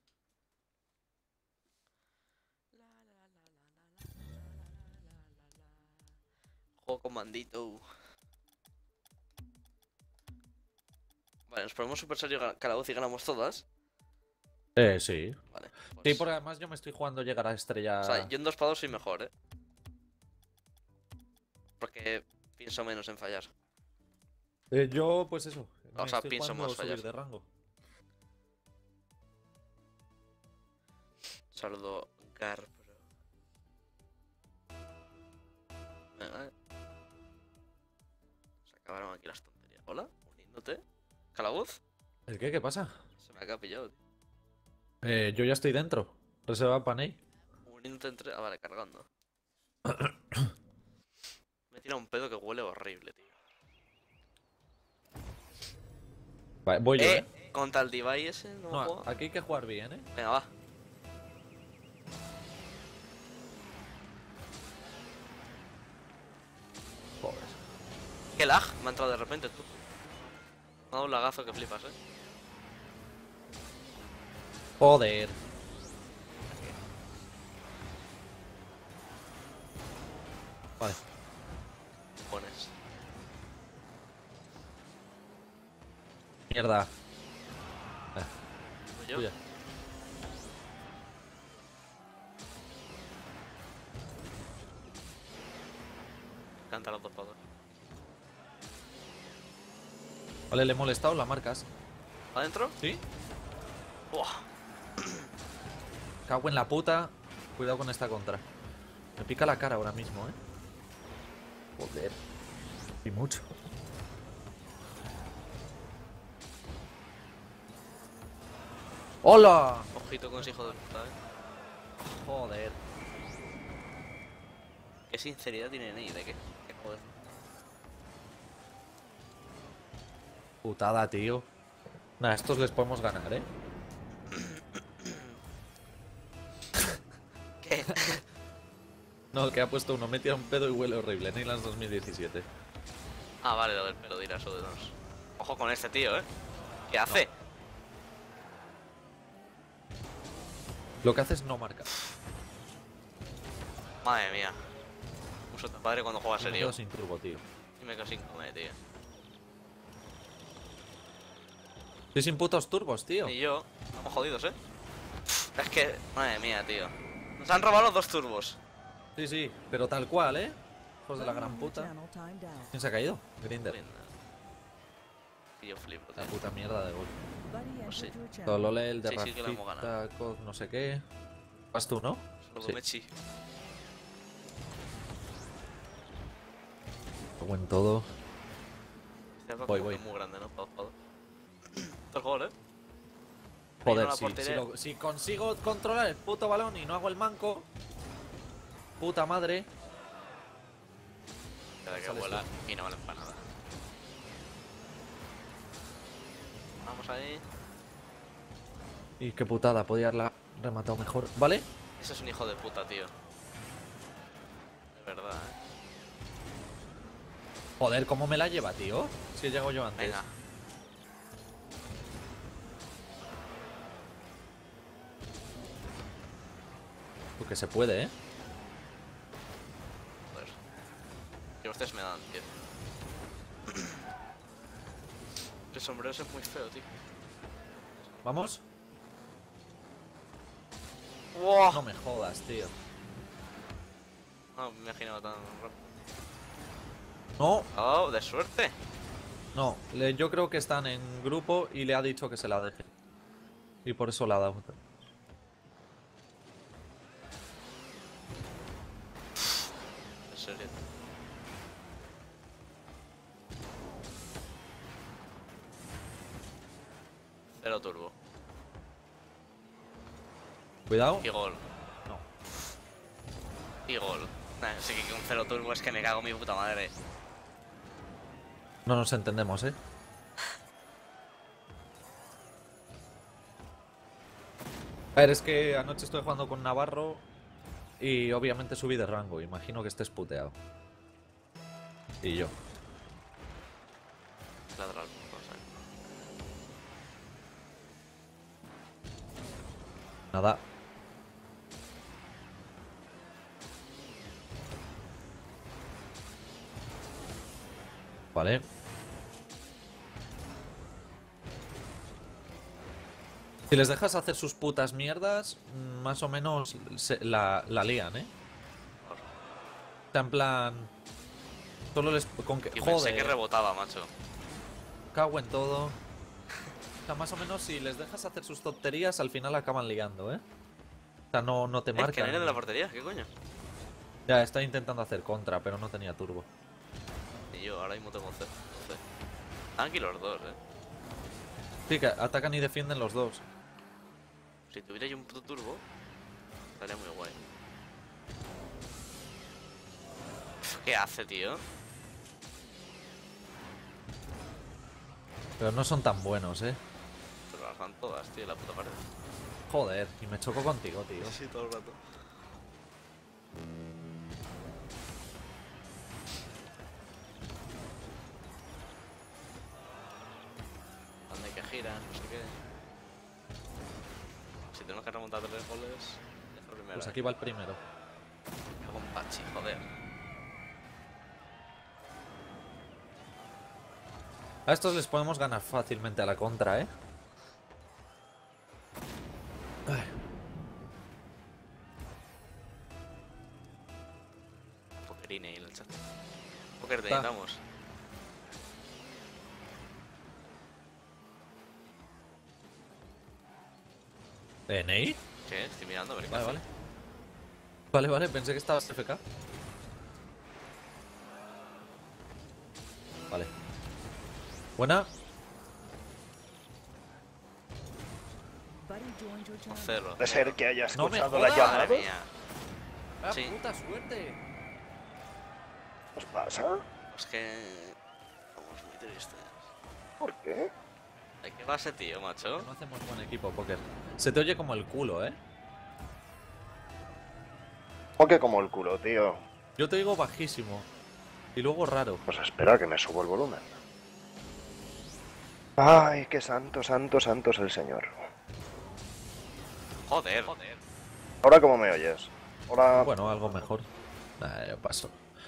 Juego con mandito. Vale, nos ponemos super serio Calabuz y ganamos todas. Eh, sí. Vale. Sí, Pues, porque además yo me estoy jugando llegar a estrella. o sea, yo en dos para dos soy mejor, eh. Porque pienso menos en fallar. Eh, yo, pues eso. me O sea, estoy pienso jugando más subir fallar. de rango. Saludo Garbro. Venga, eh. Se acabaron aquí las tonterías. Hola, uniéndote. ¿Calabuz? ¿El qué? ¿Qué pasa? Se me acaba pillado, tío. Eh, yo ya estoy dentro. Reserva Panay. Uniéndote entre. Ah, vale, cargando. Me tira un pedo que huele horrible, tío. Vale, voy yo, Eh, eh. contra el Divide ese, no, No, juego. aquí hay que jugar bien, eh. Venga, va. Joder. Qué lag, me ha entrado de repente, tú. Me ha dado un lagazo que flipas, eh. Joder. Vale. Mierda. Voy yo. Tuya. Canta los dos pados. Vale, le he molestado, la marcas. ¿Adentro? ¿Sí? Buah. Cago en la puta. Cuidado con esta contra. Me pica la cara ahora mismo, eh. Joder. Y mucho. ¡Hola! Ojito con ese hijo de puta, eh. Joder. Qué sinceridad tiene Ney, de qué. Qué joder. Putada, tío. Nah, a estos les podemos ganar, eh. ¿Qué? No, que ha puesto uno, me tira un pedo y huele horrible. Neylands dos mil diecisiete. Ah, vale, lo del pelo dirás o de dos. Ojo con este tío, eh. ¿Qué hace? Lo que hace es no marcar. Madre mía. Uso tu padre cuando juega Y me serio. quedo sin turbo, tío. Y me quedo sin comer, tío. Estoy sin putos turbos, tío. Y yo, estamos jodidos, eh. Es que, madre mía, tío. Nos han robado los dos turbos. Sí, sí, pero tal cual, ¿eh? Hijos de la gran puta. ¿Quién se ha caído? Grinder. Y yo flipo, tío. La puta mierda de gol. Pues sí. Tolole, el de Sí, sí que la hemos ganado. Rafita, Cod, no sé qué. Vas tú, ¿no? Solo Sí. Mechi. Cago en todo. Este Voy, voy, voy. Es muy grande, ¿no? Para jugar. Esto es gol, eh. Joder, Ahí no si, la si, portería. lo- si consigo controlar el puto balón y no hago el manco. Puta madre. Cada que Sales vuela y no vale para nada. Vamos ahí. Y qué putada, podía haberla rematado mejor. ¿Vale? Ese es un hijo de puta, tío. De verdad, eh. Joder, ¿cómo me la lleva, tío? Si llego yo antes. Venga. Porque se puede, ¿eh? Joder. Que ustedes me dan, tío. El sombrero ese es muy feo, tío. ¿Vamos? ¡Wow! No me jodas, tío. No me imaginaba tan rápido. No, Oh, de suerte. no. le- yo creo que están en grupo y le ha dicho que se la deje. Y por eso la ha dado. En serio. Cero turbo. Cuidado. Y gol. No. Y gol. Nah, sí que con cero turbo es que me cago en mi puta madre. No nos entendemos, ¿eh? A ver, es que anoche estuve jugando con Navarro y obviamente subí de rango. Imagino que estés puteado. Y yo. Lateral, no sé. Nada. Vale. Si les dejas hacer sus putas mierdas, mm, más o menos se- la, la lían, ¿eh? O sea, en plan... Solo les... Con que... Y pensé que Joder, rebotaba, macho. cago en todo. O sea, más o menos si les dejas hacer sus tonterías, al final acaban liando, ¿eh? O sea, no, no te Es que no marcan. era de la portería, ¿qué coño? Ya, está intentando hacer contra, pero no tenía turbo. Y yo ahora mismo tengo C. C. Están aquí los dos, eh. Sí, que atacan y defienden los dos. Si tuviera yo un puto turbo, estaría muy guay. ¿Qué hace, tío? Pero no son tan buenos, ¿eh? Pero las dan todas, tío, la puta pared. Joder, y me choco contigo, tío. Sí, todo el rato. Anda que gira, no sé qué. Si tenemos que remontar tres goles, ya fue primero. Pues aquí va el primero. Con Pachi, joder. A estos les podemos ganar fácilmente a la contra, ¿eh? Ay. Pokerine ahí en el chat. Poker, te Ta. necesitamos. ¿Eh, Ney? ¿Qué? Estoy mirando a ver qué Vale, hace. vale. Vale, vale, pensé que estabas F K. Vale. Buena. Un cero. Puede ser que haya No me escuchado la jodas. llamada. Madre mía. ¡Ah, Sí. puta suerte! ¿Qué os pasa? Es que... Estamos muy tristes. ¿Por qué? ¿De qué va ese tío, macho? No hacemos buen equipo, Poker. Se te oye como el culo, ¿eh? ¿Cómo que como el culo, tío? Yo te digo bajísimo. Y luego raro. Pues espera que me subo el volumen. Ay, qué santo, santo, santo es el Señor. Joder. Joder. ¿Ahora cómo me oyes? Ahora... Bueno, algo mejor. Nah, yo paso.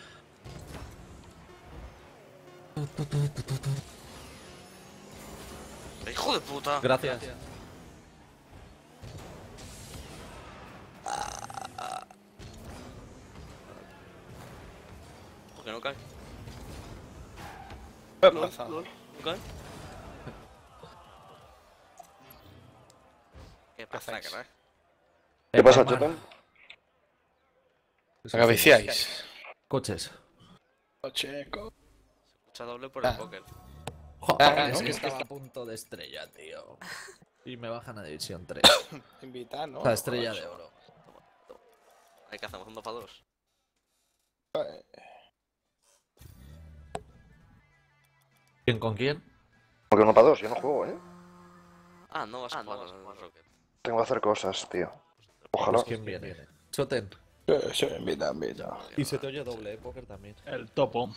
¡Hijo de puta! Gracias. ¿Por qué no cae? ¿Qué ¿No pasa? ¿No cae? ¿Qué pasa, hacéis? crack? ¿Qué pasa, Palmar. Choten? ¿Se cabiciáis? Coches. Checo. Se escucha doble por el Ah. póker. Joder, Ah, es ¿no? que estaba a punto de estrella, tío. Y me bajan a división tres. Invitar, ¿no? La estrella de oro. Hay que hacemos un dos para dos. ¿Quién con quién? Porque uno para dos, yo no juego, ¿eh? Ah, no vas a jugar con el Rocket. Tengo que hacer cosas, tío. Ojalá. Pues ¿quién viene? Choten. Sí, sí, invita, invita. Y se te oye doble, ¿eh? Poker también. El topo.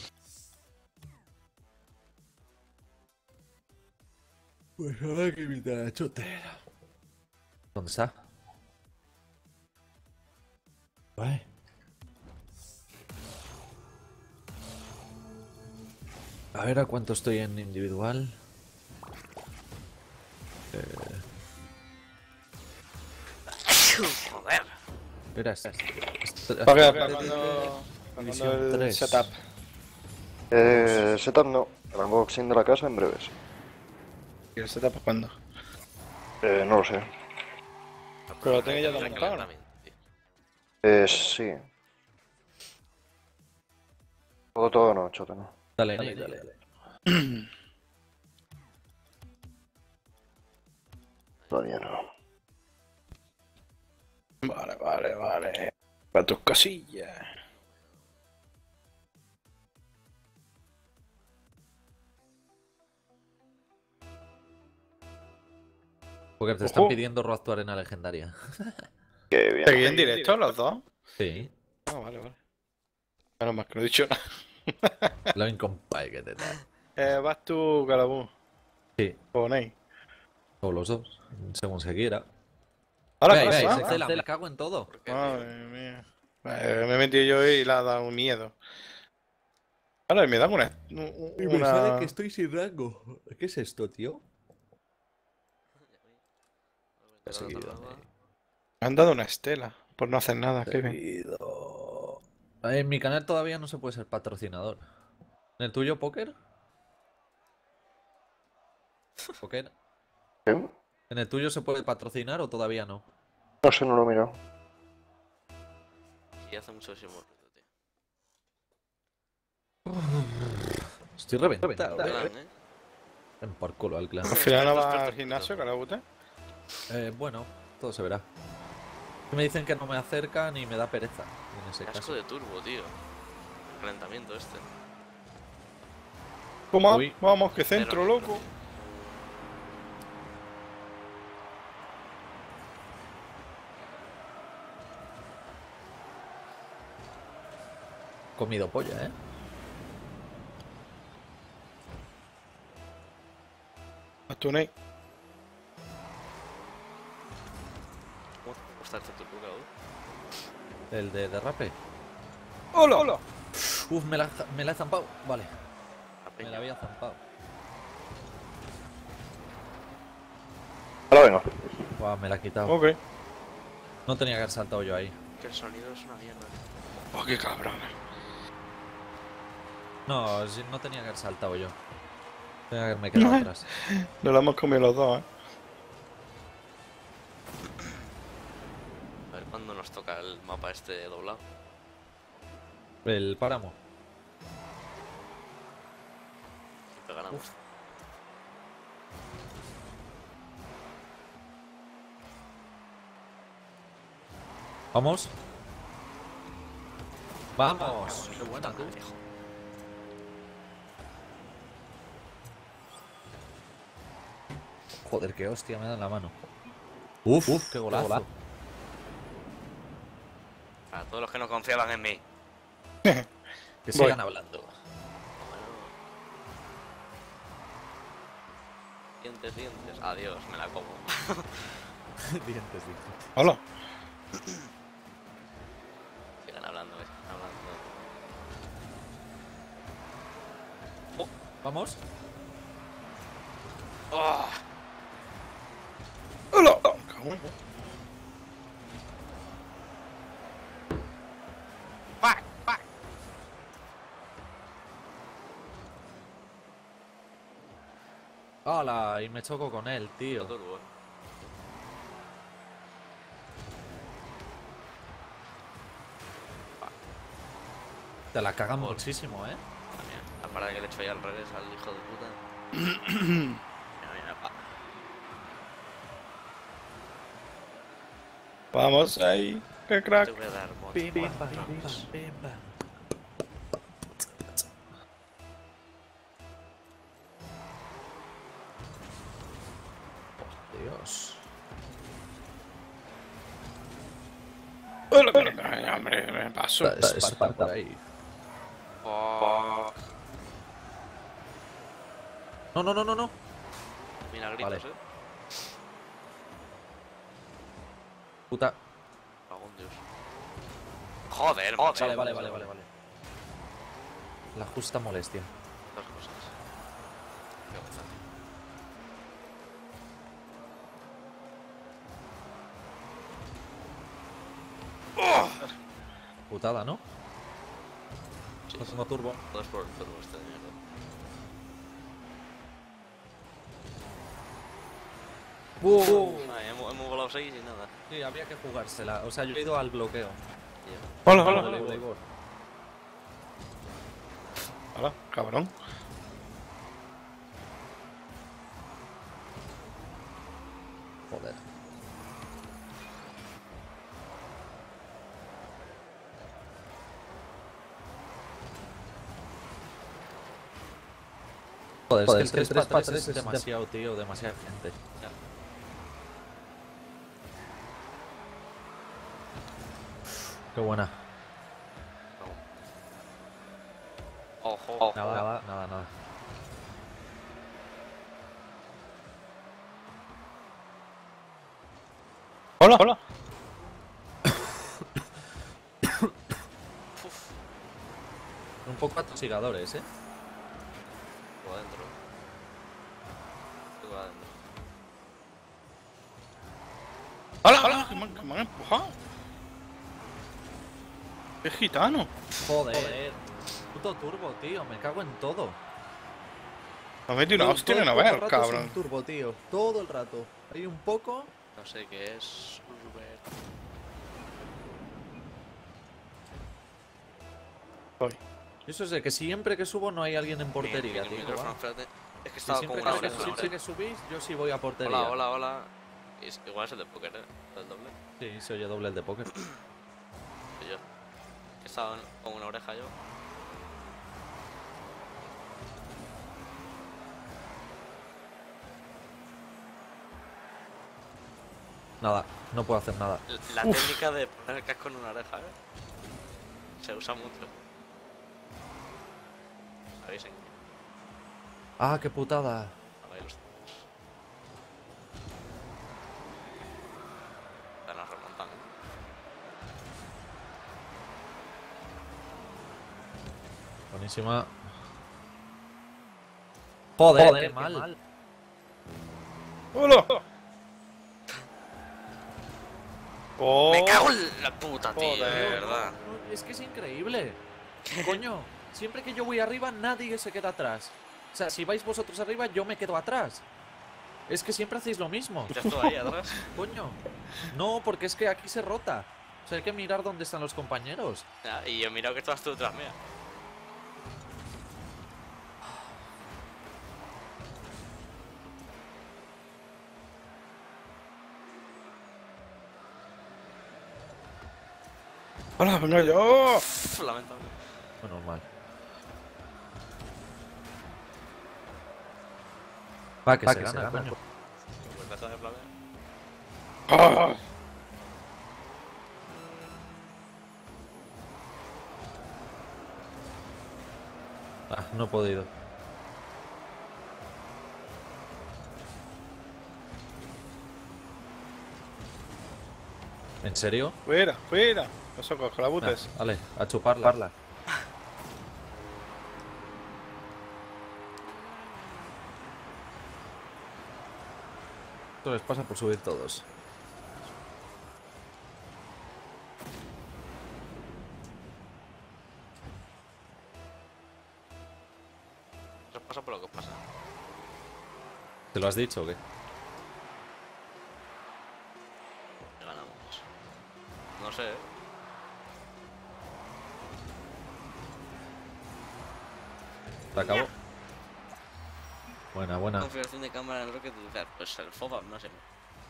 Pues ahora que invitar a Choten. ¿Dónde está? Vale. A ver a cuánto estoy en individual. Joder. Era este. Poker, ¿para cuándo para División cuándo el tres. setup? Eh, setup no. El unboxing de la casa en breves. ¿Y el setup para cuándo? Eh, no lo sé. Pero lo tengo ya todo El montado, ¿no? calentamiento, tío. Eh, sí. Todo, todo no, Choten. No. Dale, dale, dale. dale. Todavía no. Vale, vale, vale. Para tus cosillas. Porque te están Ojo. pidiendo Road Arena legendaria. Qué bien. ¿Seguís en directo los dos? Sí. Ah, vale, vale. Menos mal que no he dicho nada. Lo incompai que te da. Eh, vas tú, Calabú. Sí. O Ney. O los dos, según se quiera. Ahora, Ey, ¿qué ey, pasa? Excela, me cago en todo. ¿Por qué, tío? Madre mía. Eh, me he metido yo y le ha dado un miedo. Ahora me da una. una... estoy sin rango. ¿Qué es esto, tío? Te lo- te lo- Me han dado una estela por no hacer nada, Kevin. Seguido. En mi canal todavía no se puede ser patrocinador. ¿En el tuyo, Poker? ¿Poker? ¿Eh? ¿En el tuyo se puede patrocinar o todavía no? No sé, no lo he mirado. Sí, hace mucho ese ruido, tío. Estoy reventado. Clan, ¿eh? En por culo al clan. Al final no Expertos, vas al expertos, gimnasio, expertos. Calabute. Eh, bueno, todo se verá. Me dicen que no me acercan y me da pereza en ese Casco caso. de turbo, tío. El calentamiento este. ¿Cómo? Uy. Vamos, que centro, Pero- loco. Comido polla, ¿eh? Vas tú, Ney. ¿Cómo te gusta este turbo, cabrón? El de derrape. ¡Hola! ¡Hola! Uf, me la, me la he zampado. Vale, La me peña. la había zampado. Ahora venga. Buah, me la he quitado. Ok. No tenía que haber saltado yo ahí. Que el sonido es una mierda. Oh, qué cabrón. No, sí, no tenía que haber saltado yo. Tenía que haberme quedado atrás. Nos lo hemos comido los dos, eh. A ver cuándo nos toca el mapa este doblado. El páramo. Siempre ganamos. Vamos. Vamos. Qué buena, tú. Hijo. Joder, qué hostia me da en la mano. Uf, uf, qué golazo. golazo. Para todos los que no confiaban en mí. Que sigan hablando. Bueno. Dientes, dientes. Adiós, me la como. Dientes, dientes. Hola. Sigan hablando, eh. Hablando. Vamos. ¡Oh! Hola. Cabrón. ¡Fuck! ¡Fuck! Hola, y me choco con él, tío. Turbo, eh. Te la cagan muchísimo, eh. También. La parada que le he hecho ahí al revés al hijo de puta. Mira, mira, pa. Vamos ahí. Qué Te crack. voy a dar mod. Pim, pim, cuatro. pim, pam, pim, pam. Dios. Hola. Ay, hombre, me paso. Está Esparta por ahí. Oh, No, no, no, no, no. vinagritos, Vale. eh. Puta. Cago en Dios. Joder, macho. Vale, vale, vale, vale, vale. La justa molestia. Dos cosas. Qué gozada. Putada, ¿no? Sí, No sí. tengo turbo. Todo es por el turbo este de mierda. Ay, hemos, hemos volado seis y nada. Sí, habría que jugársela. O sea, yo he ido al bloqueo. Tío. Hola, Vale, hola. vale, vale, vale. Hola, cabrón. Joder. Joder, Joder, es que el tres para tres es es demasiado, tío, demasiada gente. Ya. Qué buena. Ojo, ojo. Nada, nada, nada, nada. Hola, hola. Un poco atosigadores, ¿eh? Estuvo adentro. Estuvo adentro. Hola, hola. Que me, han- que me han empujado. Qué gitano. Joder. Puto turbo, tío. Me cago en todo. Me ha metido una Todo- hostia todo en el una puto vez, rato cabrón. sin turbo, tío. Todo el rato. Hay un poco. No sé qué es. Uber. Voy. Eso es de que siempre que subo no hay alguien en portería, El tío. micrófono, va. espérate. Es que Y estaba siempre como una que, oreja. siempre que subís, yo sí voy a portería. Hola, hola, hola. Es- Igual es el de póker, ¿eh? El doble. Sí, se oye doble el de póker. Soy yo. Que estaba con una oreja yo. Nada, no puedo hacer nada. La técnica de poner el casco en una oreja, ¿eh? Se usa mucho. ¿Sabéis en qué? Ah, qué putada. A ver, los... Ya nos remontan, ¿eh? Buenísima. Joder, qué, mal. Hola. Oh, Me cago en la puta, tío, de Joder. verdad. No, es que es increíble. Coño, siempre que yo voy arriba, nadie se queda atrás. O sea, si vais vosotros arriba, yo me quedo atrás. Es que siempre hacéis lo mismo. Ya estoy ahí atrás. Coño. No, porque es que aquí se rota. O sea, hay que mirar dónde están los compañeros. Ya, y yo he mirado que estabas tú detrás mía. ¡Hola, venga yo! Pff, lamentable. Bueno, normal. Va, que, Va, se, que gana, se gana, coño. Pues deja de flamear. ¡Ah! Ah, no he podido. ¿En serio? ¡Fuera, fuera! Eso con Nah, calabutes. vale, a chuparla. Esto les pasa por subir todos. Eso pasa por lo que pasa. ¿Te lo has dicho o qué? Que ganamos. No sé, ¿eh? ¿Te acabó? Buena, buena. Configuración de cámara en Rocket League. Pues el FOBAP, no sé.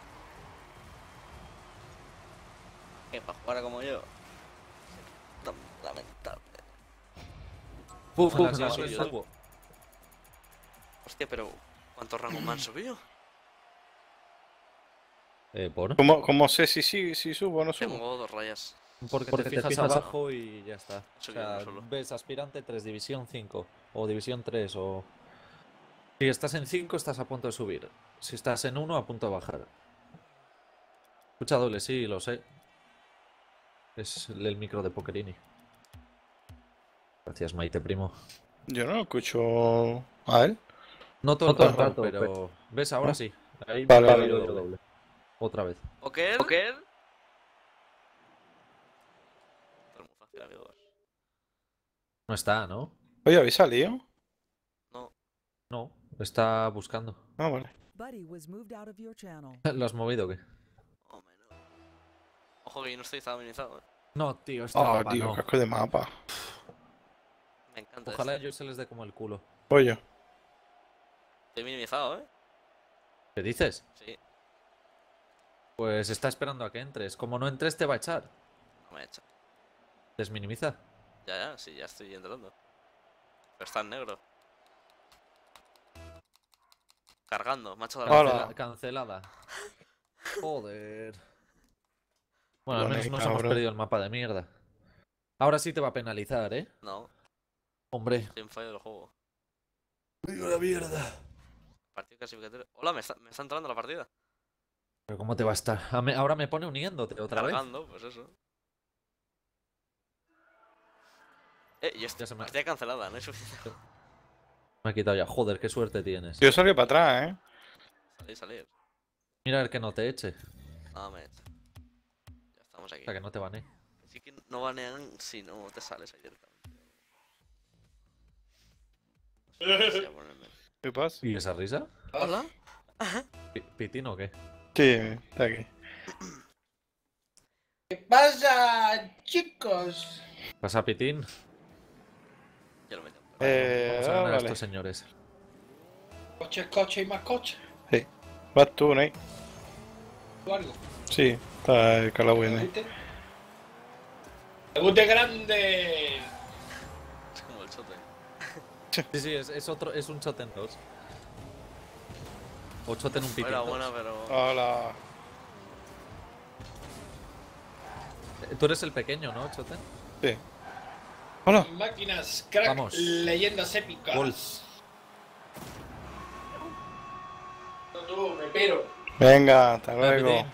Que para jugar como yo. Tan lamentable. Puf, Ojalá puf, sea la suyo, subo. Hostia, pero ¿cuántos rangos me han subido? Eh, ¿por? ¿Cómo, cómo sé si, si, si subo o no subo? Tengo dos rayas. Porque, Porque te, te fijas, fijas abajo y ya está. O Subido sea, uno solo. ves aspirante tres, división cinco o división tres o... Si estás en cinco estás a punto de subir. Si estás en uno a punto de bajar. Escucha doble, sí, lo sé. Es el el micro de Pokerini. Gracias, Maite, primo. Yo no lo escucho a él. No todo el todo el rato, rato, pero... ¿Ves? Ahora ¿Ah? sí. Ahí Vale, me vale, oído vale. doble. Otra vez. ¿Ok? ¿Ok? Esto es muy fácil, amigos. No está, ¿no? Oye, ¿habéis salido? No. No, está buscando. Ah, vale. Buddy was moved out of your channel. ¿Lo has movido o qué? Hombre, no. Ojo que yo no estoy estabilizado, eh. No, tío, este Ah, mapa tío, no. casco de mapa. Me encanta. Ojalá a este. ellos se les dé como el culo. Pollo. Estoy minimizado, eh. ¿Qué dices? Sí, Pues está esperando a que entres. Como no entres, te va a echar. no me he hecho. Desminimiza. Ya, ya, sí, ya estoy entrando. Pero está en negro. Cargando, macho de la Hola. Cancela- cancelada. Joder. Bueno, al Bueno, menos nos cabrón. hemos perdido el mapa de mierda. Ahora sí te va a penalizar, ¿eh? No, Hombre. estoy en fallo del juego. Digo la mierda. Partido clasificatorio. Hola, me está, me está entrando la partida. Pero ¿cómo te va a estar? A me- Ahora me pone uniéndote otra vez. Cargando, pues eso. Eh, y esta Ya se me- partida cancelada, no hay suficiente. Me ha quitado ya. Joder, qué suerte tienes. Yo salí para atrás, ¿eh? Salir, salir. Mira el que no te eche. No, me he hecho. Ya estamos aquí. O sea, que no te bane. Sí que no banean si no te sales ahí directamente. No sé si voy a ponerme. ¿Qué pasa? ¿Y esa risa? Hola. Pi- ¿Pitín o qué? Sí, está aquí. ¿Qué pasa, chicos? ¿Pasa Pitín? Ya lo meto. Eh, Vamos a ah, ganar a vale. estos señores. Coche, coche y más coche. Vas tú, ¿no? ¿O algo? Sí, está el Calaway ahí. ¿Viste? ¡Debut grande! Es como el chote. Sí, sí, es, es otro, es un Choten dos. O Choten un Pitín Era dos. buena, pero. Hola. Eh, Tú eres el pequeño, ¿no, Choten? Sí. Hola. Máquinas, crack, Vamos. leyendas épicas. Gol. No, tú, me pero. Venga, hasta Venga, luego. Pitín.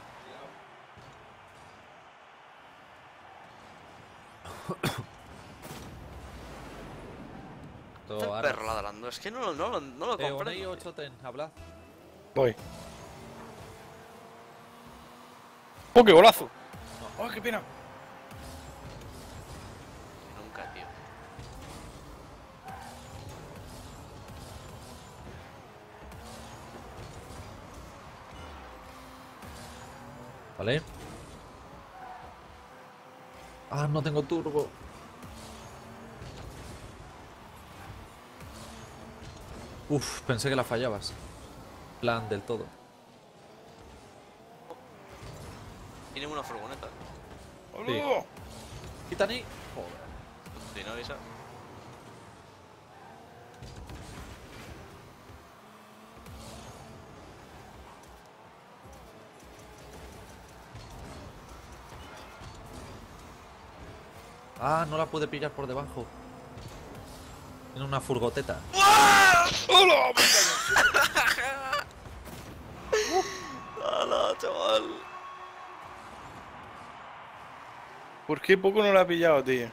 Todo Está el ahora. perro ladrando. Es que no, lo- no, lo- no lo Eh, Oney comprendo. o Choten, hablad. Voy. ¡Oh, qué golazo! ¡Oh, qué pena! Nunca, tío. Vale. Ah, no tengo turbo. Uf, pensé que la fallabas. Plan del todo. Tiene una furgoneta. ¡Hola! Titani. Joder. Si no avisa. Ah, no la pude pillar por debajo. En una furgoteta. ¡Hola! ¡Hala, chaval! ¿Por qué poco no la ha pillado, tío?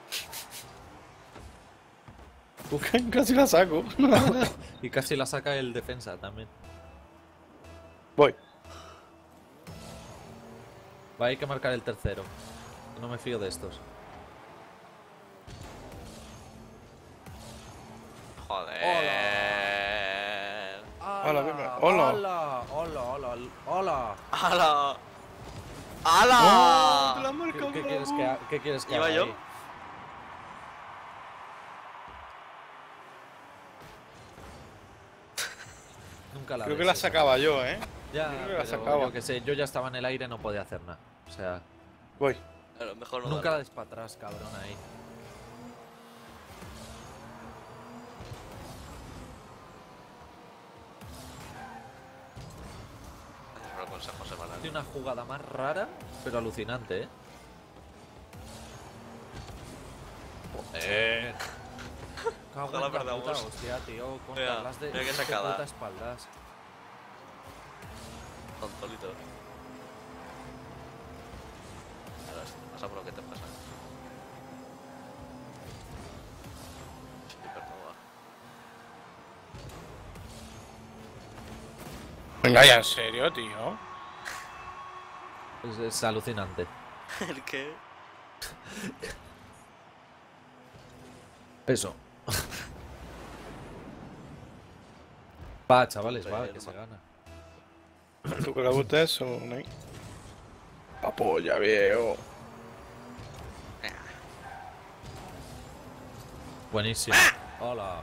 Uf, casi la saco. Y casi la saca el defensa también. Voy. Va, hay que marcar el tercero. No me fío de estos. Joder. Hola, Pepe. Hola. Hola, hola, hola, hola. ¡Hala! ¡Oh! ¡Te la ¡Hala! has ¿Qué, marcado, qué quieres que bravo! haga? ¿Qué quieres que ¿Iba haga yo? ahí? Nunca la Creo que des la esa. sacaba yo, ¿eh? Ya, creo que la pero sacaba. yo que sé, yo ya estaba en el aire, no podía hacer nada. O sea, Voy. Claro, mejor no nunca darle. la des para atrás, cabrón, ahí. Gracias por el consejo semanal. Tiene una jugada más rara, pero alucinante, ¿eh? Joder. Cago Ojalá en la perdamos. puta hostia, tío. Con Mira, tablas de mira qué de sacada. puta espaldas. Tontolito. Ahora sí, pasa por lo que te pasa. Supernova. Venga, ya, en serio, tío. Es, es alucinante. ¿El qué? Eso. Va, chavales, va, Joder, que se gana. ¿Tú que le gusta eso, no? La polla, viejo. Buenísimo. Hola.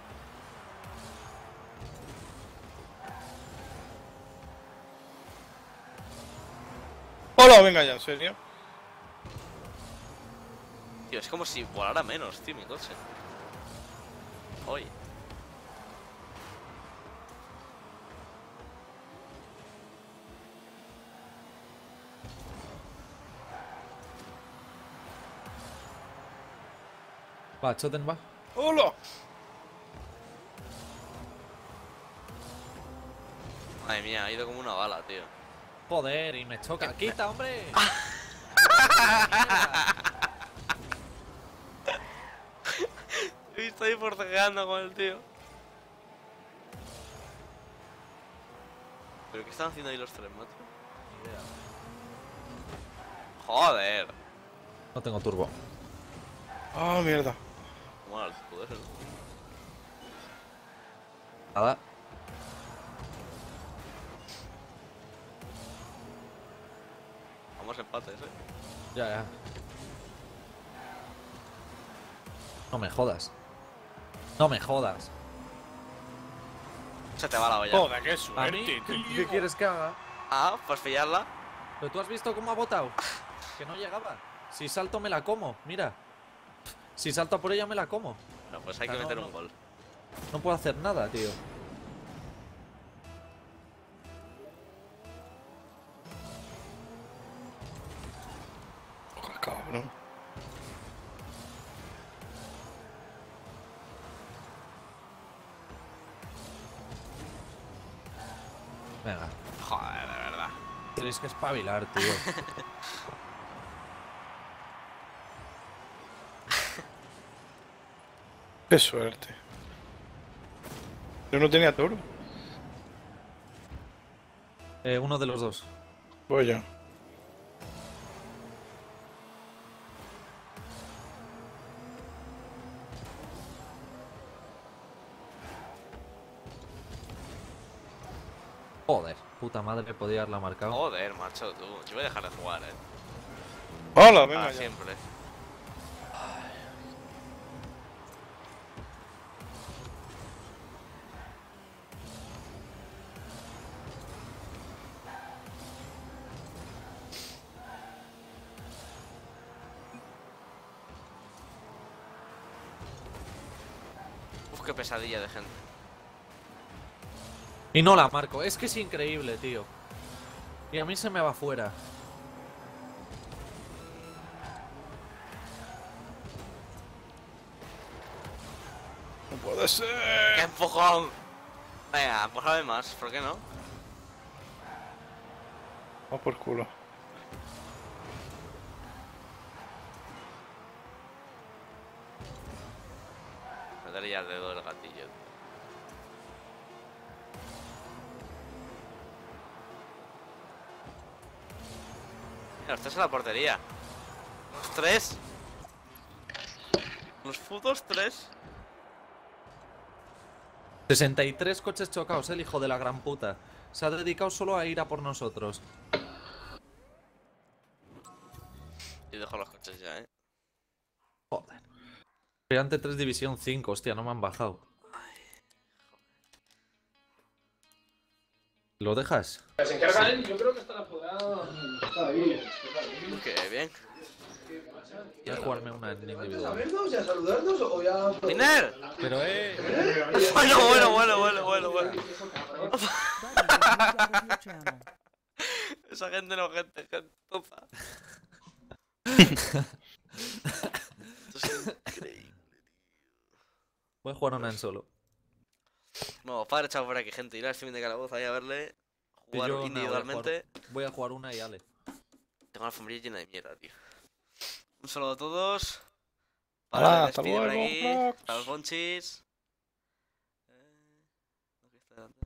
Hola, venga ya, en serio. Tío, es como si volara menos, tío, mi coche. Oye. Va, Choten va. Hola. Madre mía, ha ido como una bala, tío. Joder, y me choca. ¡Quita, hombre! He visto ahí forcejeando con el tío. ¿Pero qué están haciendo ahí los tres, macho? Ni idea. Joder. No tengo turbo. Ah, mierda. Mal, joder. Nada. Vamos empates, eh. Ya, ya. No me jodas. No me jodas. Se te va la olla. Joder, qué ¿A suerte, mí? ¿Qué, tío. qué quieres que haga? Ah, pues pillarla. ¿Pero tú has visto cómo ha botado? Que no llegaba. Si salto me la como, mira. Si salto a por ella me la como. Bueno, pues hay Ah, que no, meter no. un gol. No puedo hacer nada, tío. Joder, cabrón. Venga. Joder, de verdad. Tenéis que espabilar, tío. Qué suerte. Yo no tenía toro. Eh, uno de los dos. Voy ya. Joder, puta madre, podía haberla marcado. Joder, macho, tú. Yo voy a dejar de jugar, eh. Hola, venga Para ya. siempre. Uf, qué pesadilla de gente. Y no la marco. Es que es increíble, tío. Y a mí se me va fuera. No puede ¡Qué ser. empujón! Venga, empujame más, ¿por qué no? Vamos por culo. Me daría el dedo del gatillo. Mira, estás en la portería. Los tres. Los putos tres. sesenta y tres coches chocados, el hijo de la gran puta. Se ha dedicado solo a ir a por nosotros. Y dejo los coches ya, eh. Joder. Gigante tres División cinco, hostia, no me han bajado. ¿Lo dejas? Se encarga él, yo creo que hasta la podrá. Está bien. Qué bien. Voy a jugarme una en individual. vernos y a saludarnos o ya...? ¡Tiner! Pero eh... Bueno, bueno, bueno, bueno, bueno, bueno. Buddy was moved out of your channel. Esa gente no, gente, gentuza. Esto es increíble. Voy a jugar una en solo. Bueno, padre echado por aquí, gente. Ir al streaming de Calabozo ahí a verle Y jugar yo, nada, individualmente. Voy a jugar una y ale. Tengo la alfombrilla llena de mierda, tío. Un saludo a todos. Hala, Para hasta despide por luego, aquí. Rox. Para los bonchis. Eh, aquí está delante.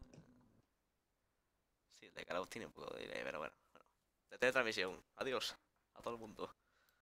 Sí, el de Calabozo tiene un poco de delay, pero bueno. bueno. De teletransmisión. Adiós a todo el mundo.